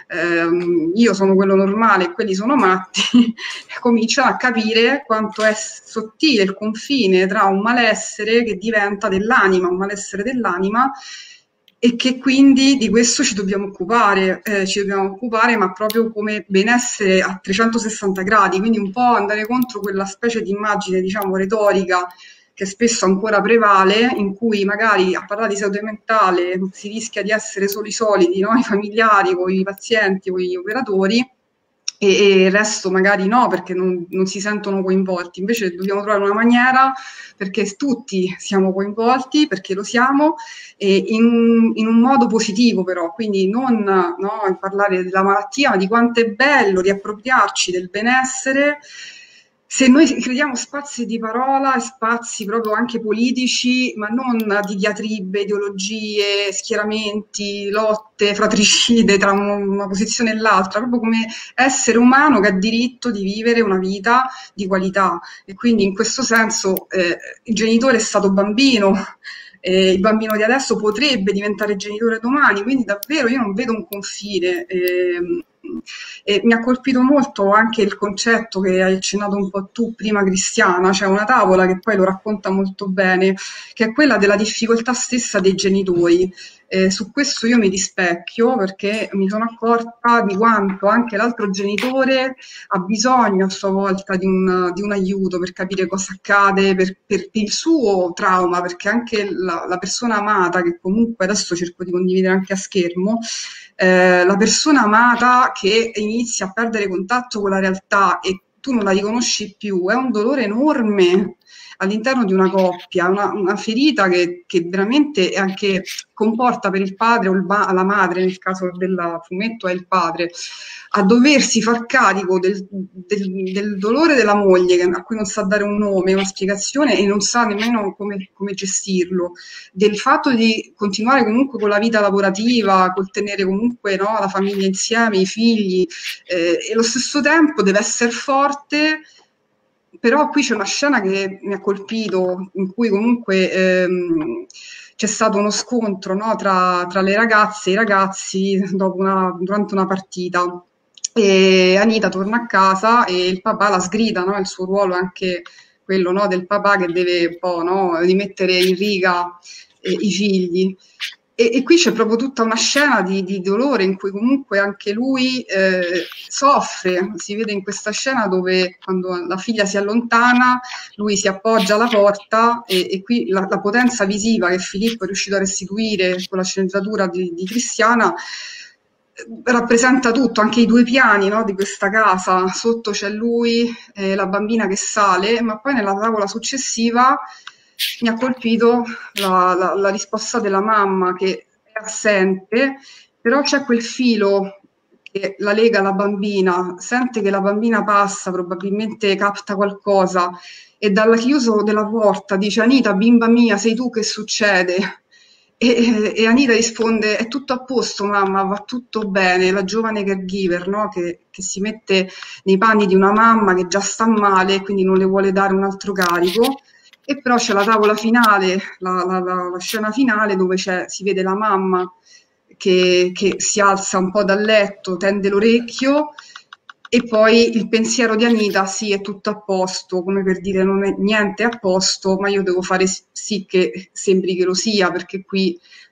ehm, io sono quello normale e quelli sono matti, cominciano a capire quanto è sottile il confine tra un malessere che diventa dell'anima, un malessere dell'anima, e che quindi di questo ci dobbiamo occupare, eh, ci dobbiamo occupare, ma proprio come benessere a trecentosessanta gradi, quindi un po' andare contro quella specie di immagine, diciamo, retorica che spesso ancora prevale, in cui magari a parlare di salute mentale si rischia di essere solo i soliti, no? I familiari, o i pazienti, o gli operatori, e, e il resto magari no, perché non, non si sentono coinvolti. Invece dobbiamo trovare una maniera perché tutti siamo coinvolti, perché lo siamo, e in, in un modo positivo però, quindi non, no, parlare della malattia, ma di quanto è bello riappropriarci del benessere. Se noi crediamo spazi di parola, spazi proprio anche politici, ma non di diatribe, ideologie, schieramenti, lotte fratricide tra una posizione e l'altra, proprio come essere umano che ha diritto di vivere una vita di qualità. E quindi in questo senso eh, il genitore è stato bambino, eh, il bambino di adesso potrebbe diventare genitore domani, quindi davvero io non vedo un confine. Eh, E mi ha colpito molto anche il concetto che hai accennato un po' tu prima, Cristiana, cioè una tavola che poi lo racconta molto bene, che è quella della difficoltà stessa dei genitori. Eh, su questo io mi rispecchio, perché mi sono accorta di quanto anche l'altro genitore ha bisogno a sua volta di un, di un aiuto per capire cosa accade, per, per il suo trauma, perché anche la, la persona amata, che comunque adesso cerco di condividere anche a schermo, Eh, la persona amata che inizia a perdere contatto con la realtà e tu non la riconosci più, è un dolore enorme all'interno di una coppia, una, una ferita che, che veramente anche comporta per il padre o il ba- la madre, nel caso del fumetto è il padre, a doversi far carico del, del, del dolore della moglie, che, a cui non sa dare un nome, una spiegazione, e non sa nemmeno come, come gestirlo, del fatto di continuare comunque con la vita lavorativa, col tenere comunque, no, la famiglia insieme, i figli, eh, e allo stesso tempo deve essere forte. Però qui c'è una scena che mi ha colpito, in cui comunque ehm, c'è stato uno scontro, no, tra, tra le ragazze e i ragazzi dopo una, durante una partita. E Anita torna a casa e il papà la sgrida, no? Il suo ruolo è anche quello, no, del papà che deve un po', no, rimettere in riga eh, i figli. E, e qui c'è proprio tutta una scena di, di dolore in cui comunque anche lui eh, soffre. Si vede in questa scena dove quando la figlia si allontana, lui si appoggia alla porta, e, e qui la, la potenza visiva che Filippo è riuscito a restituire con la sceneggiatura di, di Cristiana rappresenta tutto, anche i due piani, no, di questa casa. Sotto c'è lui, eh, la bambina che sale, ma poi nella tavola successiva mi ha colpito la, la, la risposta della mamma, che è assente, però c'è quel filo che la lega alla bambina, sente che la bambina passa, probabilmente capta qualcosa, e dalla chiuso della porta dice: Anita, bimba mia, sei tu, che succede? E, e Anita risponde: è tutto a posto mamma, va tutto bene. La giovane caregiver, no? che, che si mette nei panni di una mamma che già sta male, quindi non le vuole dare un altro carico. E però c'è la tavola finale, la, la, la, la scena finale, dove c'è, si vede la mamma che, che si alza un po' dal letto, tende l'orecchio, e poi il pensiero di Anita: sì, è tutto a posto, come per dire non è niente a posto, ma io devo fare sì che sembri che lo sia, perché qui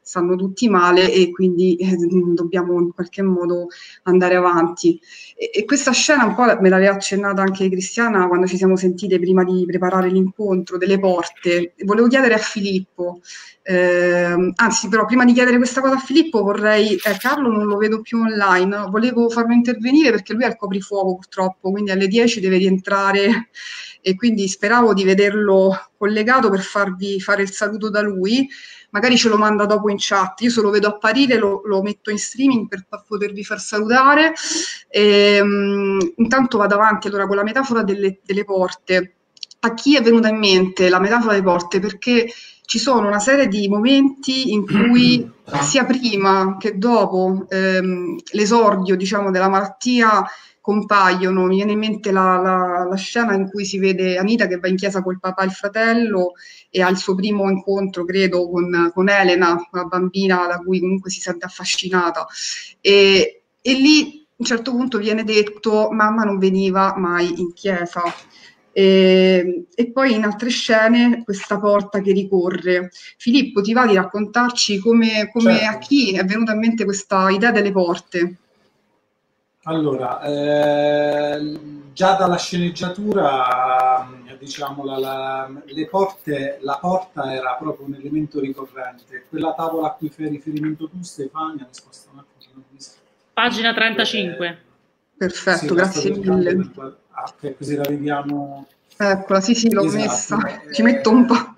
stanno tutti male e quindi eh, dobbiamo in qualche modo andare avanti. E, e questa scena un po' me l'aveva accennata anche Cristiana quando ci siamo sentite prima di preparare l'incontro, delle porte. Volevo chiedere a Filippo, eh, anzi però prima di chiedere questa cosa a Filippo vorrei, eh, Carlo non lo vedo più online, volevo farlo intervenire perché lui ha il coprifuoco purtroppo, quindi alle dieci deve rientrare e quindi speravo di vederlo collegato per farvi fare il saluto da lui. Magari ce lo manda dopo in chat, io se lo vedo apparire lo, lo metto in streaming per potervi far salutare. E, um, intanto vado avanti allora con la metafora delle, delle porte. A chi è venuta in mente la metafora delle porte? Perché ci sono una serie di momenti in cui sia prima che dopo ehm, l'esordio, diciamo, della malattia compaiono. Mi viene in mente la, la, la scena in cui si vede Anita che va in chiesa col papà e il fratello e ha il suo primo incontro, credo, con, con Elena, una bambina da cui comunque si sente affascinata. E, e lì a un certo punto viene detto mamma non veniva mai in chiesa. E, e poi in altre scene questa porta che ricorre. Filippo, ti va di raccontarci come, come
certo.
a chi è venuta in mente questa idea delle porte?
Allora, eh, già dalla sceneggiatura, diciamo, la, la, le porte, la porta era proprio un elemento ricorrente. Quella tavola a cui fai riferimento tu, Stefania, risposta un attimo.
Pagina trentacinque.
Eh,
Perfetto,
sì,
grazie mille.
Per... Ah, ok, così la vediamo.
Eccola, sì, sì, l'ho
esatto.
messa.
Eh,
Ci metto un po'.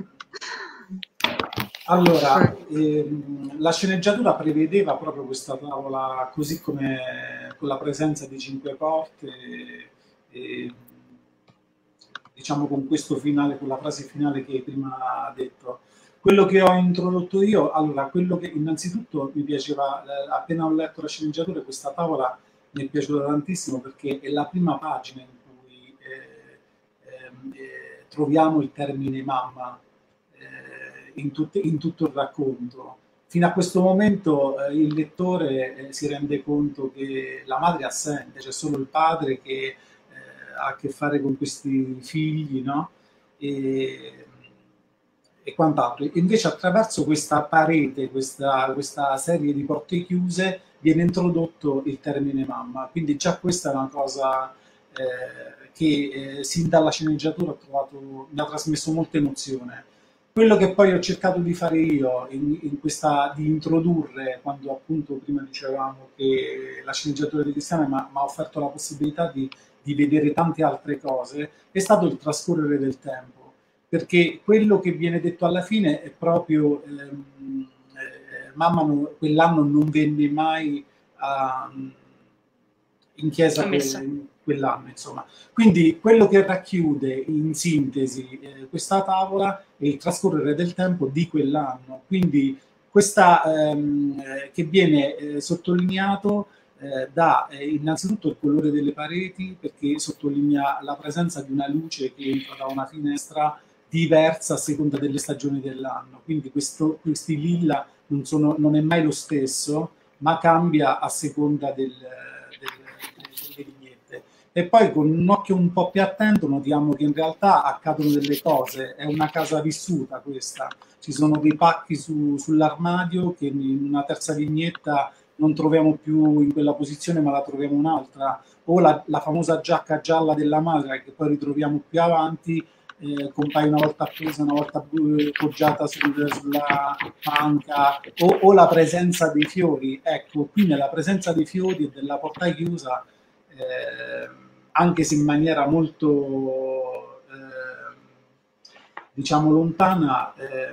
Allora, ehm, la sceneggiatura prevedeva proprio questa tavola così come con la presenza di cinque porte, e, diciamo con questo finale, con la frase finale che prima ha detto. Quello che ho introdotto io, allora, quello che innanzitutto mi piaceva, eh, appena ho letto la sceneggiatura, questa tavola mi è piaciuta tantissimo perché è la prima pagina in cui eh, eh, troviamo il termine mamma. In, tut in tutto il racconto. Fino a questo momento eh, il lettore eh, si rende conto che la madre è assente, c'è solo il padre che eh, ha a che fare con questi figli, no? E, e quant'altro. Invece attraverso questa parete, questa, questa serie di porte chiuse, viene introdotto il termine mamma. Quindi già questa è una cosa eh, che eh, sin dalla sceneggiatura ho trovato, mi ha trasmesso molta emozione. Quello che poi ho cercato di fare io, in, in questa, di introdurre, quando appunto prima dicevamo che la sceneggiatura di Cristiana mi ha offerto la possibilità di, di vedere tante altre cose, è stato il trascorrere del tempo, perché quello che viene detto alla fine è proprio ehm, eh, mamma no, quell'anno non venne mai a, in chiesa quel, quell'anno, insomma. Quindi quello che racchiude in sintesi eh, questa tavola è il trascorrere del tempo di quell'anno, quindi questa ehm, eh, che viene eh, sottolineato eh, da eh, innanzitutto il colore delle pareti, perché sottolinea la presenza di una luce che entra da una finestra diversa a seconda delle stagioni dell'anno, quindi questo, questi lilla non, sono, non è mai lo stesso, ma cambia a seconda del, del, delle vignette. E poi con un occhio un po' più attento notiamo che in realtà accadono delle cose, è una casa vissuta questa, ci sono dei pacchi su, sull'armadio che in una terza vignetta non troviamo più in quella posizione ma la troviamo un'altra, o la, la famosa giacca gialla della madre che poi ritroviamo più avanti, eh, compaie una volta appesa, una volta poggiata sul, sulla panca, o, o la presenza dei fiori. Ecco, qui nella presenza dei fiori e della porta chiusa, eh, anche se in maniera molto eh, diciamo lontana, eh,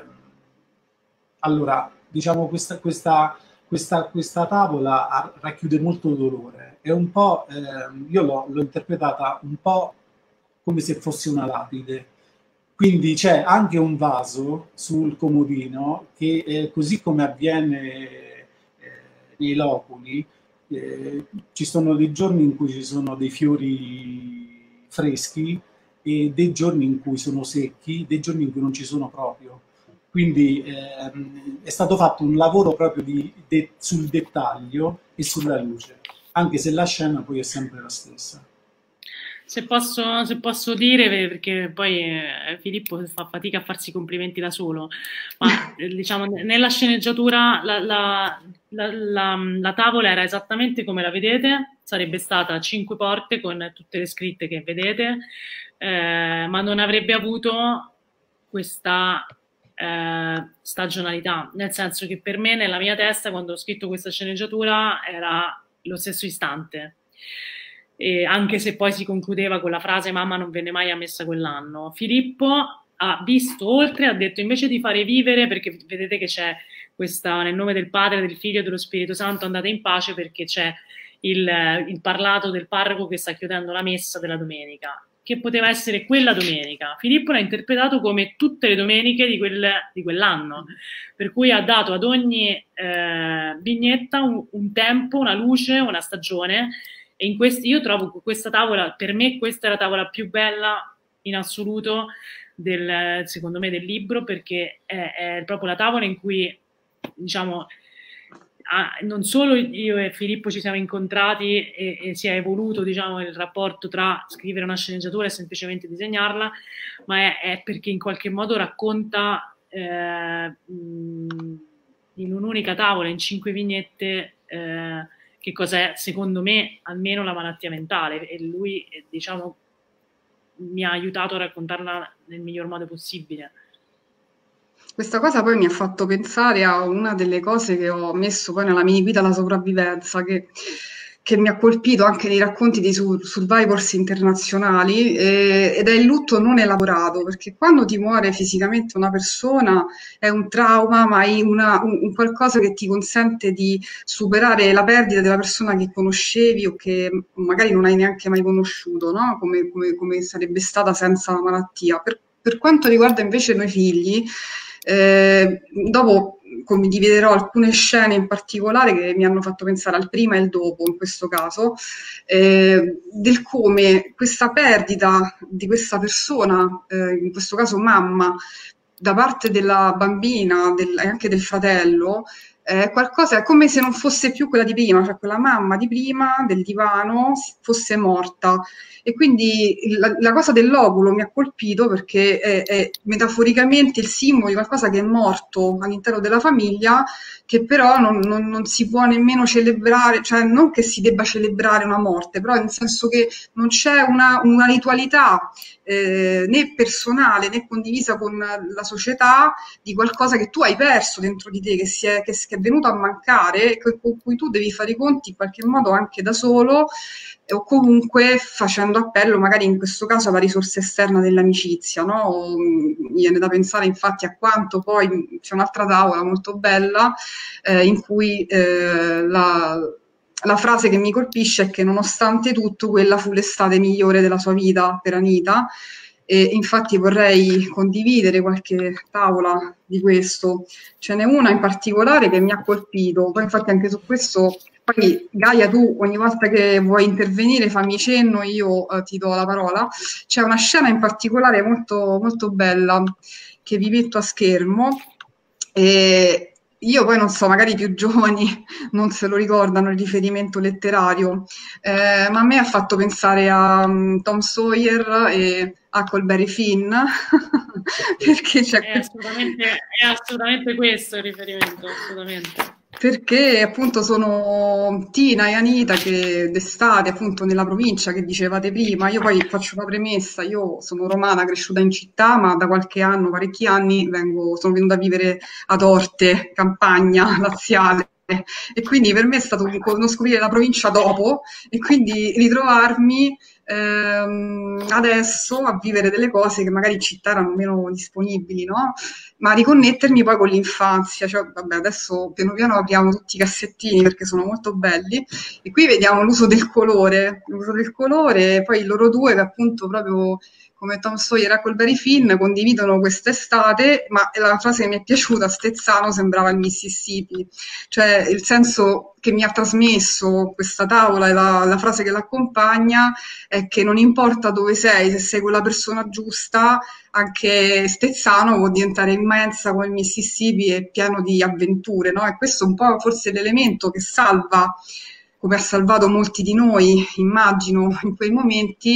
allora diciamo questa, questa, questa, questa tavola racchiude molto dolore, è un po', eh, io l'ho interpretata un po' come se fosse una lapide, quindi c'è anche un vaso sul comodino che eh, così come avviene eh, nei loculi, Eh, ci sono dei giorni in cui ci sono dei fiori freschi e dei giorni in cui sono secchi, dei giorni in cui non ci sono proprio. Quindi ehm, è stato fatto un lavoro proprio di, de, sul dettaglio e sulla luce, anche se la scena poi è sempre la stessa.
Se posso, se posso dire, perché poi eh, Filippo fa fatica a farsi complimenti da solo, ma eh, diciamo nella sceneggiatura la, la, la, la, la tavola era esattamente come la vedete, sarebbe stata cinque porte con tutte le scritte che vedete, eh, ma non avrebbe avuto questa eh, stagionalità, nel senso che per me nella mia testa quando ho scritto questa sceneggiatura era lo stesso istante. E anche se poi si concludeva con la frase mamma non venne mai ammessa quell'anno, Filippo ha visto oltre, ha detto invece di fare vivere, perché vedete che c'è questa nel nome del Padre, del Figlio e dello Spirito Santo andate in pace, perché c'è il, il parlato del parroco che sta chiudendo la messa della domenica, che poteva essere quella domenica. Filippo l'ha interpretato come tutte le domeniche di, quel, di quell'anno, per cui ha dato ad ogni eh, vignetta un, un tempo, una luce, una stagione. E in questi, io trovo che questa tavola, per me questa è la tavola più bella in assoluto del, secondo me, del libro, perché è, è proprio la tavola in cui, diciamo, ah, non solo io e Filippo ci siamo incontrati e, e si è evoluto, diciamo, il rapporto tra scrivere una sceneggiatura e semplicemente disegnarla, ma è, è perché in qualche modo racconta eh, in un'unica tavola, in cinque vignette, eh, che cos'è, secondo me, almeno la malattia mentale, e lui, diciamo, mi ha aiutato a raccontarla nel miglior modo possibile.
Questa cosa poi mi ha fatto pensare a una delle cose che ho messo poi nella mini guida alla sopravvivenza, che, che mi ha colpito anche nei racconti di sur- survivors internazionali, eh, ed è il lutto non elaborato, perché quando ti muore fisicamente una persona è un trauma, ma hai una, un, un qualcosa che ti consente di superare la perdita della persona che conoscevi o che magari non hai neanche mai conosciuto, no? Come, come, come sarebbe stata senza la malattia. Per, per quanto riguarda invece noi figli, Eh, dopo condividerò alcune scene in particolare che mi hanno fatto pensare al prima e al dopo, in questo caso, eh, del come questa perdita di questa persona, eh, in questo caso mamma, da parte della bambina del, e anche del fratello, è qualcosa, è come se non fosse più quella di prima, cioè quella mamma di prima del divano fosse morta. E quindi la, la cosa dell'ovulo mi ha colpito perché è, è metaforicamente il simbolo di qualcosa che è morto all'interno della famiglia, che però non, non, non si può nemmeno celebrare, cioè non che si debba celebrare una morte, però nel senso che non c'è una, una ritualità eh, né personale né condivisa con la società di qualcosa che tu hai perso dentro di te, che, si è, che, che è venuto a mancare e con cui tu devi fare i conti in qualche modo anche da solo, o comunque facendo appello magari in questo caso alla risorsa esterna dell'amicizia, no? Mi viene da pensare infatti a quanto poi c'è un'altra tavola molto bella eh, in cui eh, la, la frase che mi colpisce è che nonostante tutto quella fu l'estate migliore della sua vita per Anita, e infatti vorrei condividere qualche tavola di questo. Ce n'è una in particolare che mi ha colpito, poi infatti anche su questo. Poi Gaia, tu ogni volta che vuoi intervenire fammi cenno, io eh, ti do la parola. C'è una scena in particolare molto, molto bella che vi metto a schermo e io poi non so, magari i più giovani non se lo ricordano il riferimento letterario, eh, ma a me ha fatto pensare a um, Tom Sawyer e Huckleberry Finn perché c'è
è, assolutamente, è assolutamente questo il riferimento, assolutamente.
Perché appunto sono Tina e Anita che d'estate appunto nella provincia che dicevate prima, io poi faccio una premessa, io sono romana cresciuta in città ma da qualche anno, parecchi anni vengo, sono venuta a vivere ad Orte, campagna laziale e quindi per me è stato uno scoprire la provincia dopo e quindi ritrovarmi ehm, adesso a vivere delle cose che magari in città erano meno disponibili, no? Ma riconnettermi poi con l'infanzia, cioè vabbè adesso piano piano apriamo tutti i cassettini perché sono molto belli e qui vediamo l'uso del colore, l'uso del colore, poi loro due che appunto proprio come Tom Sawyer e Huckleberry Finn condividono quest'estate, ma la frase che mi è piaciuta, Stezzano sembrava il Mississippi, cioè il senso che mi ha trasmesso questa tavola e la, la frase che l'accompagna è che non importa dove sei, se sei quella persona giusta, anche Stezzano può diventare immensa come il Mississippi e pieno di avventure, no? E questo è un po' forse l'elemento che salva, come ha salvato molti di noi, immagino, in quei momenti,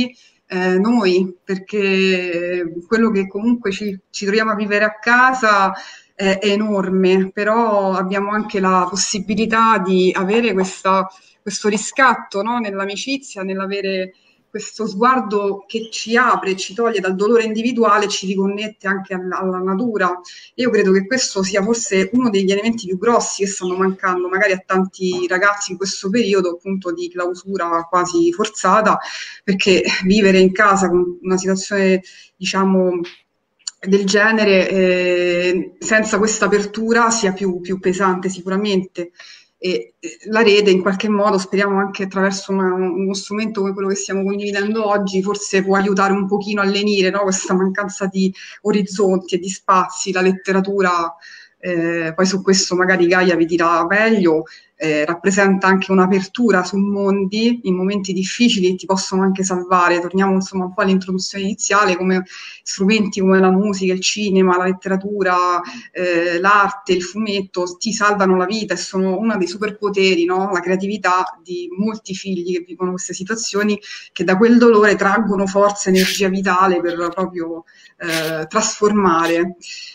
eh, noi, perché quello che comunque ci, ci troviamo a vivere a casa è, è enorme, però abbiamo anche la possibilità di avere questa, questo riscatto, no? Nell'amicizia, nell'avere questo sguardo che ci apre, ci toglie dal dolore individuale, ci riconnette anche alla, alla natura. Io credo che questo sia forse uno degli elementi più grossi che stanno mancando magari a tanti ragazzi in questo periodo appunto di clausura quasi forzata, perché vivere in casa con una situazione, diciamo, del genere eh, senza questa apertura sia più, più pesante sicuramente. E la rete in qualche modo, speriamo anche attraverso una, uno strumento come quello che stiamo condividendo oggi, forse può aiutare un pochino a lenire, no, questa mancanza di orizzonti e di spazi. La letteratura, eh, poi su questo magari Gaia vi dirà meglio, eh, rappresenta anche un'apertura su mondi in momenti difficili che ti possono anche salvare. Torniamo insomma un po' all'introduzione iniziale, come strumenti come la musica, il cinema, la letteratura, eh, l'arte, il fumetto ti salvano la vita e sono uno dei superpoteri, no? La creatività di molti figli che vivono queste situazioni, che da quel dolore traggono forza, energia vitale per proprio eh, trasformare.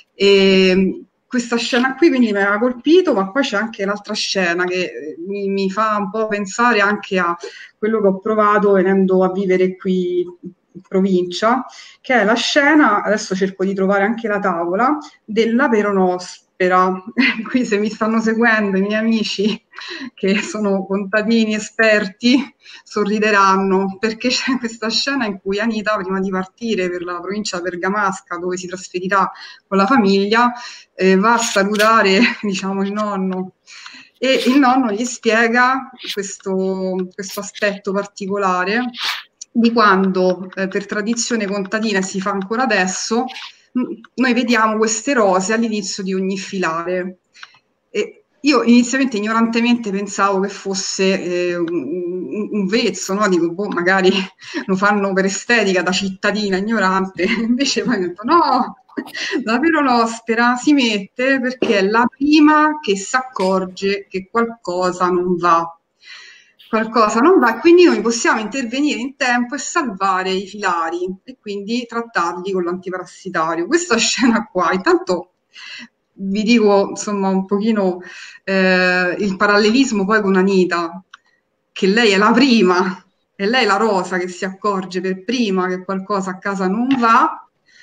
E questa scena qui quindi mi aveva colpito, ma poi c'è anche l'altra scena che mi, mi fa un po' pensare anche a quello che ho provato venendo a vivere qui in provincia, che è la scena, adesso cerco di trovare anche la tavola, della peronospera. Qui se mi stanno seguendo i miei amici che sono contadini esperti sorrideranno, perché c'è questa scena in cui Anita, prima di partire per la provincia bergamasca dove si trasferirà con la famiglia, eh, va a salutare, diciamo, il nonno, e il nonno gli spiega questo, questo aspetto particolare di quando eh, per tradizione contadina, si fa ancora adesso, noi vediamo queste rose all'inizio di ogni filare. E io inizialmente ignorantemente pensavo che fosse eh, un, un vezzo, no? Dico, boh, magari lo fanno per estetica da cittadina ignorante, invece poi ho detto no, la peronospera si mette perché è la prima che si accorge che qualcosa non va. Qualcosa non va, quindi noi possiamo intervenire in tempo e salvare i filari e quindi trattarli con l'antiparassitario. Questa scena qua, intanto vi dico insomma un pochino eh, il parallelismo poi con Anita, che lei è la prima, è lei la rosa che si accorge per prima che qualcosa a casa non va,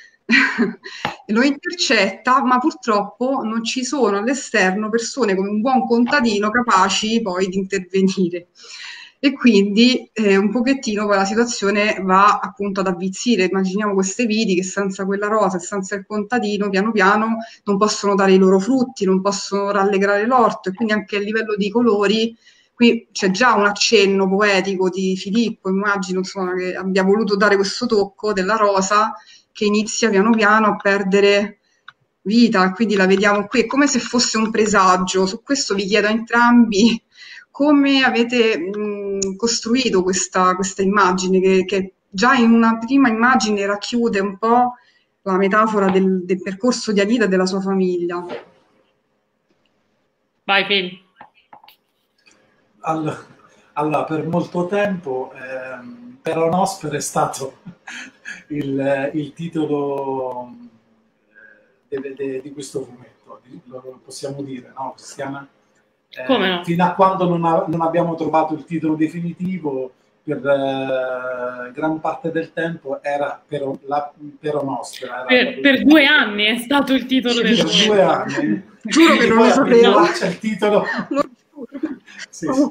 lo intercetta, ma purtroppo non ci sono all'esterno persone come un buon contadino capaci poi di intervenire. E quindi eh, un pochettino poi la situazione va appunto ad avvizzire. Immaginiamo queste viti che senza quella rosa e senza il contadino piano piano non possono dare i loro frutti, non possono rallegrare l'orto, e quindi anche a livello di colori qui c'è già un accenno poetico di Filippo, immagino insomma, che abbia voluto dare questo tocco della rosa che inizia piano piano a perdere vita, quindi la vediamo qui, è come se fosse un presagio. Su questo vi chiedo a entrambi come avete mh, costruito questa, questa immagine, che, che già in una prima immagine racchiude un po' la metafora del, del percorso di Anita e della sua famiglia.
Vai, Phil.
Allora, allora per molto tempo ehm, Peronospera è stato il, il titolo de, de, de, di questo fumetto, lo possiamo dire, no? Si chiama, eh,
Come no?
Fino a quando non, a, non abbiamo trovato il titolo definitivo, per eh, gran parte del tempo era per, la Peronospera. Era
per, per due anni è stato il titolo del
per
fumetto.
due anni.
Giuro che non lo sapevo.
C'è il titolo. Sì, sì.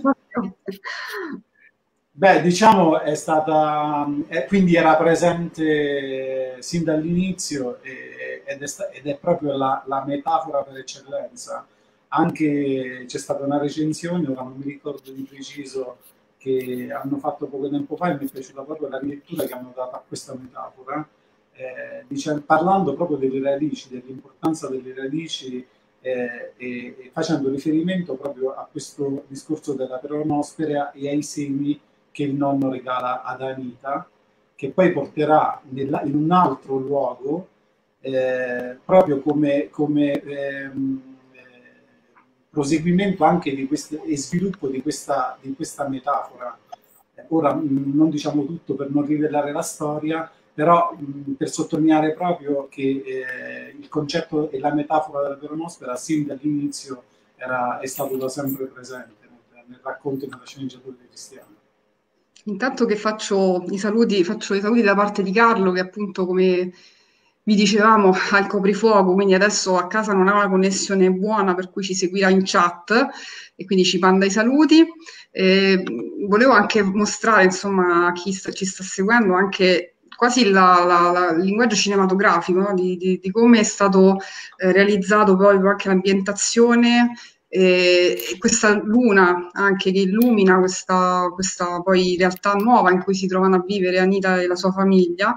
Beh, diciamo è stata, eh, quindi era presente sin dall'inizio e, ed, è sta, ed è proprio la, la metafora per eccellenza. Anche c'è stata una recensione, ora non mi ricordo di preciso, che hanno fatto poco tempo fa e mi è piaciuta proprio la lettura che hanno dato a questa metafora, eh, dicendo, parlando proprio delle radici, dell'importanza delle radici, Eh, e, e facendo riferimento proprio a questo discorso della peronospera e ai semi che il nonno regala ad Anita, che poi porterà nella, in un altro luogo, eh, proprio come, come ehm, eh, proseguimento anche di questo, e sviluppo di questa, di questa metafora. Ora mh, non diciamo tutto per non rivelare la storia, però mh, per sottolineare proprio che eh, il concetto e la metafora della peronospora sin dall'inizio era, è stato da sempre presente nel, nel racconto e nella sceneggiatura di Cristiano.
Intanto che faccio i saluti, faccio i saluti da parte di Carlo, che appunto, come vi dicevamo, ha il coprifuoco, quindi adesso a casa non ha una connessione buona, per cui ci seguirà in chat e quindi ci manda i saluti. Eh, volevo anche mostrare, insomma, a chi sta- ci sta seguendo anche quasi la- la- la- il linguaggio cinematografico, no? Di, di- di come è stato eh, realizzato proprio anche l'ambientazione e questa luna anche che illumina questa, questa poi realtà nuova in cui si trovano a vivere Anita e la sua famiglia.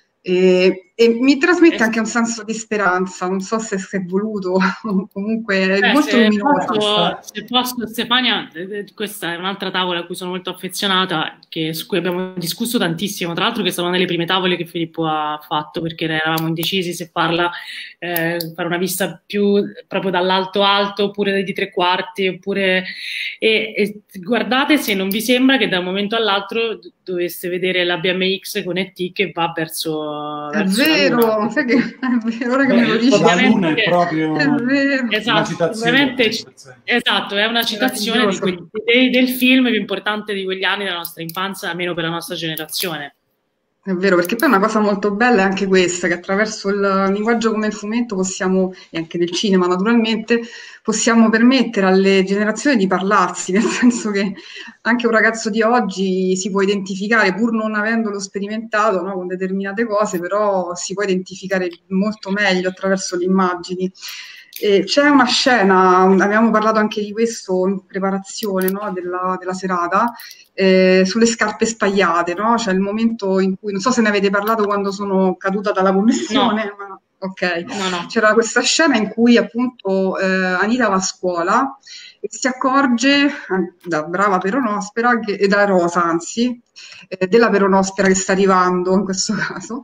E, e mi trasmette anche un senso di speranza, non so se, se è voluto, comunque è
Beh,
molto
se
luminosa.
posso, se posso, Stefania, eh, questa è un'altra tavola a cui sono molto affezionata, che, su cui abbiamo discusso tantissimo, tra l'altro questa è una delle prime tavole che Filippo ha fatto, perché eravamo indecisi se farla, eh, fare una vista più proprio dall'alto alto, oppure di tre quarti, oppure... E, e guardate se non vi sembra che da un momento all'altro doveste vedere la B M X con E T che va verso,
È
verso la
vero,
Luna.
sai che è vero, ora che me lo
Beh,
dici.
la luna è
Ovviamente-
proprio
È vero.
una
Esatto,
citazione.
ovviamente, esatto, è una citazione di
Meraviglioso.
quegli- dei- del film più importante di quegli anni della nostra infanzia, almeno per la nostra generazione.
È vero, perché poi una cosa molto bella è anche questa, che attraverso il linguaggio come il fumetto possiamo, e anche del cinema naturalmente, possiamo permettere alle generazioni di parlarsi, nel senso che anche un ragazzo di oggi si può identificare, pur non avendolo sperimentato, no, con determinate cose, però si può identificare molto meglio attraverso le immagini. E c'è una scena, abbiamo parlato anche di questo in preparazione, no, della, della serata, eh, sulle scarpe spagliate, no? C'è il momento in cui, non so se ne avete parlato quando sono caduta dalla connessione, ma ok.
No, no.
C'era questa scena in cui appunto eh, Anita va a scuola e si accorge, eh, da brava peronospera, che, e da Rosa anzi, eh, della peronospera che sta arrivando in questo caso,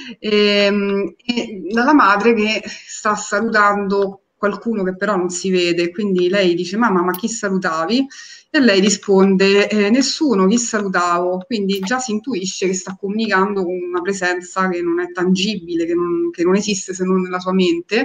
e, e dalla madre che sta salutando qualcuno che però non si vede, quindi lei dice: mamma, ma chi salutavi? E lei risponde: eh, nessuno, chi salutavo? Quindi già si intuisce che sta comunicando con una presenza che non è tangibile, che non, che non esiste se non nella sua mente.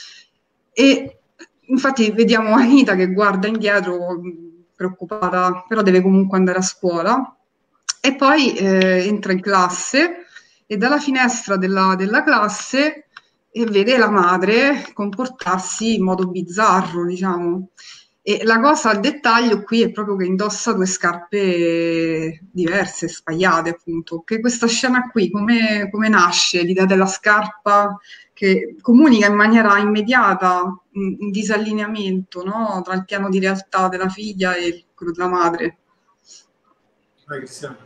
E infatti vediamo Anita che guarda indietro preoccupata, però deve comunque andare a scuola. E poi eh, entra in classe e dalla finestra della, della classe e vede la madre comportarsi in modo bizzarro, diciamo. E la cosa al dettaglio qui è proprio che indossa due scarpe diverse, spagliate appunto. Che questa scena qui, come, come nasce l'idea della scarpa che comunica in maniera immediata un, un disallineamento, no? Tra il piano di realtà della figlia e quello della madre.
Vai, Cristiano.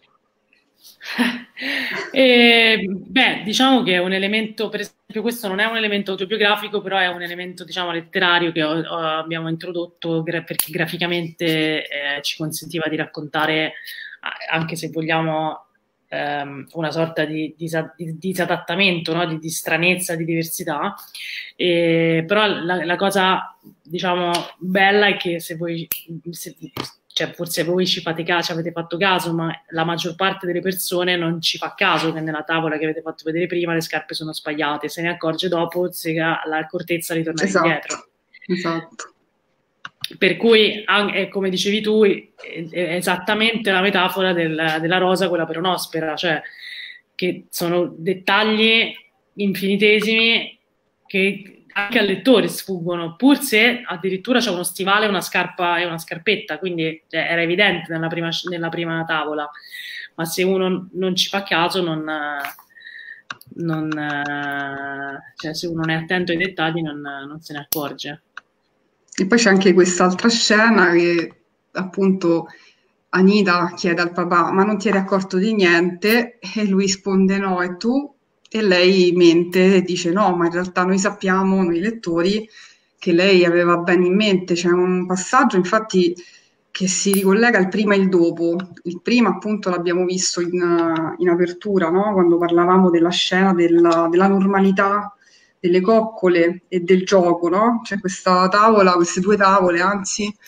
E, beh, diciamo che è un elemento, per esempio, questo non è un elemento autobiografico, però è un elemento, diciamo, letterario che ho, ho, abbiamo introdotto gra- perché graficamente eh, ci consentiva di raccontare, anche se vogliamo, ehm, una sorta di, disa- di disadattamento, no? di, di stranezza, di diversità. E, però la, la cosa, diciamo, bella è che se voi... Se, cioè forse voi ci fate caso, ci avete fatto caso, ma la maggior parte delle persone non ci fa caso che nella tavola che avete fatto vedere prima le scarpe sono spagliate, se ne accorge dopo se l'accortezza di tornare
esatto,
indietro.
Esatto.
Per cui, anche, come dicevi tu, è esattamente la metafora del, della rosa, quella peronospera, cioè che sono dettagli infinitesimi che anche al lettore sfuggono, pur se addirittura c'è uno stivale, una scarpa e una scarpetta, quindi cioè, era evidente nella prima, nella prima tavola, ma se uno non ci fa caso, non, non, cioè, se uno non è attento ai dettagli non, non se ne accorge.
E poi c'è anche quest'altra scena che appunto Anita chiede al papà: ma non ti eri accorto di niente? E lui risponde: no, e tu? E lei mente e dice: no, ma in realtà noi sappiamo, noi lettori, che lei aveva bene in mente. C'è un passaggio infatti che si ricollega al prima e il dopo. Il prima appunto l'abbiamo visto in, in apertura, no? Quando parlavamo della scena della, della normalità delle coccole e del gioco, no? C'è questa tavola, queste due tavole anzi,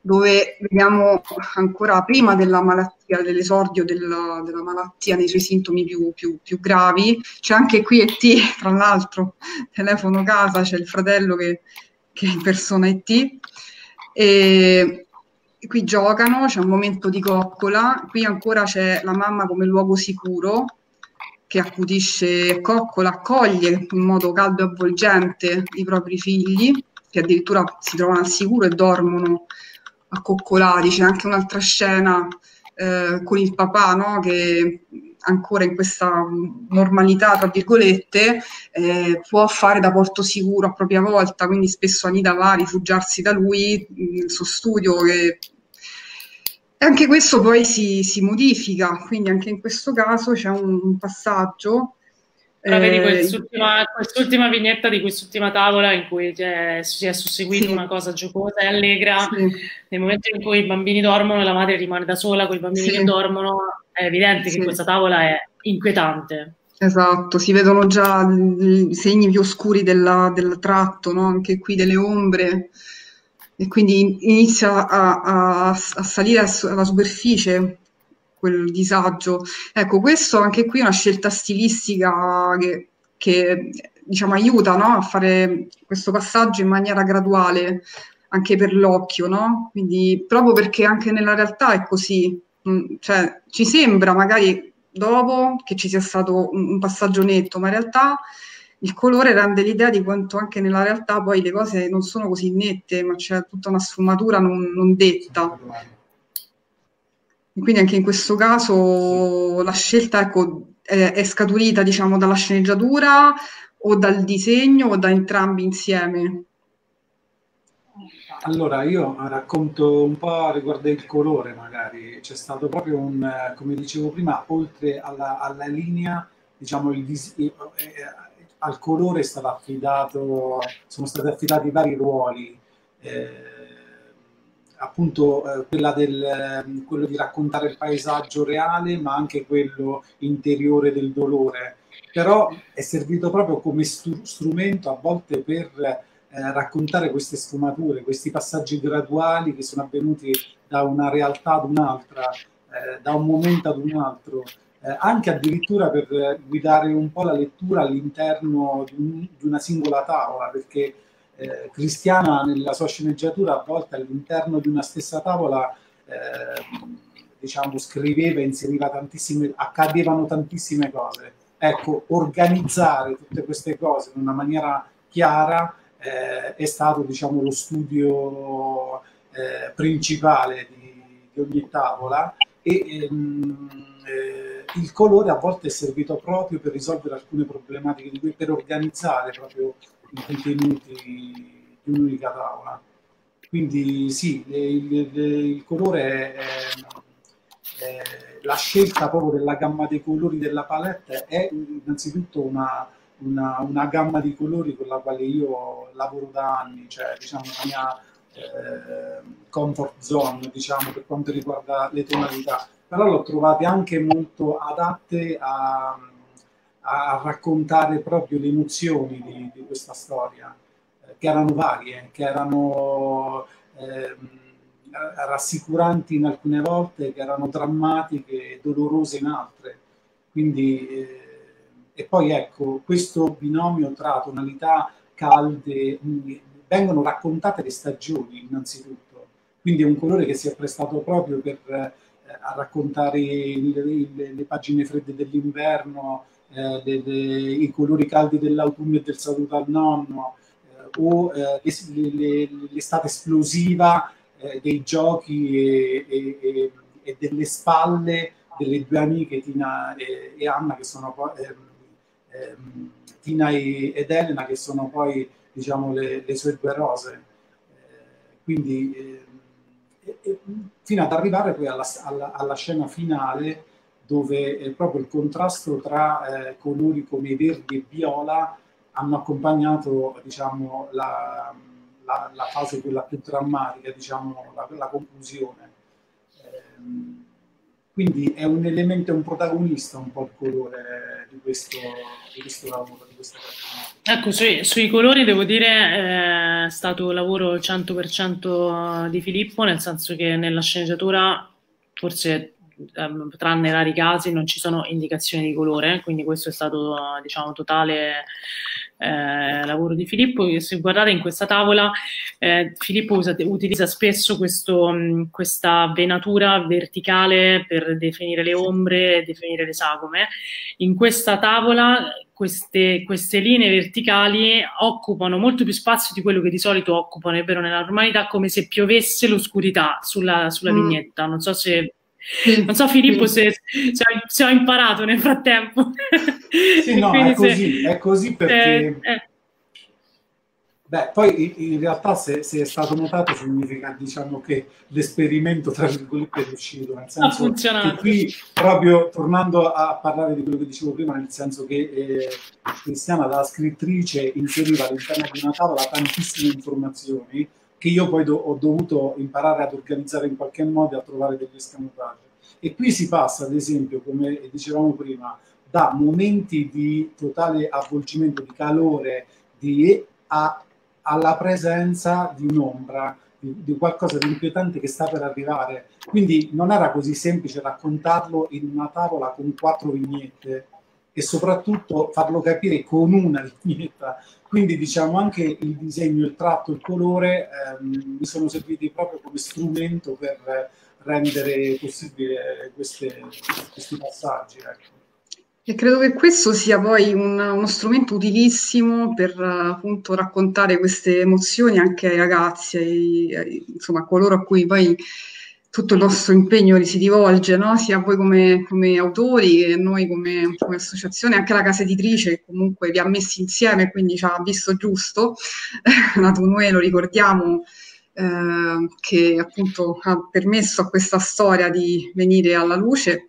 dove vediamo ancora prima della malattia, dell'esordio della, della malattia nei suoi sintomi più, più, più gravi. C'è anche qui E T, tra l'altro, telefono casa, c'è il fratello che, che impersona E T. E qui giocano, c'è un momento di coccola, qui ancora c'è la mamma come luogo sicuro, che accudisce, coccola, accoglie in modo caldo e avvolgente i propri figli, che addirittura si trovano al sicuro e dormono accoccolati. C'è anche un'altra scena eh, con il papà, no? Che ancora in questa normalità, tra virgolette, eh, può fare da porto sicuro a propria volta, quindi spesso Anita va a rifugiarsi da lui nel suo studio. Che... E anche questo poi si, si modifica, quindi anche in questo caso c'è un, un passaggio.
Però eh, vedi quest'ultima, quest'ultima vignetta di quest'ultima tavola in cui si è susseguita sì. una cosa giocosa e allegra, sì. nel momento in cui i bambini dormono e la madre rimane da sola con i bambini sì. che dormono, è evidente sì. che questa tavola è inquietante.
Esatto, si vedono già i segni più oscuri della, del tratto, no? Anche qui delle ombre, e quindi inizia a, a, a salire alla superficie quel disagio. Ecco, questo anche qui è una scelta stilistica che, che diciamo aiuta, no? A fare questo passaggio in maniera graduale anche per l'occhio, no? Quindi proprio perché anche nella realtà è così, cioè ci sembra magari dopo che ci sia stato un, un passaggio netto, ma in realtà il colore rende l'idea di quanto anche nella realtà poi le cose non sono così nette, ma c'è tutta una sfumatura non, non detta. Quindi anche in questo caso la scelta, ecco, è, è scaturita, diciamo, dalla sceneggiatura o dal disegno o da entrambi insieme?
Allora, io racconto un po' riguardo il colore, magari. C'è stato proprio un, come dicevo prima, oltre alla, alla linea, diciamo, il dis- eh, al colore è stato affidato, sono stati affidati vari ruoli. Eh, appunto eh, quella del, eh, quello di raccontare il paesaggio reale, ma anche quello interiore del dolore. Però è servito proprio come str- strumento a volte per eh, raccontare queste sfumature, questi passaggi graduali che sono avvenuti da una realtà ad un'altra, eh, da un momento ad un altro, eh, anche addirittura per guidare un po' la lettura all'interno di, un, di una singola tavola, perché Eh, Cristiana nella sua sceneggiatura a volte all'interno di una stessa tavola eh, diciamo scriveva, inseriva tantissime, accadevano tantissime cose. Ecco, organizzare tutte queste cose in una maniera chiara eh, è stato, diciamo, lo studio eh, principale di, di ogni tavola, e ehm, eh, il colore a volte è servito proprio per risolvere alcune problematiche di cui, per organizzare proprio i contenuti di un'unica tavola. Quindi sì, il, il, il colore è, è la scelta proprio della gamma dei colori della palette, è innanzitutto una, una, una gamma di colori con la quale io lavoro da anni, cioè diciamo la mia eh, comfort zone, diciamo, per quanto riguarda le tonalità, però l'ho trovate anche molto adatte a a raccontare proprio le emozioni di, di questa storia, eh, che erano varie, che erano eh, rassicuranti in alcune volte, che erano drammatiche e dolorose in altre. Quindi, eh, e poi ecco, questo binomio tra tonalità calde, vengono raccontate le stagioni innanzitutto, quindi è un colore che si è prestato proprio per eh, a raccontare le, le, le pagine fredde dell'inverno, Eh, de, de, i colori caldi dell'autunno e del saluto al nonno, eh, o eh, l'estate esplosiva eh, dei giochi e, e, e, e delle spalle delle due amiche Tina e, e Anna, che sono poi eh, eh, Tina e, ed Elena, che sono poi, diciamo, le, le sue due rose. Eh, quindi eh, e, fino ad arrivare poi alla, alla, alla scena finale, dove eh, proprio il contrasto tra eh, colori come verde e viola hanno accompagnato, diciamo, la, la, la fase quella più drammatica, diciamo, la, la conclusione. Eh, quindi è un elemento, è un protagonista un po' il colore di questo, di questo lavoro, di questa cartolina.
Ecco, sui, sui colori devo dire eh, è stato un lavoro cento per cento di Filippo, nel senso che nella sceneggiatura forse ehm, tranne rari casi non ci sono indicazioni di colore, quindi questo è stato diciamo totale eh, lavoro di Filippo. E se guardate in questa tavola eh, Filippo usa, utilizza spesso questo, mh, questa venatura verticale per definire le ombre e definire le sagome. In questa tavola Queste, queste linee verticali occupano molto più spazio di quello che di solito occupano, è vero, nella normalità, come se piovesse l'oscurità sulla, sulla mm. vignetta. Non so se, sì, non so Filippo sì. se, se, ho, se ho imparato nel frattempo.
Sì, no, è così, se, è così perché... Eh, eh. Beh, poi in realtà se, se è stato notato significa, diciamo, che l'esperimento tra virgolette è riuscito, nel senso che qui, proprio tornando a parlare di quello che dicevo prima, nel senso che eh, Cristiana da scrittrice inseriva all'interno di una tavola tantissime informazioni che io poi do, ho dovuto imparare ad organizzare in qualche modo e a trovare degli escamotage. E qui si passa, ad esempio, come dicevamo prima, da momenti di totale avvolgimento, di calore, di a alla presenza di un'ombra, di, di qualcosa di inquietante che sta per arrivare. Quindi non era così semplice raccontarlo in una tavola con quattro vignette e soprattutto farlo capire con una vignetta. Quindi diciamo anche il disegno, il tratto, il colore ehm, mi sono serviti proprio come strumento per rendere possibile queste, questi passaggi. Ecco.
E credo che questo sia poi un, uno strumento utilissimo per appunto raccontare queste emozioni anche ai ragazzi, ai, ai, insomma a coloro a cui poi tutto il nostro impegno si rivolge, no? Sia voi come, come autori che noi come, come associazione, anche la casa editrice che comunque vi ha messi insieme, quindi ci ha visto giusto, la Tunue lo ricordiamo, eh, che appunto ha permesso a questa storia di venire alla luce.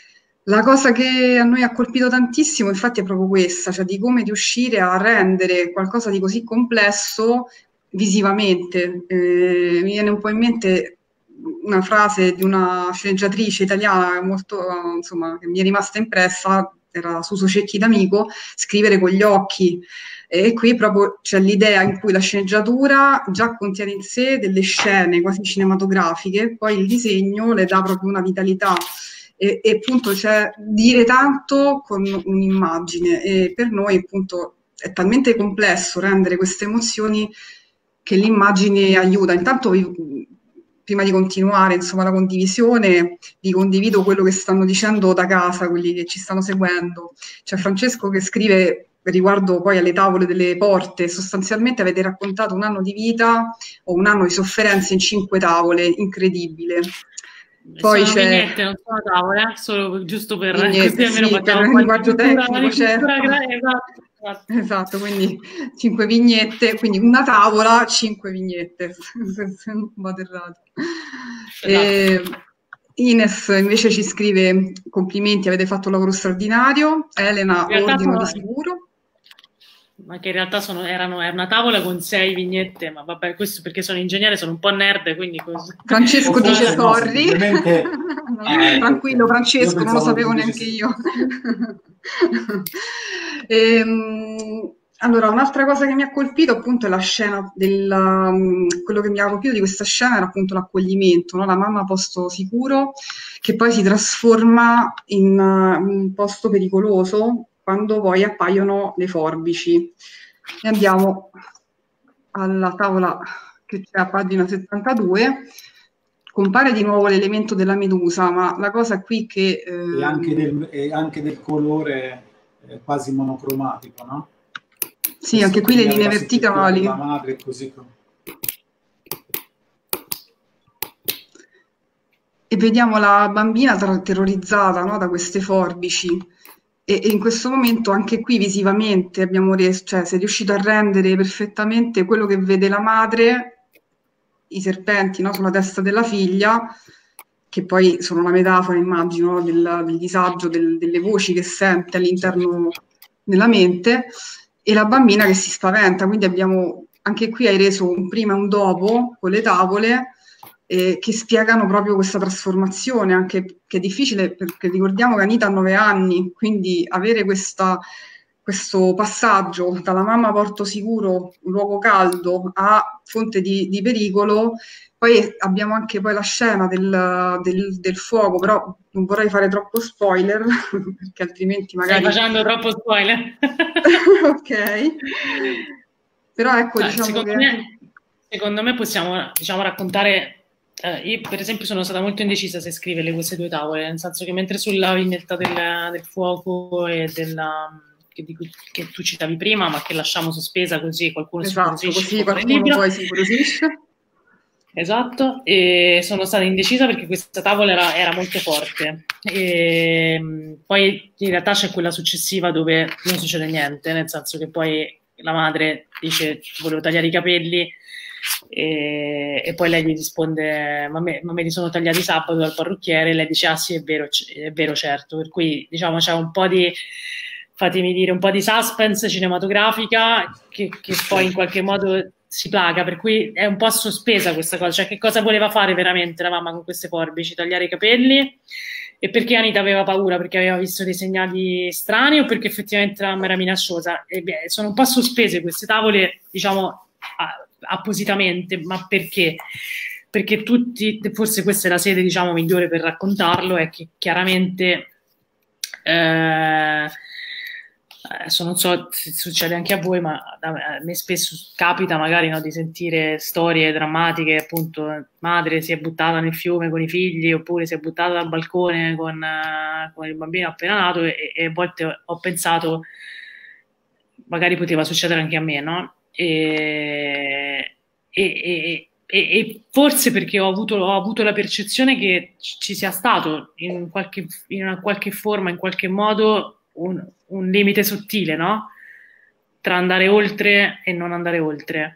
La cosa che a noi ha colpito tantissimo infatti è proprio questa, cioè di come riuscire a rendere qualcosa di così complesso visivamente. Eh, mi viene un po' in mente una frase di una sceneggiatrice italiana molto, insomma, che mi è rimasta impressa, era Suso Cecchi D'Amico, scrivere con gli occhi. E qui proprio c'è l'idea in cui la sceneggiatura già contiene in sé delle scene quasi cinematografiche, poi il disegno le dà proprio una vitalità. E, e appunto c'è dire tanto con un'immagine e per noi appunto è talmente complesso rendere queste emozioni che l'immagine aiuta. Intanto vi, prima di continuare insomma la condivisione vi condivido quello che stanno dicendo da casa quelli che ci stanno seguendo. C'è Francesco che scrive riguardo poi alle tavole delle porte: sostanzialmente avete raccontato un anno di vita o un anno di sofferenze in cinque tavole, incredibile.
Poi sono c'è vignette, non sono tavole, solo giusto per
vignette,
così almeno
sì,
facciamo
per
un
linguaggio tecnico, certo.
Esatto.
Esatto, quindi cinque vignette, quindi una tavola, cinque vignette, se non vado errato. Esatto. E Ines invece ci scrive: complimenti, avete fatto un lavoro straordinario. Elena, ordino di sicuro.
Ma che in realtà sono, erano, era una tavola con sei vignette, ma vabbè, questo perché sono ingegnere, sono un po' nerd, quindi così.
Francesco dice
no,
sorry.
no,
ah, tranquillo Francesco, non lo sapevo neanche io. ehm, allora, un'altra cosa che mi ha colpito appunto è la scena del, um, quello che mi ha colpito di questa scena era appunto l'accoglimento, no? La mamma a posto sicuro che poi si trasforma in uh, un posto pericoloso quando poi appaiono le forbici. E andiamo alla tavola che c'è a pagina settantadue. Compare di nuovo l'elemento della medusa, ma la cosa qui che... Eh,
e, anche del, e anche del colore eh, quasi monocromatico, no?
Sì, questo anche qui le linee verticali.
La madre così.
E vediamo la bambina terrorizzata, no, da queste forbici. E in questo momento anche qui visivamente abbiamo reso, cioè si è riuscito a rendere perfettamente quello che vede la madre, i serpenti, no, sulla testa della figlia, che poi sono una metafora, immagino, no, del, del disagio, del, delle voci che sente all'interno della mente, e la bambina che si spaventa. Quindi abbiamo, anche qui hai reso un prima e un dopo con le tavole, eh, che spiegano proprio questa trasformazione, anche che è difficile perché ricordiamo che Anita ha nove anni, quindi avere questa, questo passaggio dalla mamma porto sicuro, un luogo caldo, a fonte di, di pericolo. Poi abbiamo anche poi la scena del, del, del fuoco, però non vorrei fare troppo spoiler, perché altrimenti magari...
Stai facendo troppo spoiler.
Ok. Però ecco,
Cioè,
diciamo
secondo
che...
me, secondo me possiamo, diciamo, raccontare... Eh, io per esempio sono stata molto indecisa se scriverle queste due tavole, nel senso che mentre sulla vignetta del, del fuoco e della... Che, di cui, che tu citavi prima, ma che lasciamo sospesa così qualcuno
Esatto,
si incuriosisce,
così qualcuno poi si incuriosisce.
Esatto, e sono stata indecisa perché questa tavola era, era molto forte. E poi in realtà c'è quella successiva dove non succede niente, nel senso che poi la madre dice volevo tagliare i capelli e, e poi lei gli risponde ma me, ma me li sono tagliati sabato dal parrucchiere, e lei dice ah sì è vero, è vero certo, per cui diciamo c'è un po' di, fatemi dire, un po' di suspense cinematografica che, che poi in qualche modo si placa, per cui è un po' sospesa questa cosa, cioè che cosa voleva fare veramente la mamma con queste forbici, tagliare i capelli, e perché Anita aveva paura, perché aveva visto dei segnali strani o perché effettivamente la mamma era minacciosa. E beh, sono un po' sospese queste tavole, diciamo a, appositamente, ma perché? Perché tutti, forse questa è la sede diciamo migliore per raccontarlo, è che chiaramente eh, adesso non so se succede anche a voi, ma a me spesso capita magari no, di sentire storie drammatiche, appunto madre si è buttata nel fiume con i figli oppure si è buttata dal balcone con, uh, con il bambino appena nato, e, e a volte ho pensato magari poteva succedere anche a me, no? E, e, e, e, e forse perché ho avuto, ho avuto la percezione che ci sia stato in qualche, in una qualche forma, in qualche modo Un, un limite sottile, no? Tra andare oltre e non andare oltre.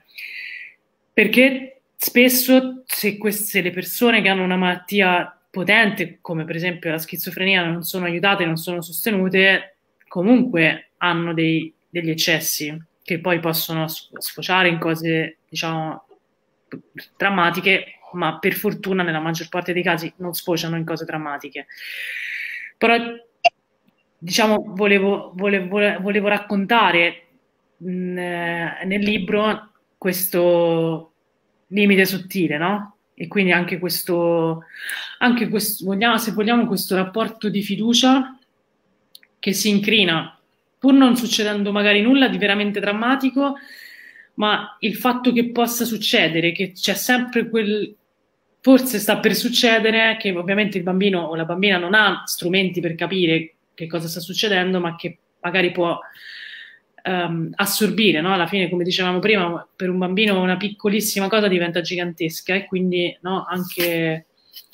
Perché spesso se queste le persone che hanno una malattia potente, come per esempio la schizofrenia, non sono aiutate, non sono sostenute, comunque hanno dei, degli eccessi che poi possono sfociare in cose, diciamo, drammatiche, ma per fortuna nella maggior parte dei casi non sfociano in cose drammatiche. Però diciamo, volevo, volevo, volevo raccontare mh, nel libro questo limite sottile, no? E quindi anche questo, anche questo, vogliamo, se vogliamo, questo rapporto di fiducia che si incrina, pur non succedendo magari nulla di veramente drammatico, ma il fatto che possa succedere, che c'è sempre quel... forse sta per succedere, che ovviamente il bambino o la bambina non ha strumenti per capire che cosa sta succedendo, ma che magari può um, assorbire, no? Alla fine, come dicevamo prima, per un bambino una piccolissima cosa diventa gigantesca, e quindi no, anche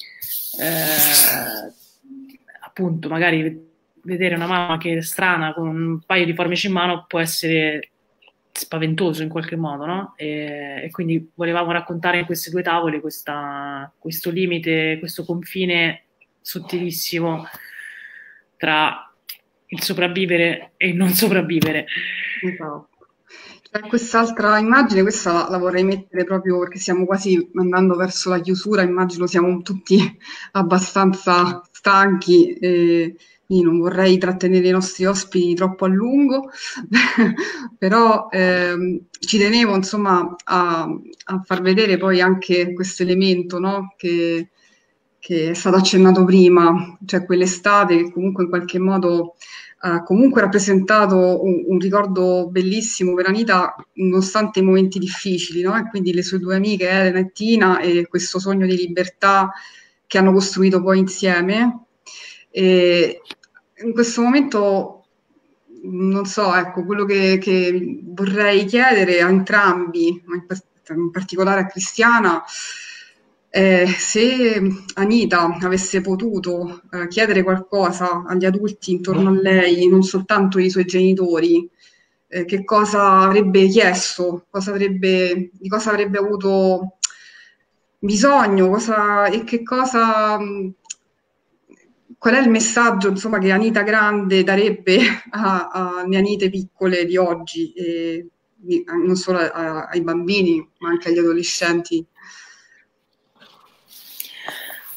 eh, appunto magari vedere una mamma che è strana con un paio di forbici in mano può essere spaventoso in qualche modo, no? E, e quindi volevamo raccontare in queste due tavole questa, questo limite, questo confine sottilissimo tra il sopravvivere e il non sopravvivere.
Esatto. C'è quest'altra immagine, questa la, la vorrei mettere proprio perché stiamo quasi andando verso la chiusura, immagino siamo tutti abbastanza stanchi e quindi non vorrei trattenere i nostri ospiti troppo a lungo, però ehm, ci tenevo insomma a, a far vedere poi anche questo elemento, no? che che è stato accennato prima, cioè quell'estate che comunque in qualche modo ha comunque rappresentato un, un ricordo bellissimo per Anita, nonostante i momenti difficili, no? E quindi le sue due amiche, Elena e Tina, e questo sogno di libertà che hanno costruito poi insieme. E in questo momento, non so, ecco, quello che, che vorrei chiedere a entrambi, ma in, in particolare a Cristiana, Eh, se Anita avesse potuto eh, chiedere qualcosa agli adulti intorno a lei, non soltanto i suoi genitori, eh, che cosa avrebbe chiesto, cosa avrebbe, di cosa avrebbe avuto bisogno, cosa, e che cosa, mh, qual è il messaggio insomma, che Anita grande darebbe a- alle Anite piccole di oggi, e, non solo a- ai bambini, ma anche agli adolescenti.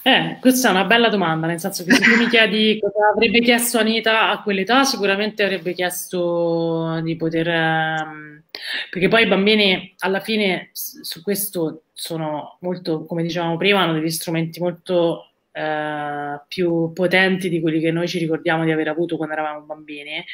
Eh, questa è una bella domanda, nel senso che se tu mi chiedi cosa avrebbe chiesto Anita a quell'età, sicuramente avrebbe chiesto di poter, ehm, perché poi i bambini alla fine s- su questo sono molto, come dicevamo prima, hanno degli strumenti molto eh, più potenti di quelli che noi ci ricordiamo di aver avuto quando eravamo bambini.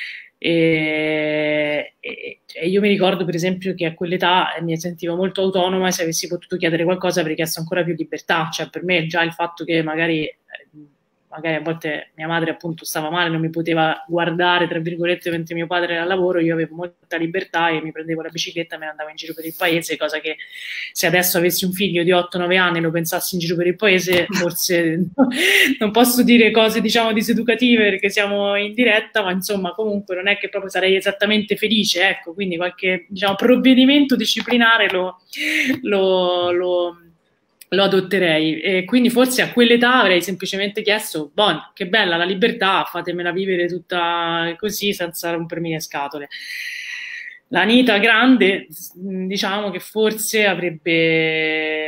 E, e- e io mi ricordo, per esempio, che a quell'età mi sentivo molto autonoma e se avessi potuto chiedere qualcosa avrei chiesto ancora più libertà. Cioè, per me già il fatto che magari, eh, magari a volte mia madre appunto stava male, non mi poteva guardare, tra virgolette, mentre mio padre era al lavoro, io avevo molta libertà e mi prendevo la bicicletta e me ne andavo in giro per il paese, cosa che se adesso avessi un figlio di otto nove anni e lo pensassi in giro per il paese, forse non posso dire cose, diciamo, diseducative perché siamo in diretta, ma insomma, comunque non è che proprio sarei esattamente felice, ecco, quindi qualche, diciamo, provvedimento disciplinare lo, lo, lo, lo adotterei. E quindi forse a quell'età avrei semplicemente chiesto, bon, che bella la libertà, fatemela vivere tutta così senza rompermi le scatole. La Anita grande, diciamo che forse avrebbe,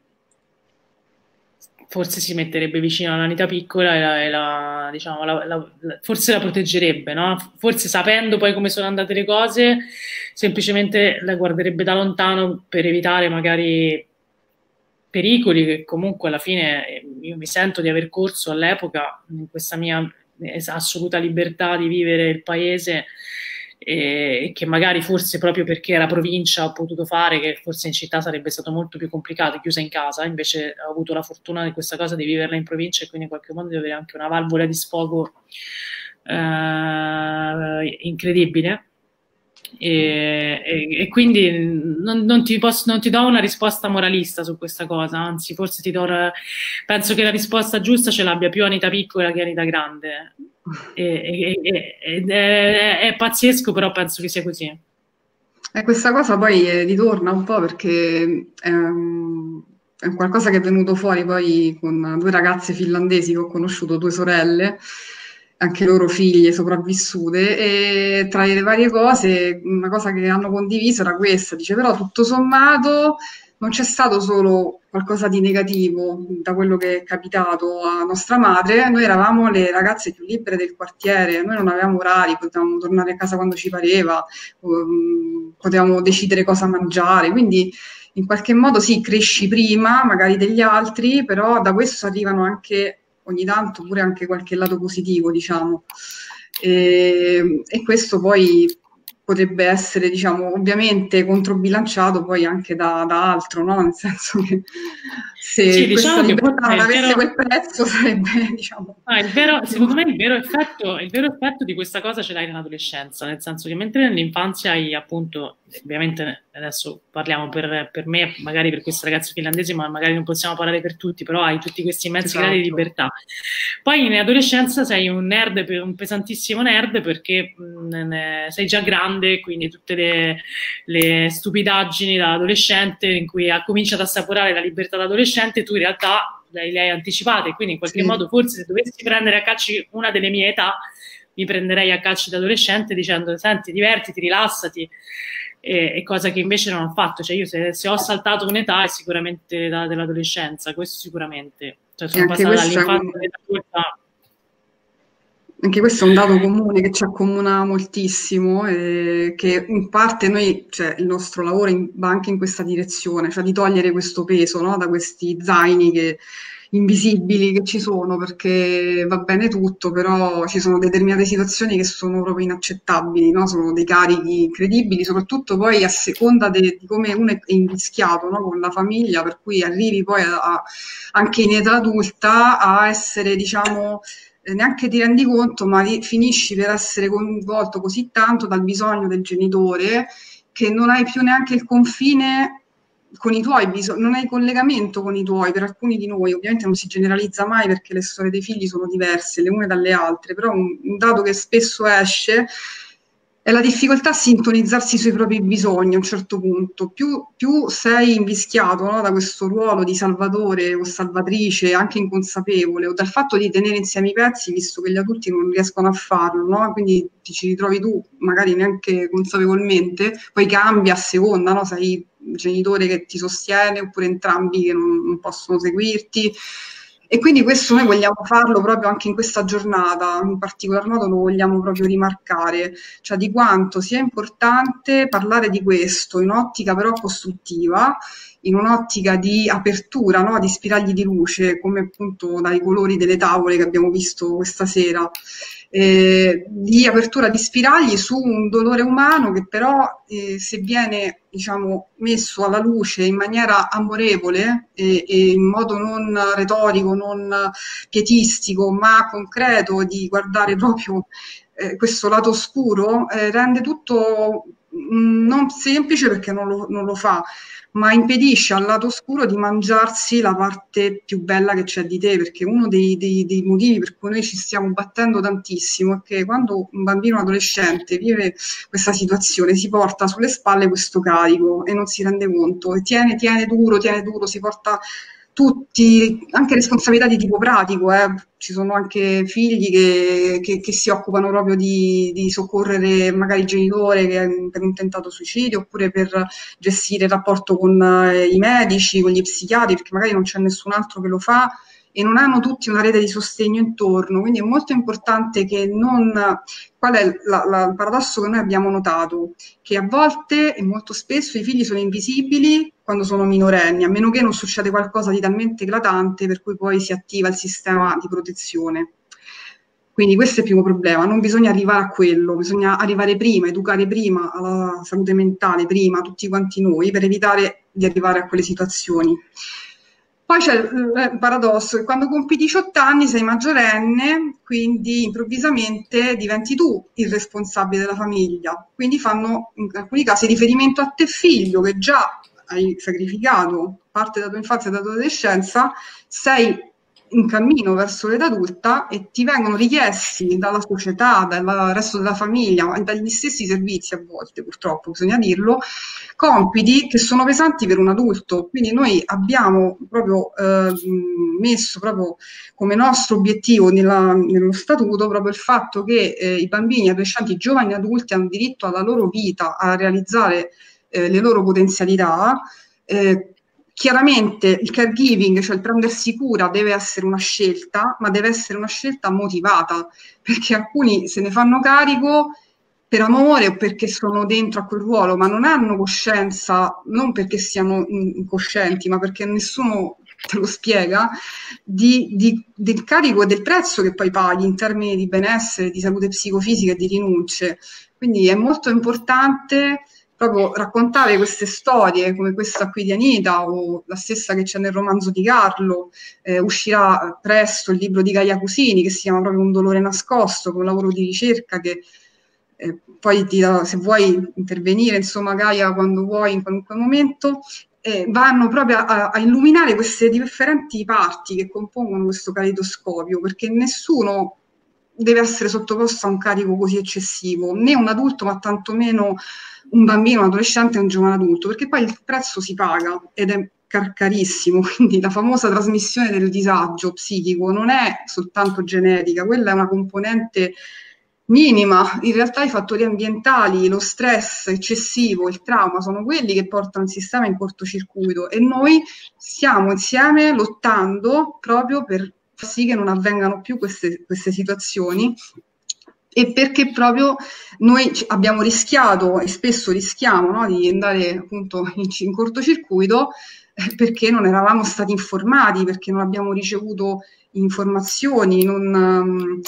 forse si metterebbe vicino all'Anita piccola e la, e la, diciamo, la, la, forse la proteggerebbe, no? Forse sapendo poi come sono andate le cose, semplicemente la guarderebbe da lontano per evitare magari pericoli che comunque alla fine io mi sento di aver corso all'epoca in questa mia assoluta libertà di vivere il paese e che magari forse proprio perché era provincia ho potuto fare, che forse in città sarebbe stato molto più complicato, chiusa in casa, invece ho avuto la fortuna di questa cosa di viverla in provincia e quindi in qualche modo di avere anche una valvola di sfogo eh, incredibile. E, e, e quindi non, non, ti posso, non ti do una risposta moralista su questa cosa, anzi forse ti do, penso che la risposta giusta ce l'abbia più Anita piccola che Anita grande. E, e, e, è, è pazzesco, però penso che sia così.
E questa cosa poi eh, ritorna un po' perché ehm, è qualcosa che è venuto fuori poi con due ragazze finlandesi che ho conosciuto, due sorelle, anche loro figlie sopravvissute, e tra le varie cose, una cosa che hanno condiviso era questa, dice però tutto sommato non c'è stato solo qualcosa di negativo da quello che è capitato a nostra madre, noi eravamo le ragazze più libere del quartiere, noi non avevamo orari, potevamo tornare a casa quando ci pareva, um, potevamo decidere cosa mangiare, quindi in qualche modo sì, cresci prima magari degli altri, però da questo arrivano anche ogni tanto pure anche qualche lato positivo, diciamo. E, e questo poi potrebbe essere, diciamo, ovviamente controbilanciato poi anche da, da altro, no? Nel senso che se
sì,
questa
diciamo
libertà non avesse
vero...
quel prezzo sarebbe, diciamo...
Ah, il vero, secondo me il vero, effetto, il vero effetto di questa cosa ce l'hai nell'adolescenza, nel senso che mentre nell'infanzia hai appunto, ovviamente adesso parliamo per, per me, magari per questi ragazzi finlandesi, ma magari non possiamo parlare per tutti, però hai tutti questi immensi
Esatto.
gradi di libertà. Poi in adolescenza sei un nerd, un pesantissimo nerd perché mh, sei già grande, quindi tutte le, le stupidaggini da adolescente in cui ha cominciato a assaporare la libertà da adolescente, tu in realtà le, le hai anticipate, quindi in qualche
Sì.
modo forse se dovessi prendere a calci una delle mie età mi prenderei a calci da adolescente dicendo senti, divertiti, rilassati, e, e cosa che invece non ho fatto, cioè io se, se ho saltato un'età è sicuramente l'età dell'adolescenza, questo sicuramente, cioè sono passata dall'infanzia all'età.
Anche questo è un dato comune che ci accomuna moltissimo e che in parte noi, cioè il nostro lavoro in, va anche in questa direzione, cioè di togliere questo peso, no? Da questi zaini che, invisibili che ci sono, perché va bene tutto, però ci sono determinate situazioni che sono proprio inaccettabili, no? Sono dei carichi incredibili, soprattutto poi a seconda de, di come uno è invischiato, no? Con la famiglia, per cui arrivi poi a, a, anche in età adulta a essere, diciamo, neanche ti rendi conto, ma finisci per essere coinvolto così tanto dal bisogno del genitore che non hai più neanche il confine con i tuoi bisogni, non hai collegamento con i tuoi. Per alcuni di noi ovviamente non si generalizza mai perché le storie dei figli sono diverse le une dalle altre, però un, un dato che spesso esce è la difficoltà a sintonizzarsi sui propri bisogni a un certo punto. Più, più sei invischiato, no, da questo ruolo di salvatore o salvatrice, anche inconsapevole, o dal fatto di tenere insieme i pezzi, visto che gli adulti non riescono a farlo, no? Quindi ti ci ritrovi tu, magari neanche consapevolmente, poi cambia a seconda, no? Sei il genitore che ti sostiene oppure entrambi che non, non possono seguirti. E quindi questo noi vogliamo farlo proprio anche in questa giornata, in particolar modo lo vogliamo proprio rimarcare, cioè di quanto sia importante parlare di questo in ottica però costruttiva, in un'ottica di apertura, no? Di spiragli di luce, come appunto dai colori delle tavole che abbiamo visto questa sera. Eh, di apertura di spiragli su un dolore umano che però eh, se viene diciamo messo alla luce in maniera amorevole e, e in modo non retorico, non pietistico, ma concreto, di guardare proprio eh, questo lato oscuro, eh, rende tutto mh, non semplice perché non lo, non lo fa, ma impedisce al lato oscuro di mangiarsi la parte più bella che c'è di te, perché uno dei, dei, dei motivi per cui noi ci stiamo battendo tantissimo è che quando un bambino adolescente vive questa situazione si porta sulle spalle questo carico e non si rende conto, e tiene, tiene duro, tiene duro, si porta tutti, anche responsabilità di tipo pratico, eh. Ci sono anche figli che, che, che si occupano proprio di, di soccorrere magari il genitore che, per un tentato suicidio, oppure per gestire il rapporto con eh, i medici, con gli psichiatri, perché magari non c'è nessun altro che lo fa e non hanno tutti una rete di sostegno intorno, quindi è molto importante che non... Qual è la, la, il paradosso che noi abbiamo notato? Che a volte e molto spesso i figli sono invisibili quando sono minorenni, a meno che non succede qualcosa di talmente eclatante per cui poi si attiva il sistema di protezione. Quindi questo è il primo problema, non bisogna arrivare a quello, bisogna arrivare prima, educare prima alla salute mentale, prima tutti quanti noi, per evitare di arrivare a quelle situazioni. Poi c'è il paradosso che quando compi diciotto anni sei maggiorenne, quindi improvvisamente diventi tu il responsabile della famiglia. Quindi fanno in alcuni casi riferimento a te figlio che già hai sacrificato parte della tua infanzia e della tua adolescenza, sei in cammino verso l'età adulta e ti vengono richiesti dalla società, dal resto della famiglia, dagli stessi servizi a volte, purtroppo bisogna dirlo, compiti che sono pesanti per un adulto. Quindi noi abbiamo proprio eh, messo proprio come nostro obiettivo nella, nello statuto proprio il fatto che eh, i bambini, adolescenti, i giovani adulti hanno diritto alla loro vita, a realizzare eh, le loro potenzialità. Eh, Chiaramente il caregiving, cioè il prendersi cura, deve essere una scelta, ma deve essere una scelta motivata, perché alcuni se ne fanno carico per amore o perché sono dentro a quel ruolo, ma non hanno coscienza, non perché siano incoscienti, ma perché nessuno te lo spiega, di, di, del carico e del prezzo che poi paghi in termini di benessere, di salute psicofisica e di rinunce. Quindi è molto importante proprio raccontare queste storie come questa qui di Anita o la stessa che c'è nel romanzo di Carlo. Eh, uscirà presto il libro di Gaia Cusini che si chiama proprio Un dolore nascosto, che è un lavoro di ricerca che eh, poi ti dà, se vuoi intervenire, insomma Gaia, quando vuoi, in qualunque momento, eh, vanno proprio a, a illuminare queste differenti parti che compongono questo caleidoscopio, perché nessuno deve essere sottoposto a un carico così eccessivo, né un adulto ma tantomeno un bambino, un adolescente e un giovane adulto, perché poi il prezzo si paga ed è car- carissimo, quindi la famosa trasmissione del disagio psichico non è soltanto genetica, quella è una componente minima, in realtà i fattori ambientali, lo stress eccessivo, il trauma sono quelli che portano il sistema in cortocircuito e noi stiamo insieme lottando proprio per far sì che non avvengano più queste, queste situazioni, e perché proprio noi abbiamo rischiato e spesso rischiamo, no, di andare appunto in, in cortocircuito eh, perché non eravamo stati informati, perché non abbiamo ricevuto informazioni, non, um,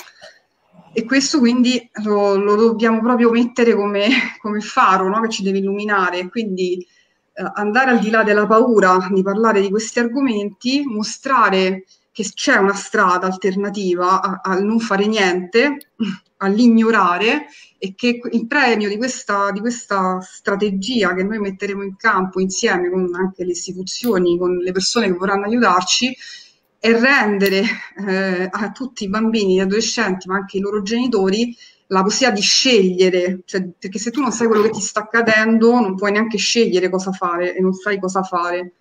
e questo quindi lo, lo dobbiamo proprio mettere come, come faro, no, che ci deve illuminare. Quindi eh, andare al di là della paura di parlare di questi argomenti, mostrare che c'è una strada alternativa al non fare niente, all'ignorare, e che il premio di questa, di questa strategia che noi metteremo in campo insieme con anche le istituzioni, con le persone che vorranno aiutarci, è rendere eh, a tutti i bambini, gli adolescenti, ma anche i loro genitori, la possibilità di scegliere, cioè, perché se tu non sai quello che ti sta accadendo, non puoi neanche scegliere cosa fare e non sai cosa fare.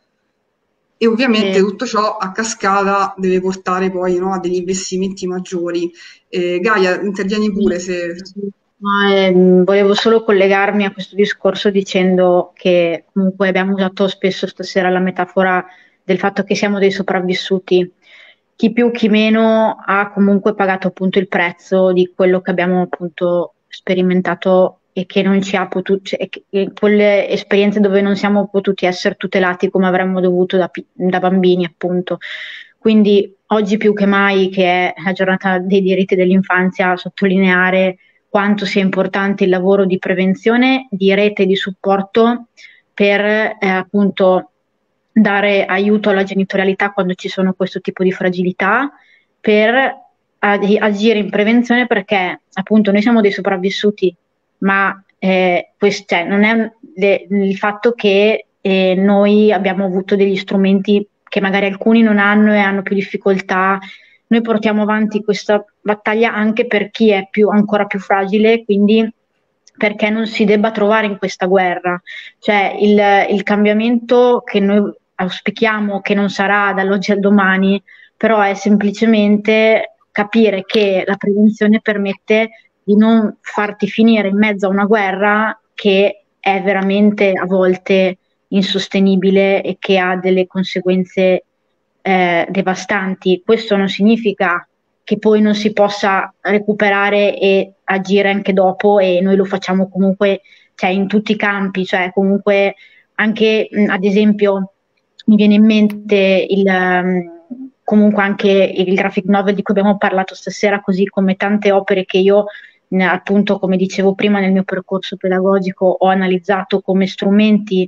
E ovviamente eh. tutto ciò a cascata deve portare poi, no, a degli investimenti maggiori. Eh, Gaia, intervieni pure se...
No, eh, volevo solo collegarmi a questo discorso dicendo che comunque abbiamo usato spesso stasera la metafora del fatto che siamo dei sopravvissuti chi più chi meno ha comunque pagato appunto il prezzo di quello che abbiamo appunto sperimentato e che non ci ha potuto, cioè, che, quelle esperienze dove non siamo potuti essere tutelati come avremmo dovuto da, da bambini appunto. Quindi oggi più che mai, che è la giornata dei diritti dell'infanzia, sottolineare quanto sia importante il lavoro di prevenzione, di rete e di supporto per eh, appunto dare aiuto alla genitorialità quando ci sono questo tipo di fragilità, per agire in prevenzione, perché appunto noi siamo dei sopravvissuti, ma eh, questo, cioè, non è le, il fatto che eh, noi abbiamo avuto degli strumenti che magari alcuni non hanno e hanno più difficoltà. Noi portiamo avanti questa battaglia anche per chi è più, ancora più fragile, quindi perché non si debba trovare in questa guerra. Cioè il, il cambiamento che noi auspichiamo, che non sarà dall'oggi al domani, però è semplicemente capire che la prevenzione permette di non farti finire in mezzo a una guerra che è veramente a volte insostenibile e che ha delle conseguenze eh, devastanti. Questo non significa che poi non si possa recuperare e agire anche dopo, e noi lo facciamo comunque, cioè, in tutti i campi, cioè comunque anche mh, ad esempio mi viene in mente il, um, comunque anche il graphic novel di cui abbiamo parlato stasera, così come tante opere che io appunto, come dicevo prima, nel mio percorso pedagogico ho analizzato come strumenti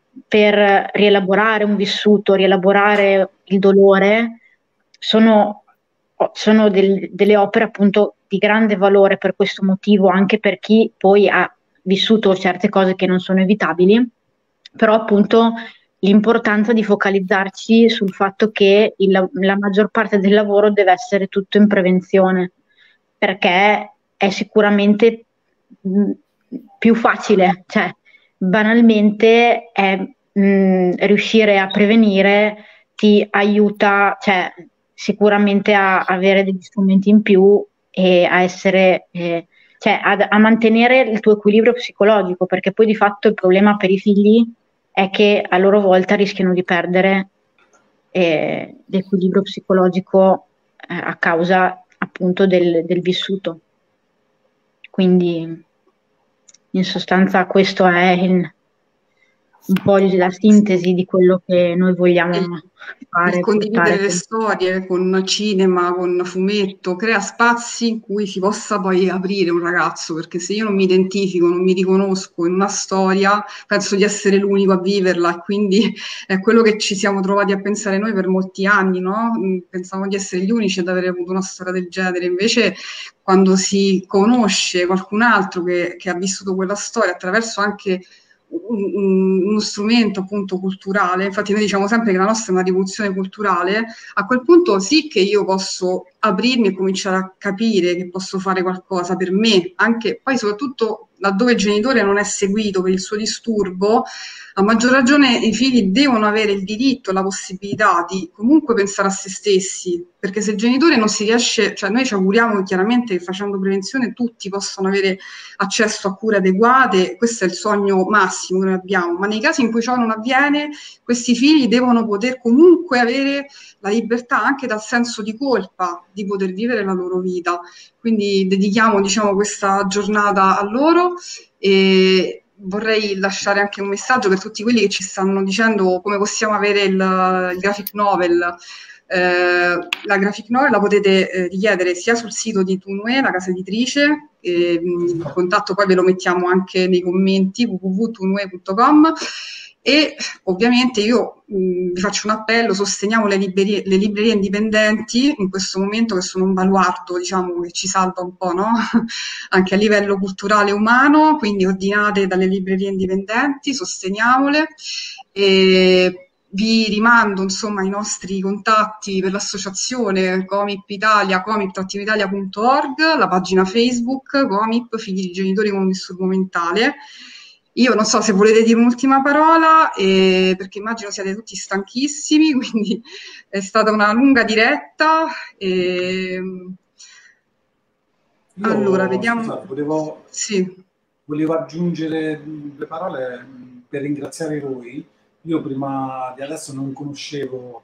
per rielaborare un vissuto, rielaborare il dolore. Sono, sono del, delle opere appunto di grande valore per questo motivo, anche per chi poi ha vissuto certe cose che non sono evitabili, però appunto l'importanza di focalizzarci sul fatto che il, la maggior parte del lavoro deve essere tutto in prevenzione, perché è sicuramente mh, più facile, cioè banalmente è, mh, riuscire a prevenire ti aiuta, cioè, sicuramente a avere degli strumenti in più e a essere, eh, cioè a, a mantenere il tuo equilibrio psicologico, perché poi di fatto il problema per i figli è che a loro volta rischiano di perdere eh, l'equilibrio psicologico eh, a causa appunto del, del vissuto. Quindi in sostanza questo è il, un po' la sintesi di quello che noi vogliamo
il,
fare.
Il condividere
portare.
le storie con cinema, con fumetto, crea spazi in cui si possa poi aprire un ragazzo, perché se io non mi identifico, non mi riconosco in una storia, penso di essere l'unico a viverla, e quindi è quello che ci siamo trovati a pensare noi per molti anni, no? Pensavamo di essere gli unici ad aver avuto una storia del genere, invece quando si conosce qualcun altro che, che ha vissuto quella storia attraverso anche Un, uno strumento appunto culturale, infatti noi diciamo sempre che la nostra è una rivoluzione culturale, a quel punto sì che io posso aprirmi e cominciare a capire che posso fare qualcosa per me, anche poi soprattutto laddove il genitore non è seguito per il suo disturbo, a maggior ragione i figli devono avere il diritto, la possibilità di comunque pensare a se stessi, perché se il genitore non si riesce, cioè noi ci auguriamo chiaramente che facendo prevenzione tutti possano avere accesso a cure adeguate, questo è il sogno massimo che noi abbiamo, ma nei casi in cui ciò non avviene, questi figli devono poter comunque avere la libertà anche dal senso di colpa di poter vivere la loro vita. Quindi dedichiamo, diciamo, questa giornata a loro e vorrei lasciare anche un messaggio per tutti quelli che ci stanno dicendo come possiamo avere il, il graphic novel. Eh, la graphic novel la potete eh, richiedere sia sul sito di Tunue, la casa editrice, eh, il contatto poi ve lo mettiamo anche nei commenti w w w punto tunue punto com, e ovviamente io mh, vi faccio un appello: sosteniamo le librerie, le librerie indipendenti in questo momento, che sono un baluardo, diciamo, che ci salva un po', no? Anche a livello culturale e umano, quindi ordinate dalle librerie indipendenti, sosteniamole. E vi rimando insomma ai nostri contatti per l'associazione Comip Italia, comip italia punto org, la pagina Facebook Comip Figli di Genitori con un Disturbo Mentale. Io non so se volete dire un'ultima parola, eh, perché immagino siate tutti stanchissimi, quindi è stata una lunga diretta. E...
Io,
allora, vediamo.
Scusate, volevo,
sì.
volevo aggiungere due parole per ringraziare voi. Io prima di adesso non conoscevo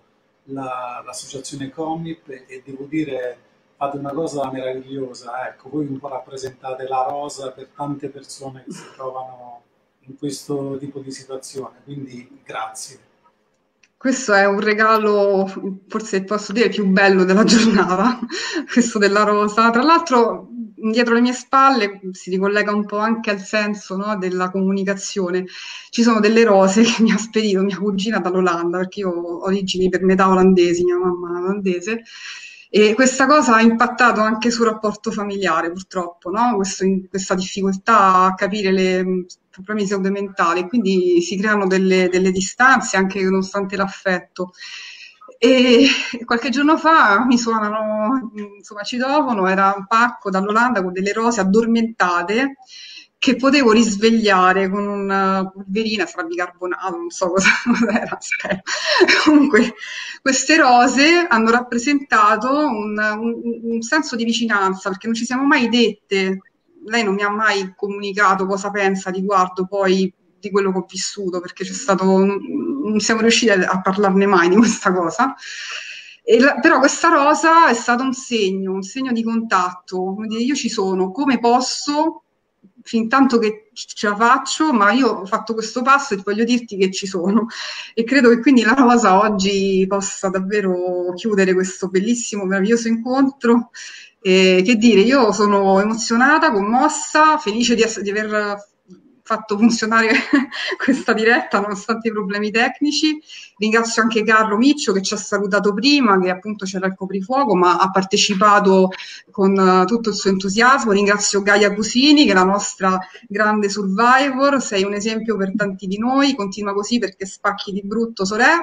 la, l'associazione Comip e, e devo dire fate una cosa meravigliosa, ecco, voi un po' rappresentate la rosa per tante persone che si trovano in questo tipo di situazione, quindi grazie.
Questo è un regalo, forse posso dire, più bello della giornata, questo della rosa. Tra l'altro, dietro le mie spalle si ricollega un po' anche al senso, no, della comunicazione. Ci sono delle rose che mi ha spedito mia cugina dall'Olanda, perché io ho origini per metà olandesi, mia mamma è olandese, e questa cosa ha impattato anche sul rapporto familiare, purtroppo, no? Questo- questa difficoltà a capire le mh, problemi di salute mentale, quindi si creano delle, delle distanze anche nonostante l'affetto. E qualche giorno fa mi suonano, mh, insomma, citofono, era un pacco dall'Olanda con delle rose addormentate che potevo risvegliare con una polverina, sarà bicarbonato, non so cosa era, spero. Comunque, queste rose hanno rappresentato un, un- un senso di vicinanza, perché non ci siamo mai dette, lei non mi ha mai comunicato cosa pensa riguardo poi di quello che ho vissuto, perché c'è stato, non siamo riusciti a, a parlarne mai di questa cosa. E la- però questa rosa è stato un segno, un segno di contatto, come dire, io ci sono, come posso, fin tanto che ce la faccio, ma io ho fatto questo passo e voglio dirti che ci sono. E credo che quindi la rosa oggi possa davvero chiudere questo bellissimo, meraviglioso incontro. E che dire, io sono emozionata, commossa, felice di, ess- di aver fatto funzionare questa diretta nonostante i problemi tecnici. Ringrazio anche Carlo Miccio che ci ha salutato prima, che appunto c'era il coprifuoco, ma ha partecipato con uh, tutto il suo entusiasmo. Ringrazio Gaia Cusini, che è la nostra grande survivor, sei un esempio per tanti di noi, continua così perché spacchi di brutto, sorè.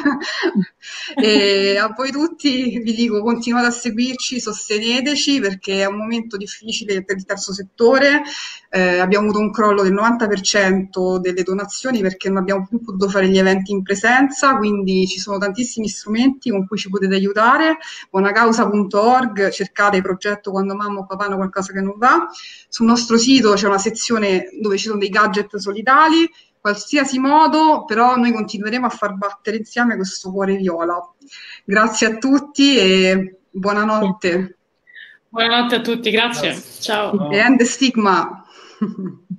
E a voi tutti vi dico continuate a seguirci, sosteneteci perché è un momento difficile per il terzo settore. Eh, abbiamo avuto un crollo del novanta per cento delle donazioni perché non abbiamo più potuto fare gli eventi in presenza, quindi ci sono tantissimi strumenti con cui ci potete aiutare. buonacausa punto org, cercate il progetto Quando mamma o papà hanno qualcosa che non va. Sul nostro sito c'è una sezione dove ci sono dei gadget solidali, qualsiasi modo, però noi continueremo a far battere insieme questo cuore viola. Grazie a tutti e buonanotte.
Buonanotte a tutti, grazie.
Grazie.
Ciao.
E end the stigma.